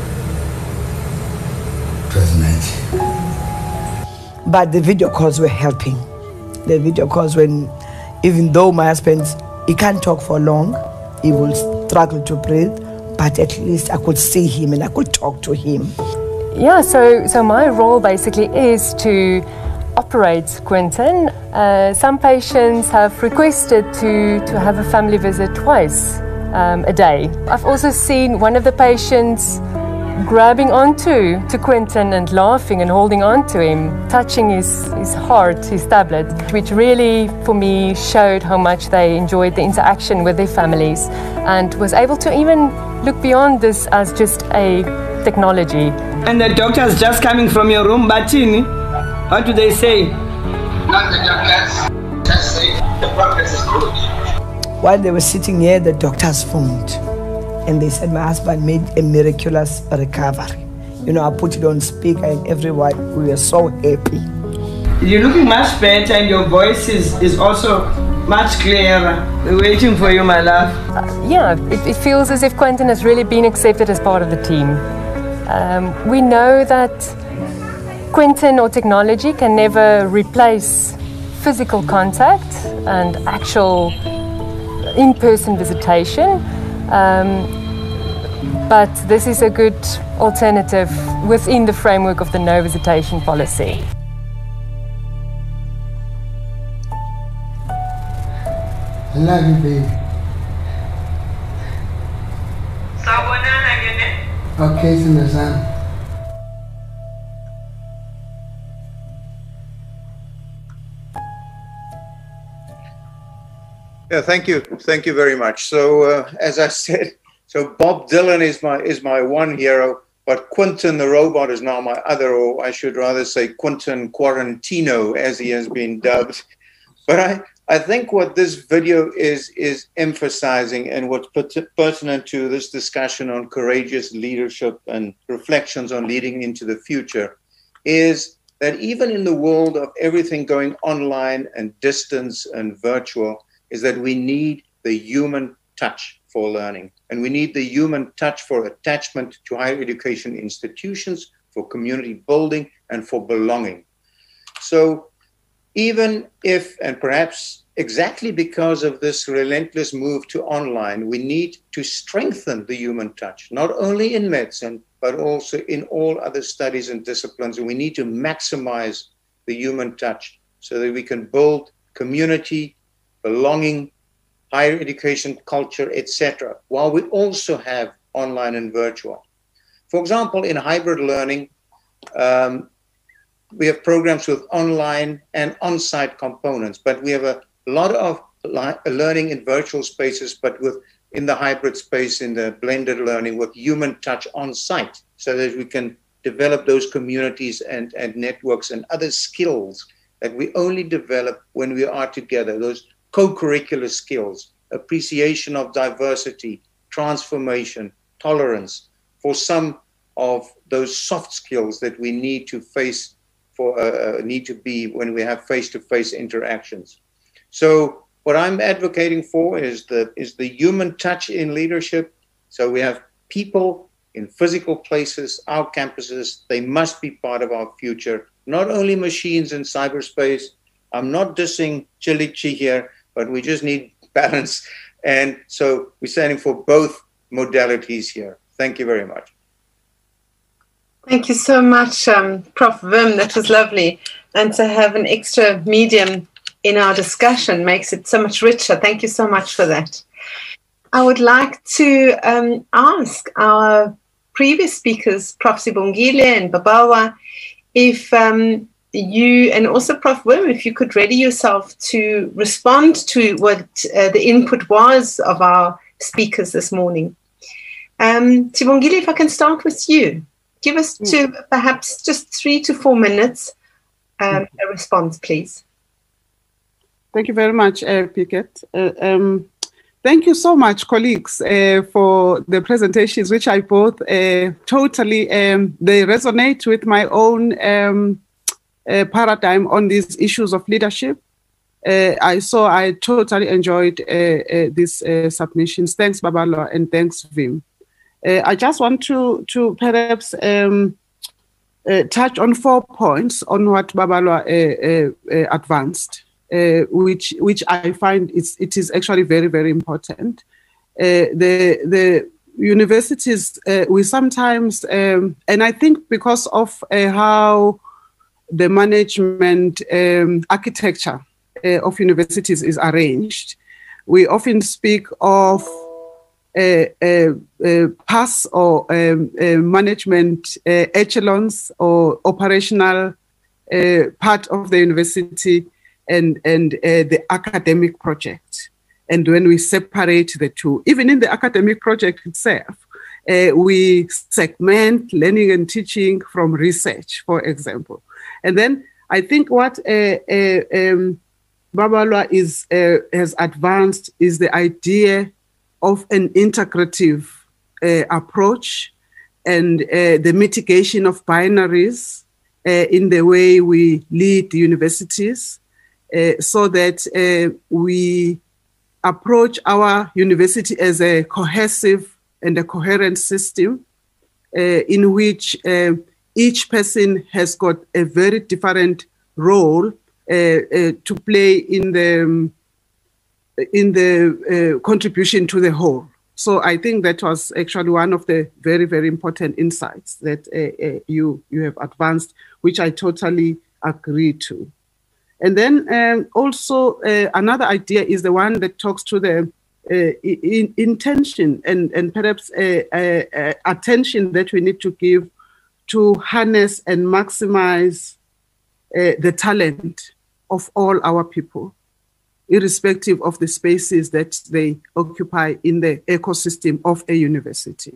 it was magic. But the video calls were helping. The video calls when, even though my husband, he can't talk for long, he will struggle to breathe, but at least I could see him and I could talk to him. Yeah, so my role basically is to operate Quentin. Some patients have requested to have a family visit twice a day. I've also seen one of the patients grabbing onto Quentin and laughing and holding on to him, touching his heart, his tablet, which really, for me, showed how much they enjoyed the interaction with their families and was able to even look beyond this as just a technology. And the doctor's just coming from your room, Batini. What do they say? Not the doctors, just say the progress is good. While they were sitting here, the doctors phoned. And they said my husband made a miraculous recovery. You know, I put it on speaker and everyone, we were so happy. You're looking much better and your voice is also much clearer. We're waiting for you, my love. Yeah, it feels as if Quentin has really been accepted as part of the team. We know that Quentin or technology can never replace physical contact and actual in-person visitation. But this is a good alternative within the framework of the no visitation policy. I love you, baby. Okay, Sinasan. Yeah, thank you very much. So as I said, so Bob Dylan is my one hero, but Quentin the robot is now my other, or I should rather say Quentin Quarantino, as he has been dubbed. But I think what this video is emphasizing, and what's pertinent to this discussion on courageous leadership and reflections on leading into the future, is that even in the world of everything going online and distance and virtual, is that we need the human touch for learning. And we need the human touch for attachment to higher education institutions, for community building, and for belonging. So even if, and perhaps exactly because of this relentless move to online, we need to strengthen the human touch, not only in medicine, but also in all other studies and disciplines. And we need to maximize the human touch so that we can build community, belonging, higher education, culture, etc., while we also have online and virtual. For example, in hybrid learning, we have programs with online and on-site components, but we have a lot of learning in virtual spaces, but with in the hybrid space, in the blended learning with human touch on site, so that we can develop those communities and networks and other skills that we only develop when we are together, those co-curricular skills, appreciation of diversity, transformation, tolerance, for some of those soft skills that we need to face need to be when we have face-to-face interactions. So what I'm advocating for is the human touch in leadership. So we have people in physical places, our campuses, they must be part of our future, not only machines in cyberspace. I'm not dissing Chilichi here, but we just need balance. And so we're standing for both modalities here. Thank you very much. Thank you so much, Prof. Wim. That was lovely. And to have an extra medium in our discussion makes it so much richer. Thank you so much for that. I would like to ask our previous speakers, Prof. Sibongile and Babawa, if you, and also Prof. Wim, if you could ready yourself to respond to what the input was of our speakers this morning. Sibongile, if I can start with you. Give us perhaps just 3 to 4 minutes a response, please. Thank you very much, Pickett. Thank you so much, colleagues, for the presentations, which I both totally, they resonate with my own paradigm on these issues of leadership. I totally enjoyed these submissions. Thanks, Babalo, and thanks, Wim. I just want to perhaps touch on 4 points on what Babalo advanced, which I find it is actually very, very important. The universities, we sometimes, and I think because of how the management architecture of universities is arranged, we often speak of pass or management echelons or operational part of the university and the academic project. And when we separate the two, even in the academic project itself, we segment learning and teaching from research, for example. And then I think what Babalwa has advanced is the idea of an integrative approach and the mitigation of binaries in the way we lead the universities, so that we approach our university as a cohesive and a coherent system in which each person has got a very different role to play in the contribution to the whole. So I think that was actually one of the very, very important insights that you have advanced, which I totally agree to. And then also another idea is the one that talks to the intention and perhaps attention that we need to give to harness and maximize the talent of all our people, irrespective of the spaces that they occupy in the ecosystem of a university.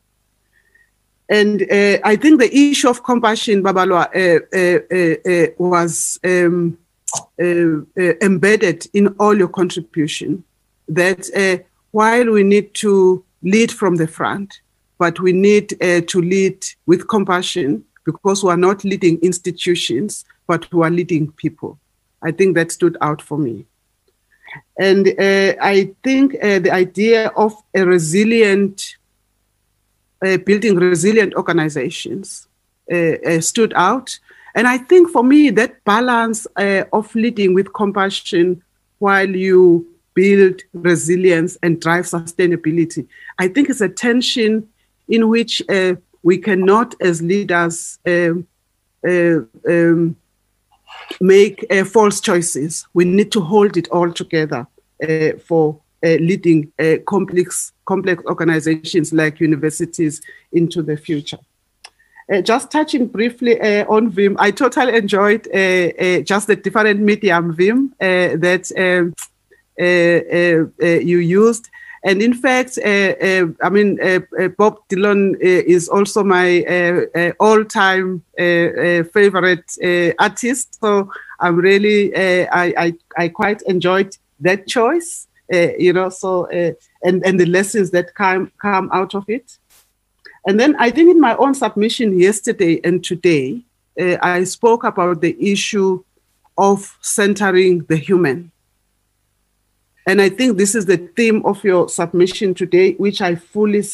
And I think the issue of compassion, Babalwa, was embedded in all your contribution, that while we need to lead from the front, but we need to lead with compassion, because we are not leading institutions, but we are leading people. I think that stood out for me. And I think the idea of a resilient, building resilient organizations stood out. And I think for me, that balance of leading with compassion while you build resilience and drive sustainability, I think it's a tension in which we cannot, as leaders, make false choices. We need to hold it all together for leading complex organizations like universities into the future. Just touching briefly on Wim, I totally enjoyed just the different medium, Wim, that you used. And in fact, Bob Dylan is also my all-time favorite artist. So I'm really, I quite enjoyed that choice, and the lessons that come out of it. And then I think in my own submission yesterday and today, I spoke about the issue of centering the human. And I think this is the theme of your submission today, which I fully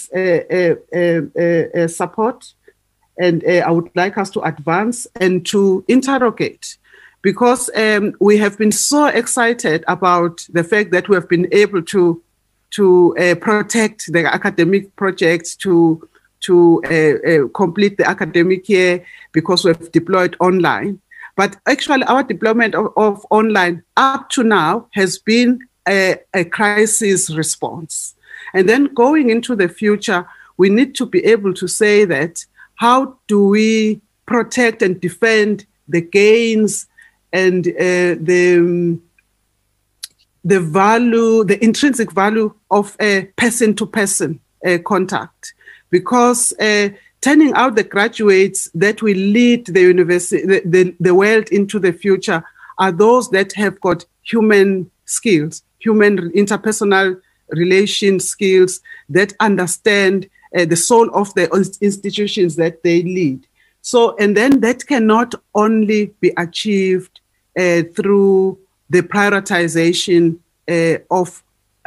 support. And I would like us to advance and to interrogate, because we have been so excited about the fact that we have been able to protect the academic projects, to complete the academic year, because we have deployed online. But actually our deployment of online up to now has been a crisis response. And then going into the future, we need to be able to say that, how do we protect and defend the gains and the value, the intrinsic value of a person-to-person contact? Because turning out the graduates that will lead the university, the world into the future, are those that have got human skills, human interpersonal relation skills, that understand the soul of the institutions that they lead. So, and then that cannot only be achieved through the prioritization of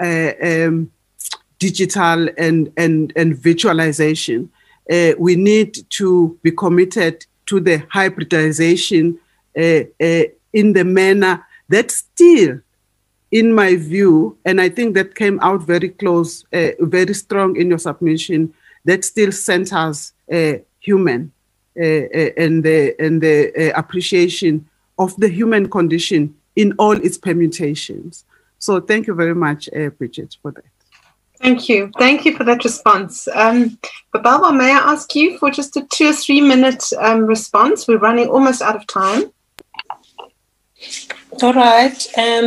digital and virtualization. We need to be committed to the hybridization in the manner that still, in my view, and I think that came out very close, very strong in your submission, that still centers human and the appreciation of the human condition in all its permutations. So thank you very much, Bridget, for that. Thank you. Thank you for that response. Babalwa, may I ask you for just a 2 or 3 minute response? We're running almost out of time. All right.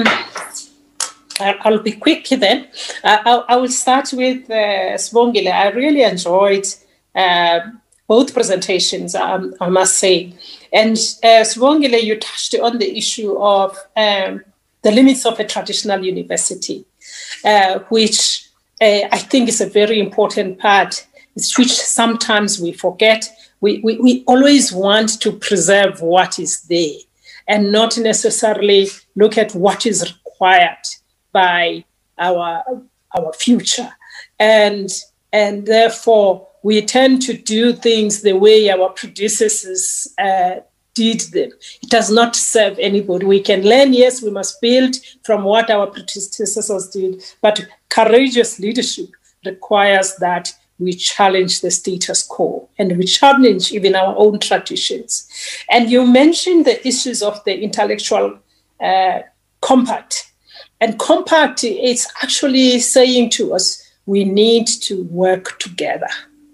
I'll be quick then. I will start with Sibongile. I really enjoyed both presentations, I must say. And Sibongile, you touched on the issue of the limits of a traditional university, which I think is a very important part, which sometimes we forget. We always want to preserve what is there and not necessarily look at what is required by our future. And therefore, we tend to do things the way our predecessors did them. It does not serve anybody. We can learn, yes, we must build from what our predecessors did, but courageous leadership requires that we challenge the status quo and we challenge even our own traditions. And you mentioned the issues of the intellectual compact. And compact is actually saying to us, we need to work together.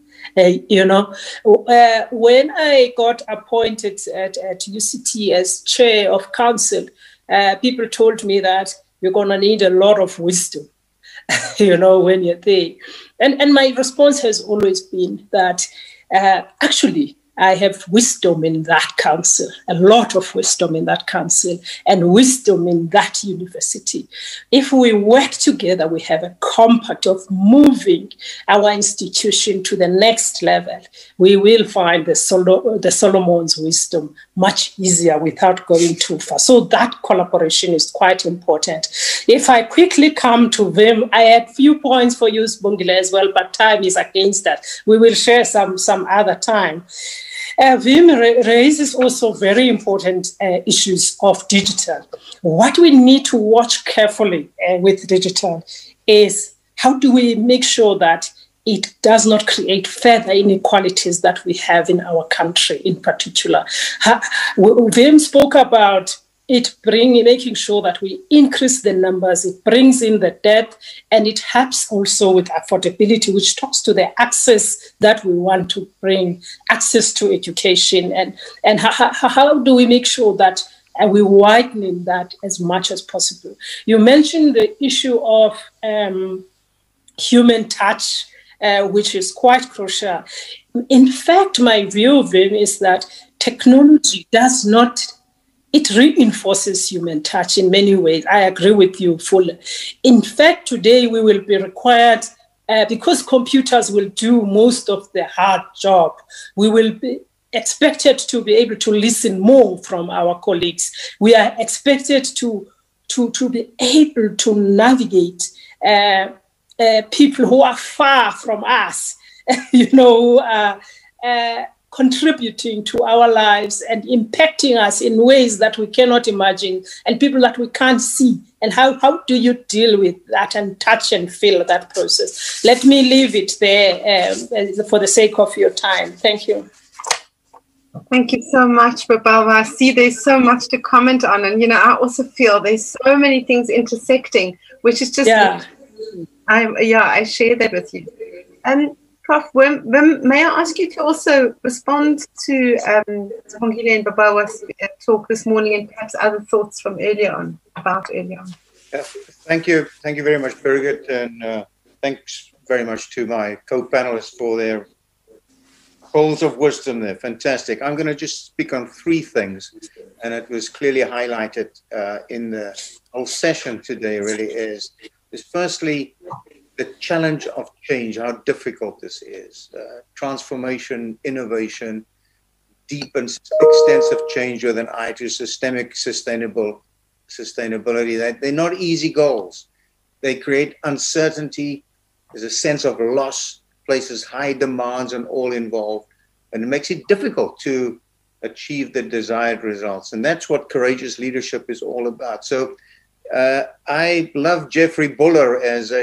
When I got appointed at UCT as chair of council, people told me that you're going to need a lot of wisdom, when you're there. And my response has always been that actually I have wisdom in that council, a lot of wisdom in that council, and wisdom in that university. If we work together, we have a compact of moving our institution to the next level. We will find the Solomon's wisdom much easier without going too far. So that collaboration is quite important. If I quickly come to Vim, I had few points for you, Sibongile, as well, but time is against that. We will share some other time. Vim raises also very important issues of digital. What we need to watch carefully with digital is how do we make sure that it does not create further inequalities that we have in our country in particular. Vim spoke about it making sure that we increase the numbers, it brings in the depth, and it helps also with affordability, which talks to the access that we want to bring, access to education, and how do we make sure that we widen that as much as possible. You mentioned the issue of human touch, which is quite crucial. In fact, my view of it is that technology does not, it reinforces human touch in many ways. I agree with you fully. In fact, today we will be required, because computers will do most of the hard job, we will be expected to be able to listen more from our colleagues. We are expected to be able to navigate people who are far from us, contributing to our lives and impacting us in ways that we cannot imagine, and people that we can't see. And how do you deal with that and touch and feel that process? Let me leave it there for the sake of your time. Thank you. Thank you so much, Babawa. I see there's so much to comment on. And, I also feel there's so many things intersecting, which is just, I share that with you. And Prof, Wim, may I ask you to also respond to Sibongile and Babawa's talk this morning, and perhaps other thoughts from earlier on? Yeah, thank you very much, Birgit, and thanks very much to my co-panelists for their pearls of wisdom there. Fantastic. I'm going to just speak on three things, and it was clearly highlighted in the whole session today, really is firstly, the challenge of change, how difficult this is. Transformation, innovation, deep and extensive change with an eye to systemic sustainability. They're not easy goals. They create uncertainty. There's a sense of loss, places high demands on all involved, and it makes it difficult to achieve the desired results. And that's what courageous leadership is all about. So I love Jeffrey Buller as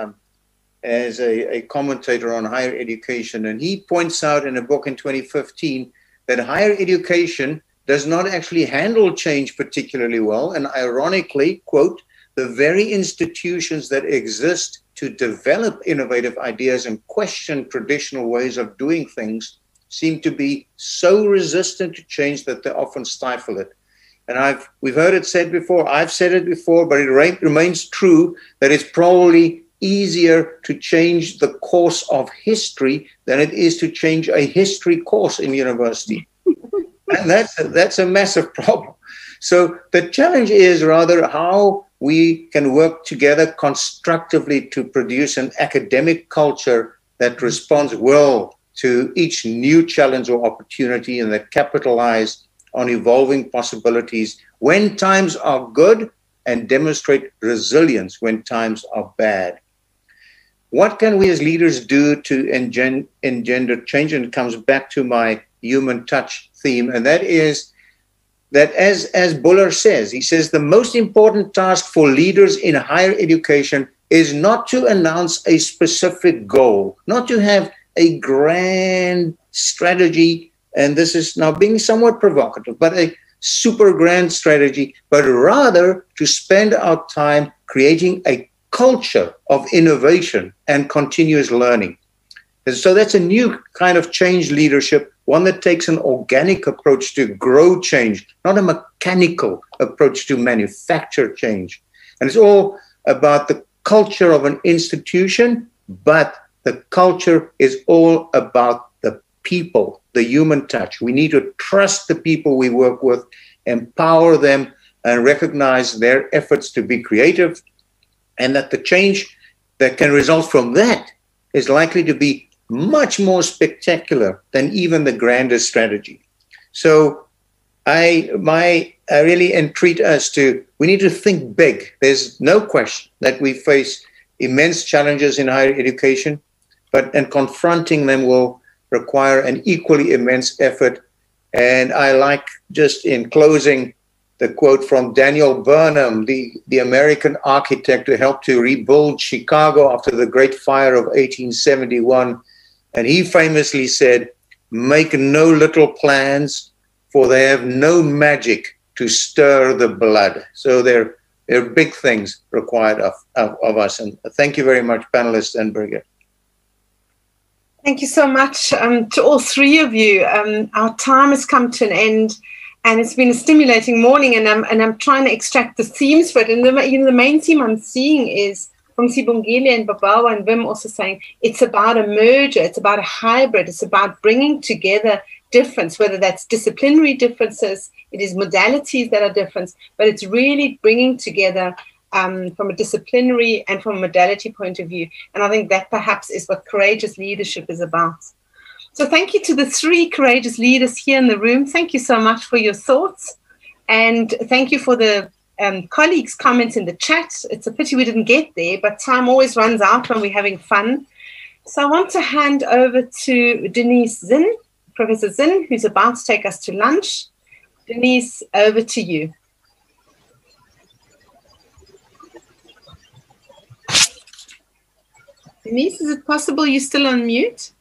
a commentator on higher education. And he points out in a book in 2015 that higher education does not actually handle change particularly well. And ironically, quote, the very institutions that exist to develop innovative ideas and question traditional ways of doing things seem to be so resistant to change that they often stifle it. And we've heard it said before, I've said it before, but it remains true that it's probably easier to change the course of history than it is to change a history course in university. And that's a massive problem. So the challenge is rather how we can work together constructively to produce an academic culture that responds well to each new challenge or opportunity and that capitalize on evolving possibilities when times are good and demonstrate resilience when times are bad. What can we as leaders do to engender change? And it comes back to my human touch theme, and that is that as Buller says, he says the most important task for leaders in higher education is not to announce a specific goal, not to have a grand strategy, and this is now being somewhat provocative, but a super grand strategy, but rather to spend our time creating a culture of innovation and continuous learning. And so that's a new kind of change leadership, one that takes an organic approach to grow change, not a mechanical approach to manufacture change. And it's all about the culture of an institution, but the culture is all about the people, the human touch. We need to trust the people we work with, empower them, and recognize their efforts to be creative, and that the change that can result from that is likely to be much more spectacular than even the grandest strategy. So I really entreat us we need to think big. There's no question that we face immense challenges in higher education, and confronting them will require an equally immense effort. And I like, just in closing, the quote from Daniel Burnham, the American architect who helped to rebuild Chicago after the Great Fire of 1871. And he famously said, "Make no little plans, for they have no magic to stir the blood." So there are big things required of us. And thank you very much, panelists and Birgit. Thank you so much to all three of you. Our time has come to an end, and it's been a stimulating morning. And I'm trying to extract the themes for it. And the main theme I'm seeing is from Sibongile and Babawa and Wim also saying it's about a merger, it's about a hybrid, it's about bringing together difference, whether that's disciplinary differences, it is modalities that are different, but it's really bringing together from a disciplinary and from a modality point of view. And I think that perhaps is what courageous leadership is about. So thank you to the 3 courageous leaders here in the room. Thank you so much for your thoughts. And thank you for the colleagues' comments in the chat. It's a pity we didn't get there, but time always runs out when we're having fun. So I want to hand over to Denise Zinn, Professor Zinn, who's about to take us to lunch. Denise, over to you. Denise, is it possible you're still on mute?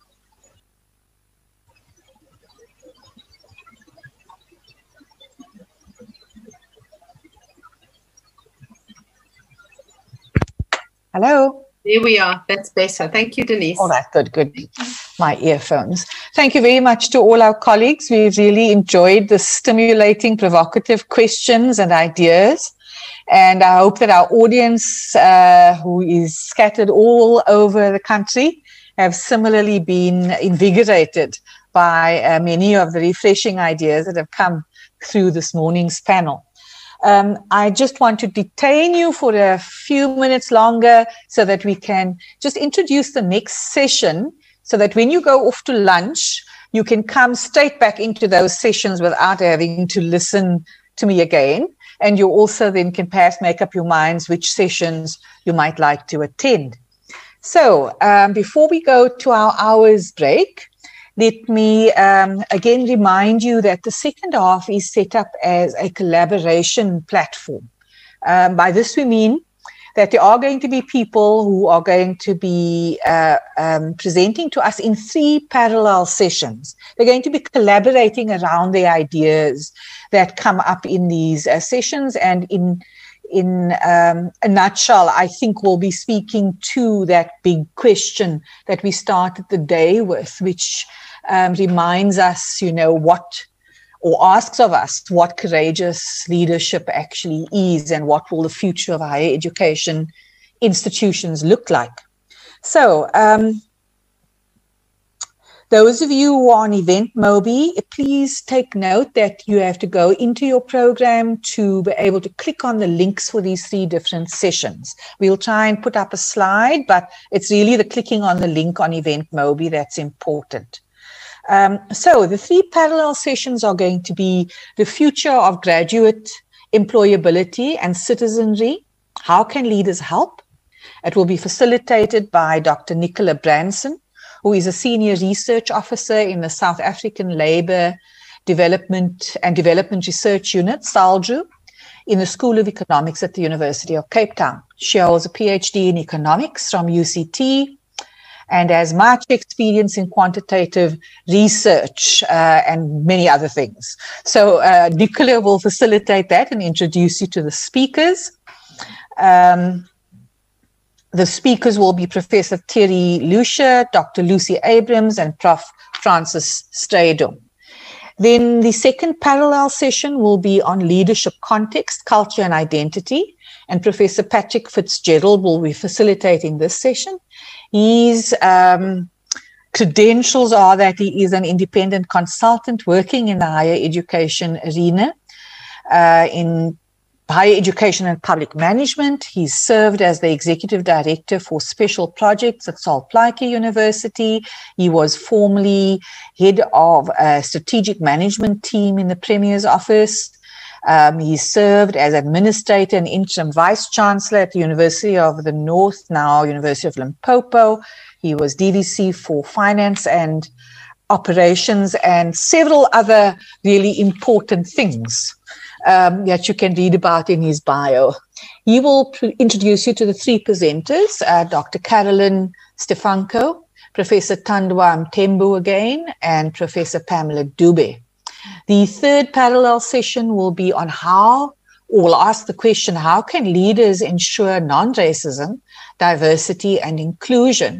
Hello. There we are. That's better. Thank you, Denise. All right, good. My earphones. Thank you very much to all our colleagues. We've really enjoyed the stimulating, provocative questions and ideas. And I hope that our audience, who is scattered all over the country, have similarly been invigorated by many of the refreshing ideas that have come through this morning's panel. I just want to detain you for a few minutes longer so that we can just introduce the next session, so that when you go off to lunch, you can come straight back into those sessions without having to listen to me again. And you also then can perhaps make up your minds which sessions you might like to attend. So before we go to our hour's break, let me again remind you that the second half is set up as a collaboration platform. By this we mean that there are going to be people who are going to be presenting to us in 3 parallel sessions. They're going to be collaborating around the ideas that come up in these sessions, and in a nutshell, I think we'll be speaking to that big question that we started the day with, which reminds us, what, or asks of us, what courageous leadership actually is, and what will the future of higher education institutions look like. So, those of you who are on EventMobi, please take note that you have to go into your program to be able to click on the links for these 3 different sessions. We'll try and put up a slide, but it's really the clicking on the link on EventMobi that's important. So the 3 parallel sessions are going to be the future of graduate employability and citizenry. How can leaders help? It will be facilitated by Dr. Nicola Branson, who is a senior research officer in the South African Labour Development and Development Research Unit, SALDRU, in the School of Economics at the University of Cape Town. She holds a PhD in economics from UCT and has much experience in quantitative research and many other things. So Nicola will facilitate that and introduce you to the speakers. The speakers will be Professor Thierry Lucia, Dr. Lucy Abrams, and Prof. Francis Strydom. Then the second parallel session will be on leadership context, culture, and identity. And Professor Patrick Fitzgerald will be facilitating this session. His credentials are that he is an independent consultant working in the higher education arena, in higher education and public management. He's served as the executive director for special projects at Sol Plaatje University. He was formerly head of a strategic management team in the Premier's office. He served as administrator and interim vice chancellor at the University of the North, now University of Limpopo. He was DVC for finance and operations and several other really important things that you can read about in his bio. He will introduce you to the 3 presenters, Dr. Carolyn Stefanko, Professor Tandwa Mthembu again, and Professor Pamela Dube. The third parallel session will be on we'll ask the question, how can leaders ensure non-racism, diversity, and inclusion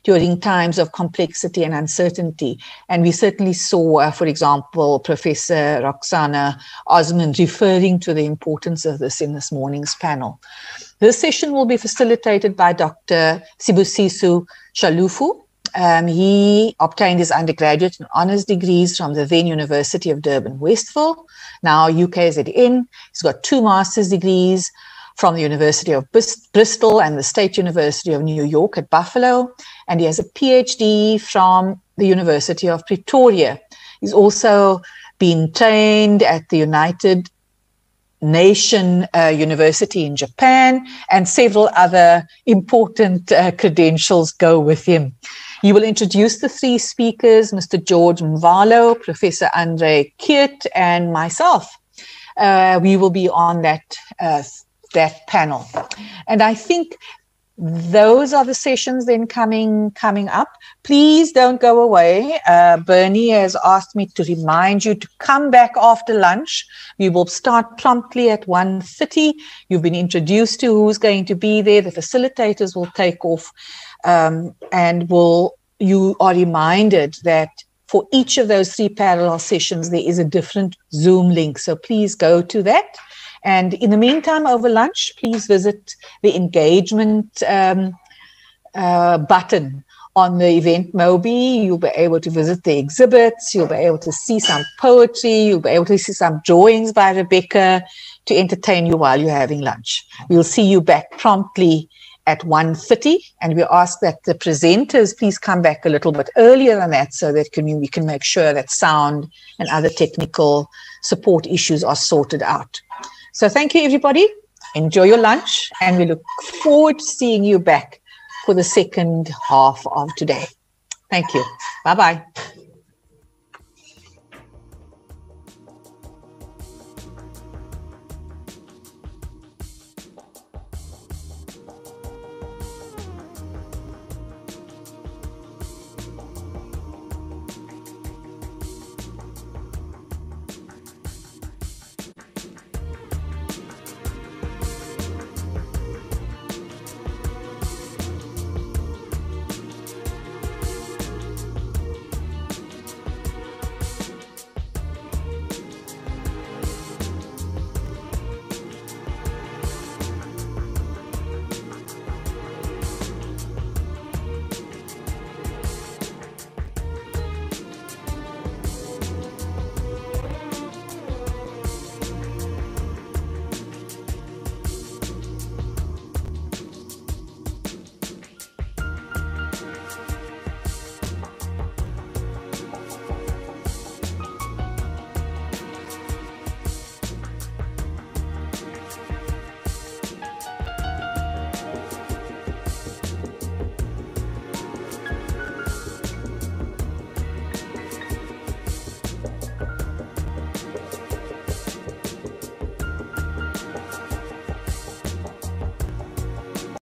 during times of complexity and uncertainty. And we certainly saw, for example, Professor Roxana Osmond referring to the importance of this in this morning's panel. This session will be facilitated by Dr. Sibusiso Shalufu. He obtained his undergraduate and honours degrees from the then University of Durban, Westville, now UKZN. He's got 2 master's degrees from the University of Bristol and the State University of New York at Buffalo. And he has a PhD from the University of Pretoria. He's also been trained at the United Nation University in Japan, and several other important credentials go with him. He will introduce the 3 speakers, Mr. George Mvalo, Professor Andre Keert, and myself. We will be on that panel. And I think those are the sessions then coming up. Please don't go away. Bernie has asked me to remind you to come back after lunch. We will start promptly at 1:30. You've been introduced to who's going to be there. The facilitators will take off, and you are reminded that for each of those 3 parallel sessions, there is a different Zoom link. So please go to that. And in the meantime, over lunch, please visit the engagement button on the event Mobi. You'll be able to visit the exhibits. You'll be able to see some poetry. You'll be able to see some drawings by Rebecca to entertain you while you're having lunch. We'll see you back promptly at 1:30, and we ask that the presenters please come back a little bit earlier than that so that we can make sure that sound and other technical support issues are sorted out. So thank you, everybody. Enjoy your lunch, and we look forward to seeing you back for the second half of today. Thank you. Bye-bye.